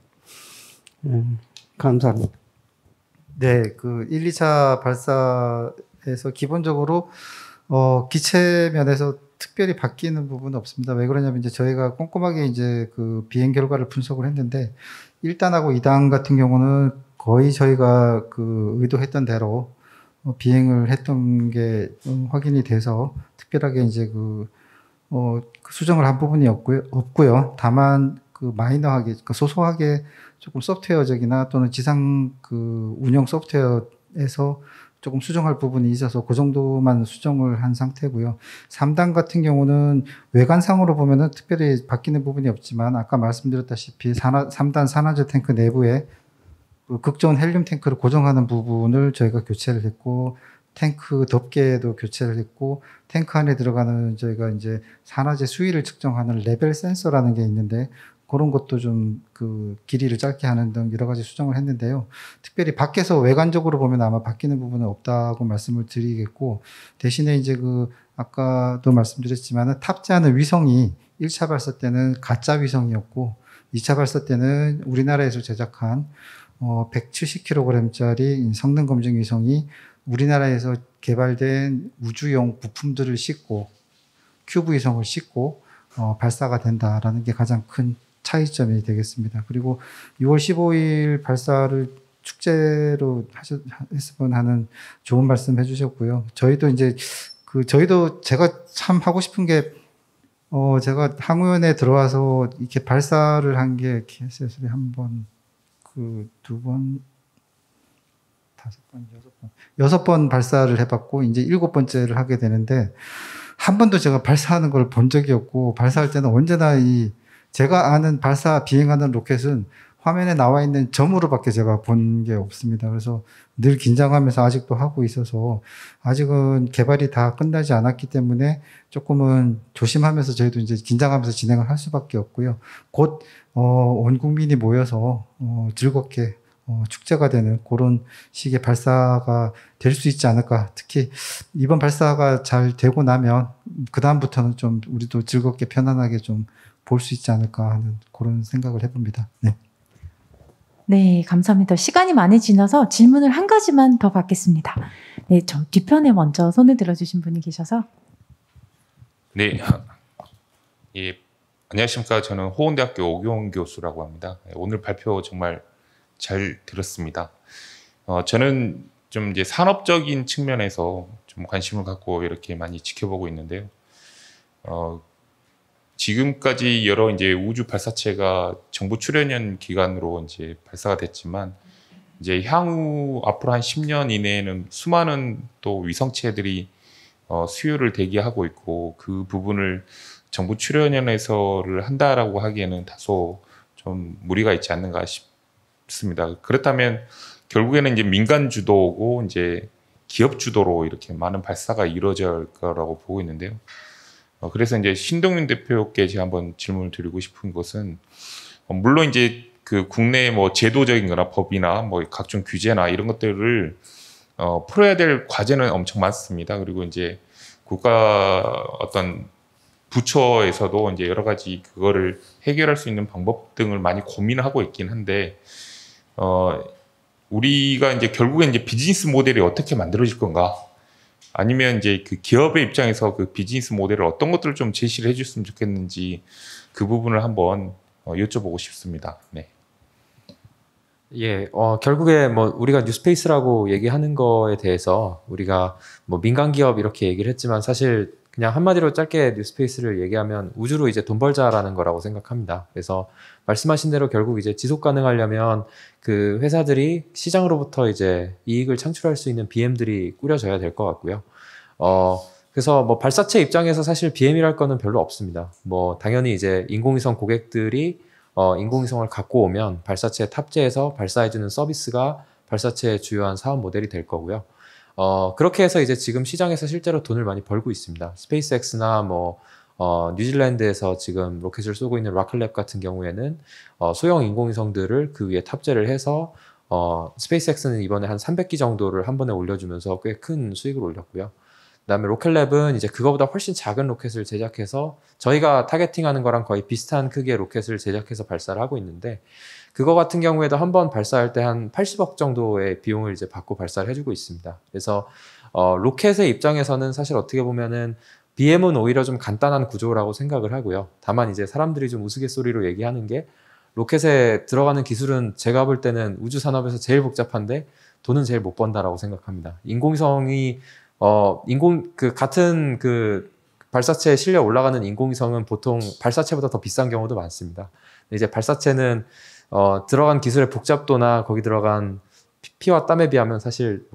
감사합니다. 네, 그 1, 2차 발사에서 기본적으로 기체 면에서 특별히 바뀌는 부분은 없습니다. 왜 그러냐면 이제 저희가 꼼꼼하게 이제 그 비행 결과를 분석을 했는데 1단하고 2단 같은 경우는 거의 저희가 그 의도했던 대로 비행을 했던 게 확인이 돼서 특별하게 이제 그 수정을 한 부분이 없고요. 다만 그 마이너하게, 그 소소하게 조금 소프트웨어적이나 또는 지상 그 운영 소프트웨어에서 조금 수정할 부분이 있어서 그 정도만 수정을 한 상태고요. 3단 같은 경우는 외관상으로 보면은 특별히 바뀌는 부분이 없지만 아까 말씀드렸다시피 3단 산화제 탱크 내부에 그 극저온 헬륨 탱크를 고정하는 부분을 저희가 교체를 했고 탱크 덮개도 교체를 했고 탱크 안에 들어가는 저희가 이제 산화제 수위를 측정하는 레벨 센서라는 게 있는데 그런 것도 좀 그 길이를 짧게 하는 등 여러 가지 수정을 했는데요. 특별히 밖에서 외관적으로 보면 아마 바뀌는 부분은 없다고 말씀을 드리겠고 대신에 이제 그 아까도 말씀드렸지만은 탑재하는 위성이 1차 발사 때는 가짜 위성이었고 2차 발사 때는 우리나라에서 제작한 170kg짜리 성능 검증 위성이 우리나라에서 개발된 우주용 부품들을 싣고 큐브 위성을 싣고 발사가 된다라는 게 가장 큰 차이점이 되겠습니다. 그리고 6월 15일 발사를 축제로 했으면 하는 좋은 말씀 해주셨고요. 저희도 이제 저희도 제가 참 하고 싶은 게 제가 항우연에 들어와서 이렇게 발사를 한 게 KSS에 한 번, 두 번, 5번, 6번 발사를 해봤고 이제 7번째를 하게 되는데 한 번도 제가 발사하는 걸 본 적이 없고 발사할 때는 언제나 제가 아는 비행하는 로켓은 화면에 나와 있는 점으로밖에 제가 본 게 없습니다. 그래서 늘 긴장하면서 아직도 하고 있어서 아직은 개발이 다 끝나지 않았기 때문에 조금은 조심하면서 저희도 이제 긴장하면서 진행을 할 수밖에 없고요. 곧 온 국민이 모여서 즐겁게 축제가 되는 그런 식의 발사가 될 수 있지 않을까. 특히 이번 발사가 잘 되고 나면 그 다음부터는 좀 우리도 즐겁게 편안하게 좀 볼 수 있지 않을까 하는 그런 생각을 해봅니다. 네. 네, 감사합니다. 시간이 많이 지나서 질문을 한 가지만 더 받겠습니다. 네, 저 뒤편에 먼저 손을 들어주신 분이 계셔서. 네, 예, 안녕하십니까. 저는 호원대학교 오교원 교수라고 합니다. 오늘 발표 정말 잘 들었습니다. 저는 좀 이제 산업적인 측면에서 좀 관심을 갖고 이렇게 많이 지켜보고 있는데요. 지금까지 여러 이제 우주 발사체가 정부 출연연 기간으로 이제 발사가 됐지만 이제 향후 앞으로 한 10년 이내에는 수많은 또 위성체들이 수요를 대기하고 있고 그 부분을 정부 출연연에서를 한다라고 하기에는 다소 좀 무리가 있지 않는가 싶습니다. 그렇다면 결국에는 이제 민간 주도고 이제 기업 주도로 이렇게 많은 발사가 이루어질 거라고 보고 있는데요. 그래서 이제 신동윤 대표께 제가 한번 질문을 드리고 싶은 것은 물론 이제 그 국내 뭐 제도적인 거나 법이나 뭐 각종 규제나 이런 것들을 풀어야 될 과제는 엄청 많습니다. 그리고 이제 국가 어떤 부처에서도 이제 여러 가지 그거를 해결할 수 있는 방법 등을 많이 고민하고 있긴 한데, 우리가 이제 결국엔 이제 비즈니스 모델이 어떻게 만들어질 건가? 아니면 이제 그 기업의 입장에서 그 비즈니스 모델을 어떤 것들을 좀 제시를 해줬으면 좋겠는지 그 부분을 한번 여쭤보고 싶습니다. 네. 예, 결국에 뭐 우리가 뉴스페이스라고 얘기하는 거에 대해서 우리가 뭐 민간 기업 이렇게 얘기를 했지만 사실 그냥 한마디로 짧게 뉴스페이스를 얘기하면 우주로 이제 돈 벌자라는 거라고 생각합니다. 그래서 말씀하신 대로 결국 이제 지속 가능하려면 그 회사들이 시장으로부터 이제 이익을 창출할 수 있는 BM들이 꾸려져야 될 것 같고요. 그래서 뭐 발사체 입장에서 사실 BM이랄 거는 별로 없습니다. 뭐 당연히 이제 인공위성 고객들이 인공위성을 갖고 오면 발사체에 탑재해서 발사해주는 서비스가 발사체의 주요한 사업 모델이 될 거고요. 그렇게 해서 이제 지금 시장에서 실제로 돈을 많이 벌고 있습니다. 스페이스X나 뭐 뉴질랜드에서 지금 로켓을 쏘고 있는 로켓랩 같은 경우에는 소형 인공위성들을 그 위에 탑재를 해서 스페이스X는 이번에 한 300기 정도를 한 번에 올려주면서 꽤 큰 수익을 올렸고요. 그다음에 로켓랩은 이제 그거보다 훨씬 작은 로켓을 제작해서 저희가 타겟팅하는 거랑 거의 비슷한 크기의 로켓을 제작해서 발사를 하고 있는데, 그거 같은 경우에도 한 번 발사할 때 한 80억 정도의 비용을 이제 받고 발사를 해주고 있습니다. 그래서 로켓의 입장에서는 사실 어떻게 보면은 BM은 오히려 좀 간단한 구조라고 생각을 하고요. 다만 이제 사람들이 좀 우스갯소리로 얘기하는 게 로켓에 들어가는 기술은 제가 볼 때는 우주 산업에서 제일 복잡한데 돈은 제일 못 번다라고 생각합니다. 인공위성이 같은 그 발사체에 실려 올라가는 인공위성은 보통 발사체보다 더 비싼 경우도 많습니다. 근데 이제 발사체는 들어간 기술의 복잡도나 거기 들어간 피와 땀에 비하면 사실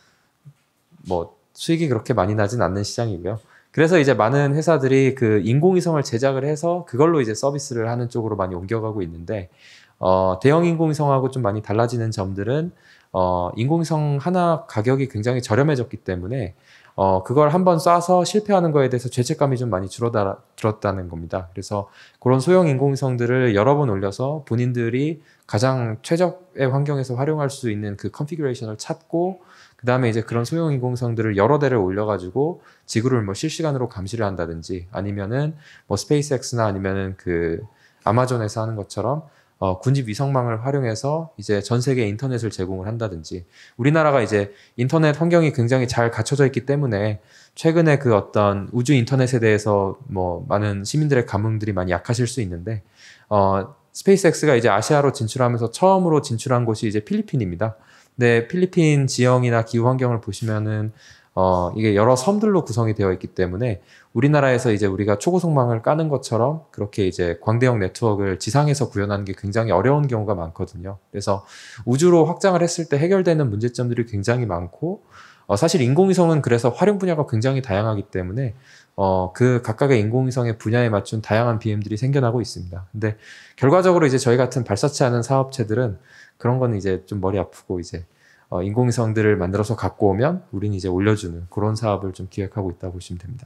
뭐 수익이 그렇게 많이 나진 않는 시장이고요. 그래서 이제 많은 회사들이 그 인공위성을 제작을 해서 그걸로 이제 서비스를 하는 쪽으로 많이 옮겨가고 있는데, 대형 인공위성하고 좀 많이 달라지는 점들은 인공위성 하나 가격이 굉장히 저렴해졌기 때문에 그걸 한번 쏴서 실패하는 거에 대해서 죄책감이 좀 많이 줄었다는 겁니다. 그래서 그런 소형 인공위성들을 여러 번 올려서 본인들이 가장 최적의 환경에서 활용할 수 있는 그 컨피규레이션을 찾고, 그 다음에 이제 그런 소형 인공위성들을 여러 대를 올려가지고 지구를 뭐 실시간으로 감시를 한다든지, 아니면은 뭐 스페이스X나 아니면은 그 아마존에서 하는 것처럼 군집 위성망을 활용해서 이제 전 세계 인터넷을 제공을 한다든지, 우리나라가 이제 인터넷 환경이 굉장히 잘 갖춰져 있기 때문에 최근에 그 어떤 우주 인터넷에 대해서 뭐 많은 시민들의 감흥들이 많이 약하실 수 있는데, 스페이스X가 이제 아시아로 진출하면서 처음으로 진출한 곳이 이제 필리핀입니다. 근데 필리핀 지형이나 기후 환경을 보시면은 이게 여러 섬들로 구성이 되어 있기 때문에 우리나라에서 이제 우리가 초고속망을 까는 것처럼 그렇게 이제 광대역 네트워크를 지상에서 구현하는 게 굉장히 어려운 경우가 많거든요. 그래서 우주로 확장을 했을 때 해결되는 문제점들이 굉장히 많고, 사실 인공위성은 그래서 활용 분야가 굉장히 다양하기 때문에 그 각각의 인공위성의 분야에 맞춘 다양한 BM들이 생겨나고 있습니다. 근데 결과적으로 이제 저희 같은 발사체 하는 사업체들은 그런 거는 이제 좀 머리 아프고 이제 인공위성들을 만들어서 갖고 오면 우리는 이제 올려주는 그런 사업을 좀 기획하고 있다고 보시면 됩니다.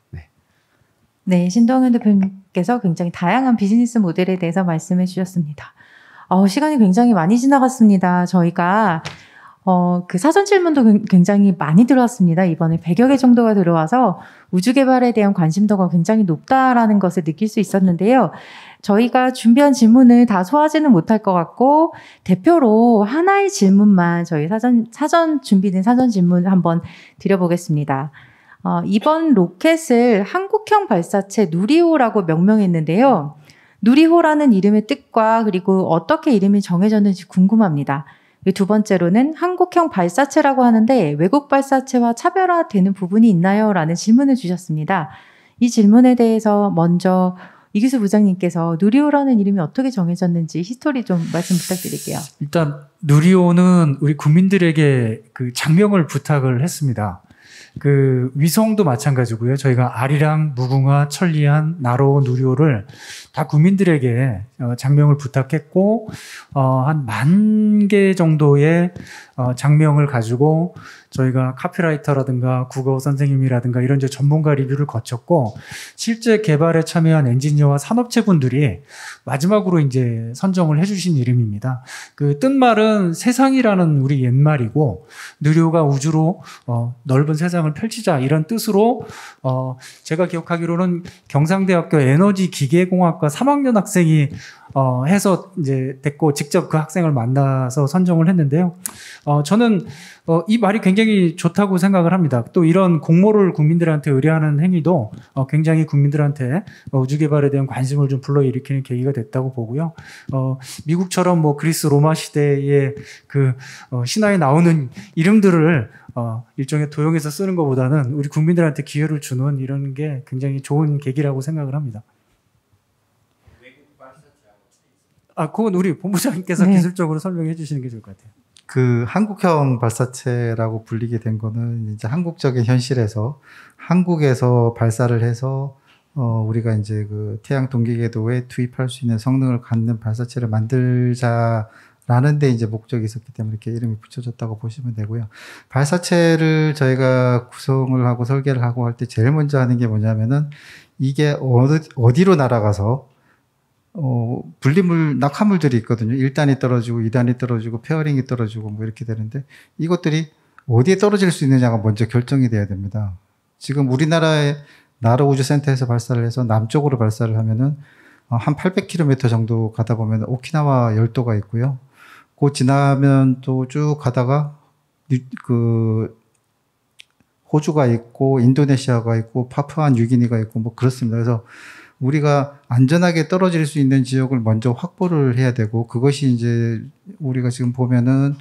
네, 신동현 대표님께서 굉장히 다양한 비즈니스 모델에 대해서 말씀해 주셨습니다. 시간이 굉장히 많이 지나갔습니다. 저희가 그 사전 질문도 굉장히 많이 들어왔습니다. 이번에 100여 개 정도가 들어와서 우주 개발에 대한 관심도가 굉장히 높다라는 것을 느낄 수 있었는데요. 저희가 준비한 질문을 다 소화하지는 못할 것 같고, 대표로 하나의 질문만 저희 사전 준비된 사전 질문을 한번 드려보겠습니다. 이번 로켓을 한국형 발사체 누리호라고 명명했는데요. 누리호라는 이름의 뜻과 그리고 어떻게 이름이 정해졌는지 궁금합니다. 두 번째로는 한국형 발사체라고 하는데 외국 발사체와 차별화되는 부분이 있나요? 라는 질문을 주셨습니다. 이 질문에 대해서 먼저 이규수 부장님께서 누리호라는 이름이 어떻게 정해졌는지 히스토리 좀 말씀 부탁드릴게요. 일단 누리호는 우리 국민들에게 그 장명을 부탁을 했습니다. 그 위성도 마찬가지고요. 저희가 아리랑, 무궁화, 천리안, 나로, 누리호를 다 국민들에게 장명을 부탁했고 한 10,000개 정도의 장명을 가지고 저희가 카피라이터라든가 국어 선생님이라든가 이런 이제 전문가 리뷰를 거쳤고 실제 개발에 참여한 엔지니어와 산업체분들이 마지막으로 이제 선정을 해주신 이름입니다. 그 뜻말은 세상이라는 우리 옛말이고 누리호가 우주로 넓은 세상을 펼치자 이런 뜻으로 제가 기억하기로는 경상대학교 에너지기계공학과 3학년 학생이 해서 이제 됐고 직접 그 학생을 만나서 선정을 했는데요. 저는 이 말이 굉장히 좋다고 생각을 합니다. 또 이런 공모를 국민들한테 의뢰하는 행위도 굉장히 국민들한테 우주 개발에 대한 관심을 좀 불러일으키는 계기가 됐다고 보고요. 미국처럼 뭐 그리스 로마 시대의 그 신화에 나오는 이름들을 일종의 도용해서 쓰는 것보다는 우리 국민들한테 기회를 주는 이런 게 굉장히 좋은 계기라고 생각을 합니다. 그건 우리 본부장님께서 네. 기술적으로 설명해 주시는 게 좋을 것 같아요. 그 한국형 발사체라고 불리게 된 거는 이제 한국적인 현실에서 한국에서 발사를 해서 우리가 이제 그 태양 동기궤도에 투입할 수 있는 성능을 갖는 발사체를 만들자라는 데 이제 목적이 있었기 때문에 이렇게 이름이 붙여졌다고 보시면 되고요. 발사체를 저희가 구성을 하고 설계를 하고 할 때 제일 먼저 하는 게 뭐냐면은 이게 어디로 날아가서 분리물, 낙하물들이 있거든요. 1단이 떨어지고 2단이 떨어지고 페어링이 떨어지고 뭐 이렇게 되는데 이것들이 어디에 떨어질 수 있느냐가 먼저 결정이 돼야 됩니다. 지금 우리나라의 나로우주센터에서 발사를 해서 남쪽으로 발사를 하면은 한 800km 정도 가다 보면 오키나와 열도가 있고요. 그 지나면 또 쭉 가다가 그 호주가 있고 인도네시아가 있고 파푸아 뉴기니가 있고 뭐 그렇습니다. 그래서 우리가 안전하게 떨어질 수 있는 지역을 먼저 확보를 해야 되고 그것이 이제 우리가 지금 보면은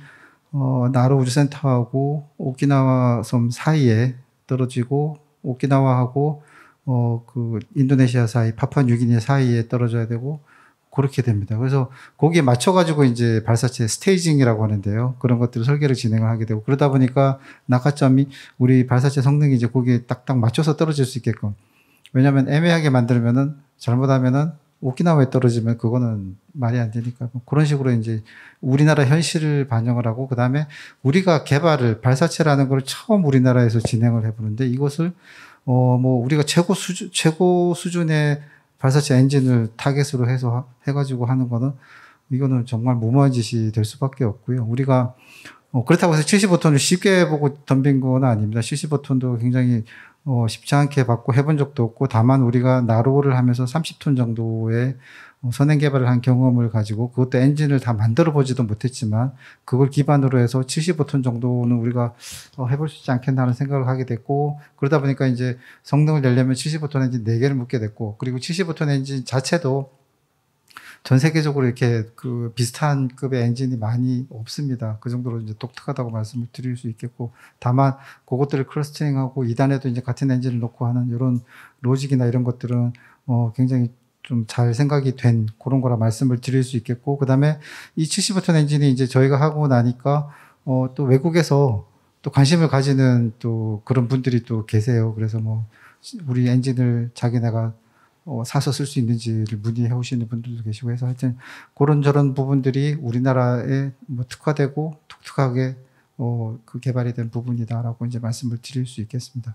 나로우주센터하고 오키나와 섬 사이에 떨어지고 오키나와하고 그 인도네시아 사이, 파푸아 뉴기니 사이에 떨어져야 되고 그렇게 됩니다. 그래서 거기에 맞춰가지고 이제 발사체 스테이징이라고 하는데요. 그런 것들을 설계를 진행을 하게 되고 그러다 보니까 낙하점이 우리 발사체 성능이 이제 거기에 딱딱 맞춰서 떨어질 수 있게끔. 왜냐하면 애매하게 만들면은 잘못하면은 오키나와에 떨어지면 그거는 말이 안 되니까 그런 식으로 이제 우리나라 현실을 반영을 하고 그 다음에 우리가 개발을 발사체라는 걸 처음 우리나라에서 진행을 해보는데 이것을 뭐 우리가 최고 수준의 발사체 엔진을 타겟으로 해서 해가지고 하는 거는 이거는 정말 무모한 짓이 될 수밖에 없고요. 우리가 그렇다고 해서 75톤을 쉽게 보고 덤빈 건 아닙니다. 75톤도 굉장히 쉽지 않게 받고 해본 적도 없고 다만 우리가 나로를 하면서 30톤 정도의 선행 개발을 한 경험을 가지고 그것도 엔진을 다 만들어 보지도 못했지만 그걸 기반으로 해서 75톤 정도는 우리가 해볼 수 있지 않겠나 하는 생각을 하게 됐고 그러다 보니까 이제 성능을 내려면 75톤 엔진 4개를 묶게 됐고 그리고 75톤 엔진 자체도 전 세계적으로 이렇게 그 비슷한 급의 엔진이 많이 없습니다. 그 정도로 이제 독특하다고 말씀을 드릴 수 있겠고, 다만 그것들을 클러스터링하고 2단에도 이제 같은 엔진을 놓고 하는 이런 로직이나 이런 것들은 굉장히 좀 잘 생각이 된 그런 거라 말씀을 드릴 수 있겠고, 그 다음에 이 75톤 엔진이 이제 저희가 하고 나니까 또 외국에서 또 관심을 가지는 또 그런 분들이 또 계세요. 그래서 뭐 우리 엔진을 자기네가 사서 쓸 수 있는지를 문의해 오시는 분들도 계시고 해서 하여튼 그런저런 부분들이 우리나라에 뭐 특화되고 독특하게 그 개발이 된 부분이다라고 이제 말씀을 드릴 수 있겠습니다.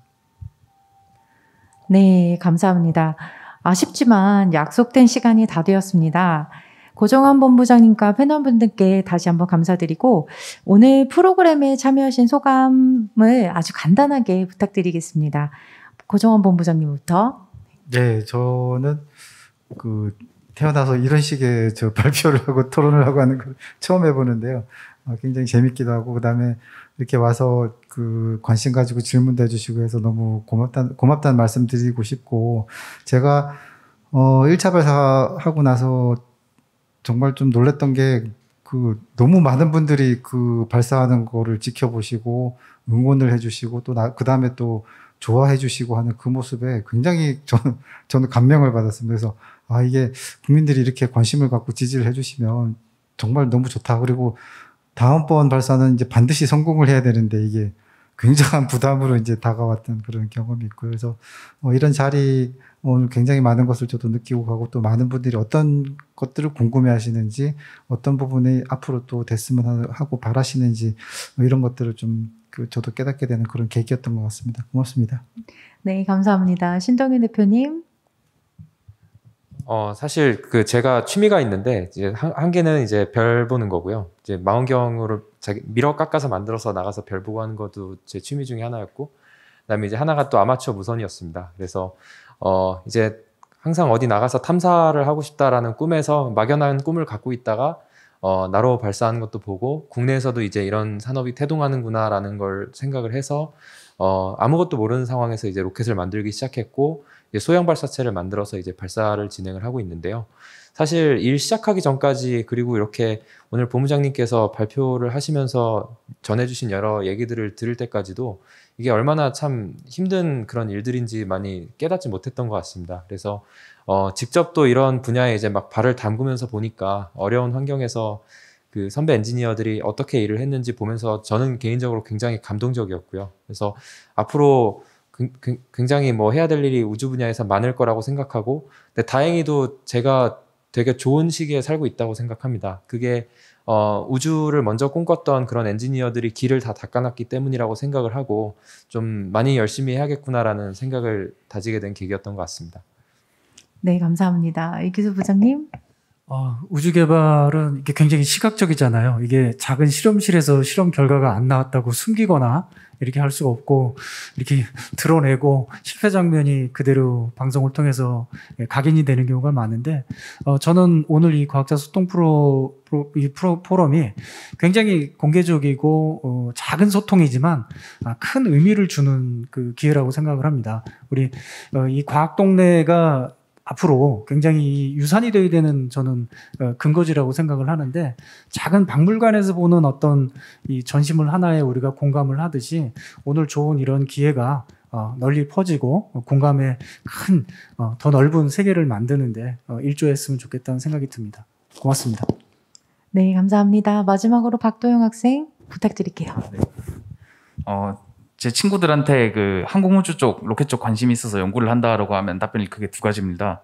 네, 감사합니다. 아쉽지만 약속된 시간이 다 되었습니다. 고정환 본부장님과 패널분들께 다시 한번 감사드리고 오늘 프로그램에 참여하신 소감을 아주 간단하게 부탁드리겠습니다. 고정환 본부장님부터. 네, 저는 그 태어나서 이런 식의 저 발표를 하고 토론을 하고 하는 걸 처음 해보는데요. 굉장히 재밌기도 하고 그다음에 이렇게 와서 그 관심 가지고 질문도 해주시고 해서 너무 고맙다는 말씀 드리고 싶고, 제가 1차 발사하고 나서 정말 좀 놀랬던 게 그 너무 많은 분들이 그 발사하는 거를 지켜보시고 응원을 해주시고 또 그 다음에 또 좋아해 주시고 하는 그 모습에 굉장히 저는 감명을 받았습니다. 그래서 이게 국민들이 이렇게 관심을 갖고 지지를 해주시면 정말 너무 좋다. 그리고 다음번 발사는 이제 반드시 성공을 해야 되는데 이게 굉장한 부담으로 이제 다가왔던 그런 경험이 있고요. 그래서 이런 자리 오늘 굉장히 많은 것을 저도 느끼고 가고 또 많은 분들이 어떤 것들을 궁금해 하시는지 어떤 부분에 앞으로 또 됐으면 하고 바라시는지 이런 것들을 좀 저도 깨닫게 되는 그런 계기였던 것 같습니다. 고맙습니다. 네, 감사합니다. 신동현 대표님. 사실 제가 취미가 있는데 이제 한 개는 이제 별 보는 거고요. 이제 망원경으로 미러 깎아서 만들어서 나가서 별 보고 하는 것도 제 취미 중에 하나였고, 그다음에 이제 하나가 또 아마추어 무선이었습니다. 그래서 이제 항상 어디 나가서 탐사를 하고 싶다라는 꿈에서 막연한 꿈을 갖고 있다가 나로 발사하는 것도 보고 국내에서도 이제 이런 산업이 태동하는구나라는 걸 생각을 해서 아무것도 모르는 상황에서 이제 로켓을 만들기 시작했고 소형 발사체를 만들어서 이제 발사를 진행을 하고 있는데요. 사실 일 시작하기 전까지 그리고 이렇게 오늘 본부장님께서 발표를 하시면서 전해주신 여러 얘기들을 들을 때까지도 이게 얼마나 참 힘든 그런 일들인지 많이 깨닫지 못했던 것 같습니다. 그래서 직접 또 이런 분야에 이제 막 발을 담그면서 보니까 어려운 환경에서 그 선배 엔지니어들이 어떻게 일을 했는지 보면서 저는 개인적으로 굉장히 감동적이었고요. 그래서 앞으로 굉장히 해야 될 일이 우주 분야에서 많을 거라고 생각하고, 근데 다행히도 제가 되게 좋은 시기에 살고 있다고 생각합니다. 그게 우주를 먼저 꿈꿨던 그런 엔지니어들이 길을 다 닦아놨기 때문이라고 생각을 하고 좀 많이 열심히 해야겠구나라는 생각을 다지게 된 계기였던 것 같습니다. 네, 감사합니다. 이규수 부장님. 우주 개발은 이게 굉장히 시각적이잖아요. 이게 작은 실험실에서 실험 결과가 안 나왔다고 숨기거나 이렇게 할 수가 없고 이렇게 드러내고 실패 장면이 그대로 방송을 통해서 각인이 되는 경우가 많은데 저는 오늘 이 과학자 소통 포럼이 굉장히 공개적이고 작은 소통이지만 큰 의미를 주는 그 기회라고 생각을 합니다. 우리 이 과학 동네가 앞으로 굉장히 유산이 되어야 되는 저는 근거지라고 생각을 하는데, 작은 박물관에서 보는 어떤 이 전시물 하나에 우리가 공감을 하듯이 오늘 좋은 이런 기회가 널리 퍼지고 공감의 큰 더 넓은 세계를 만드는데 일조했으면 좋겠다는 생각이 듭니다. 고맙습니다. 네, 감사합니다. 마지막으로 박도영 학생 부탁드릴게요. 네. 제 친구들한테 그 항공우주 쪽, 로켓 쪽 관심이 있어서 연구를 한다라고 하면 답변이 크게 두 가지입니다.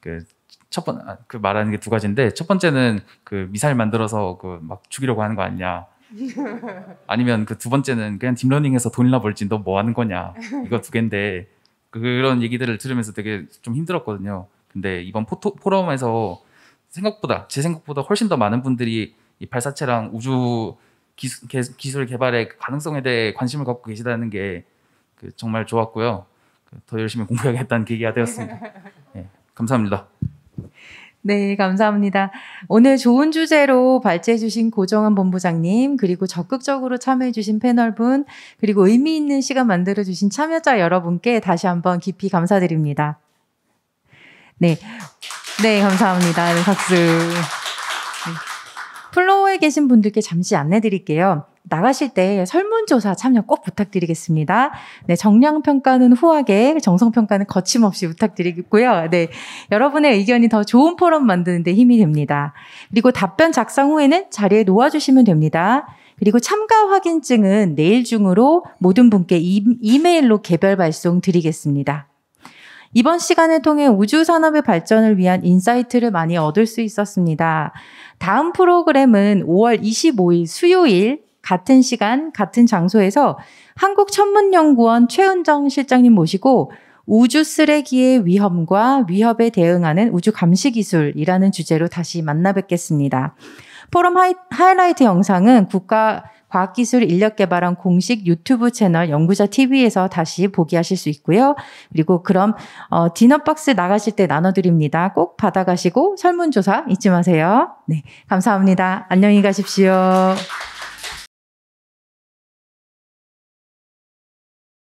말하는 게 두 가지인데, 첫 번째는 그 미사일 만들어서 막 죽이려고 하는 거 아니냐. 아니면 그 두 번째는 그냥 딥러닝해서 돈이나 벌지 너 뭐 하는 거냐. 이거 두 개인데, 그런 얘기들을 들으면서 되게 좀 힘들었거든요. 근데 이번 포럼에서 제 생각보다 훨씬 더 많은 분들이 이 발사체랑 우주 기술 개발의 가능성에 대해 관심을 갖고 계시다는 게 정말 좋았고요. 더 열심히 공부해야겠다는 계기가 되었습니다. 네, 감사합니다. 네, 감사합니다. 오늘 좋은 주제로 발제해주신 고정환 본부장님, 그리고 적극적으로 참여해주신 패널분, 그리고 의미 있는 시간 만들어주신 참여자 여러분께 다시 한번 깊이 감사드립니다. 네, 감사합니다. 네, 박수. 플로어에 계신 분들께 잠시 안내 드릴게요. 나가실 때 설문조사 참여 꼭 부탁드리겠습니다. 네, 정량평가는 후하게, 정성평가는 거침없이 부탁드리고요. 네, 여러분의 의견이 더 좋은 포럼 만드는 데 힘이 됩니다. 그리고 답변 작성 후에는 자리에 놓아주시면 됩니다. 그리고 참가 확인증은 내일 중으로 모든 분께 이메일로 개별 발송 드리겠습니다. 이번 시간을 통해 우주 산업의 발전을 위한 인사이트를 많이 얻을 수 있었습니다. 다음 프로그램은 5월 25일 수요일 같은 시간 같은 장소에서 한국천문연구원 최은정 실장님 모시고 우주 쓰레기의 위험과 위협에 대응하는 우주 감시 기술이라는 주제로 다시 만나 뵙겠습니다. 포럼 하이라이트 영상은 국가과학기술인력개발원 공식 유튜브 채널 연구자 TV에서 다시 보기 하실 수 있고요. 그리고 그럼 디너박스 나가실 때 나눠드립니다. 꼭 받아가시고 설문조사 잊지 마세요. 네, 감사합니다. 안녕히 가십시오.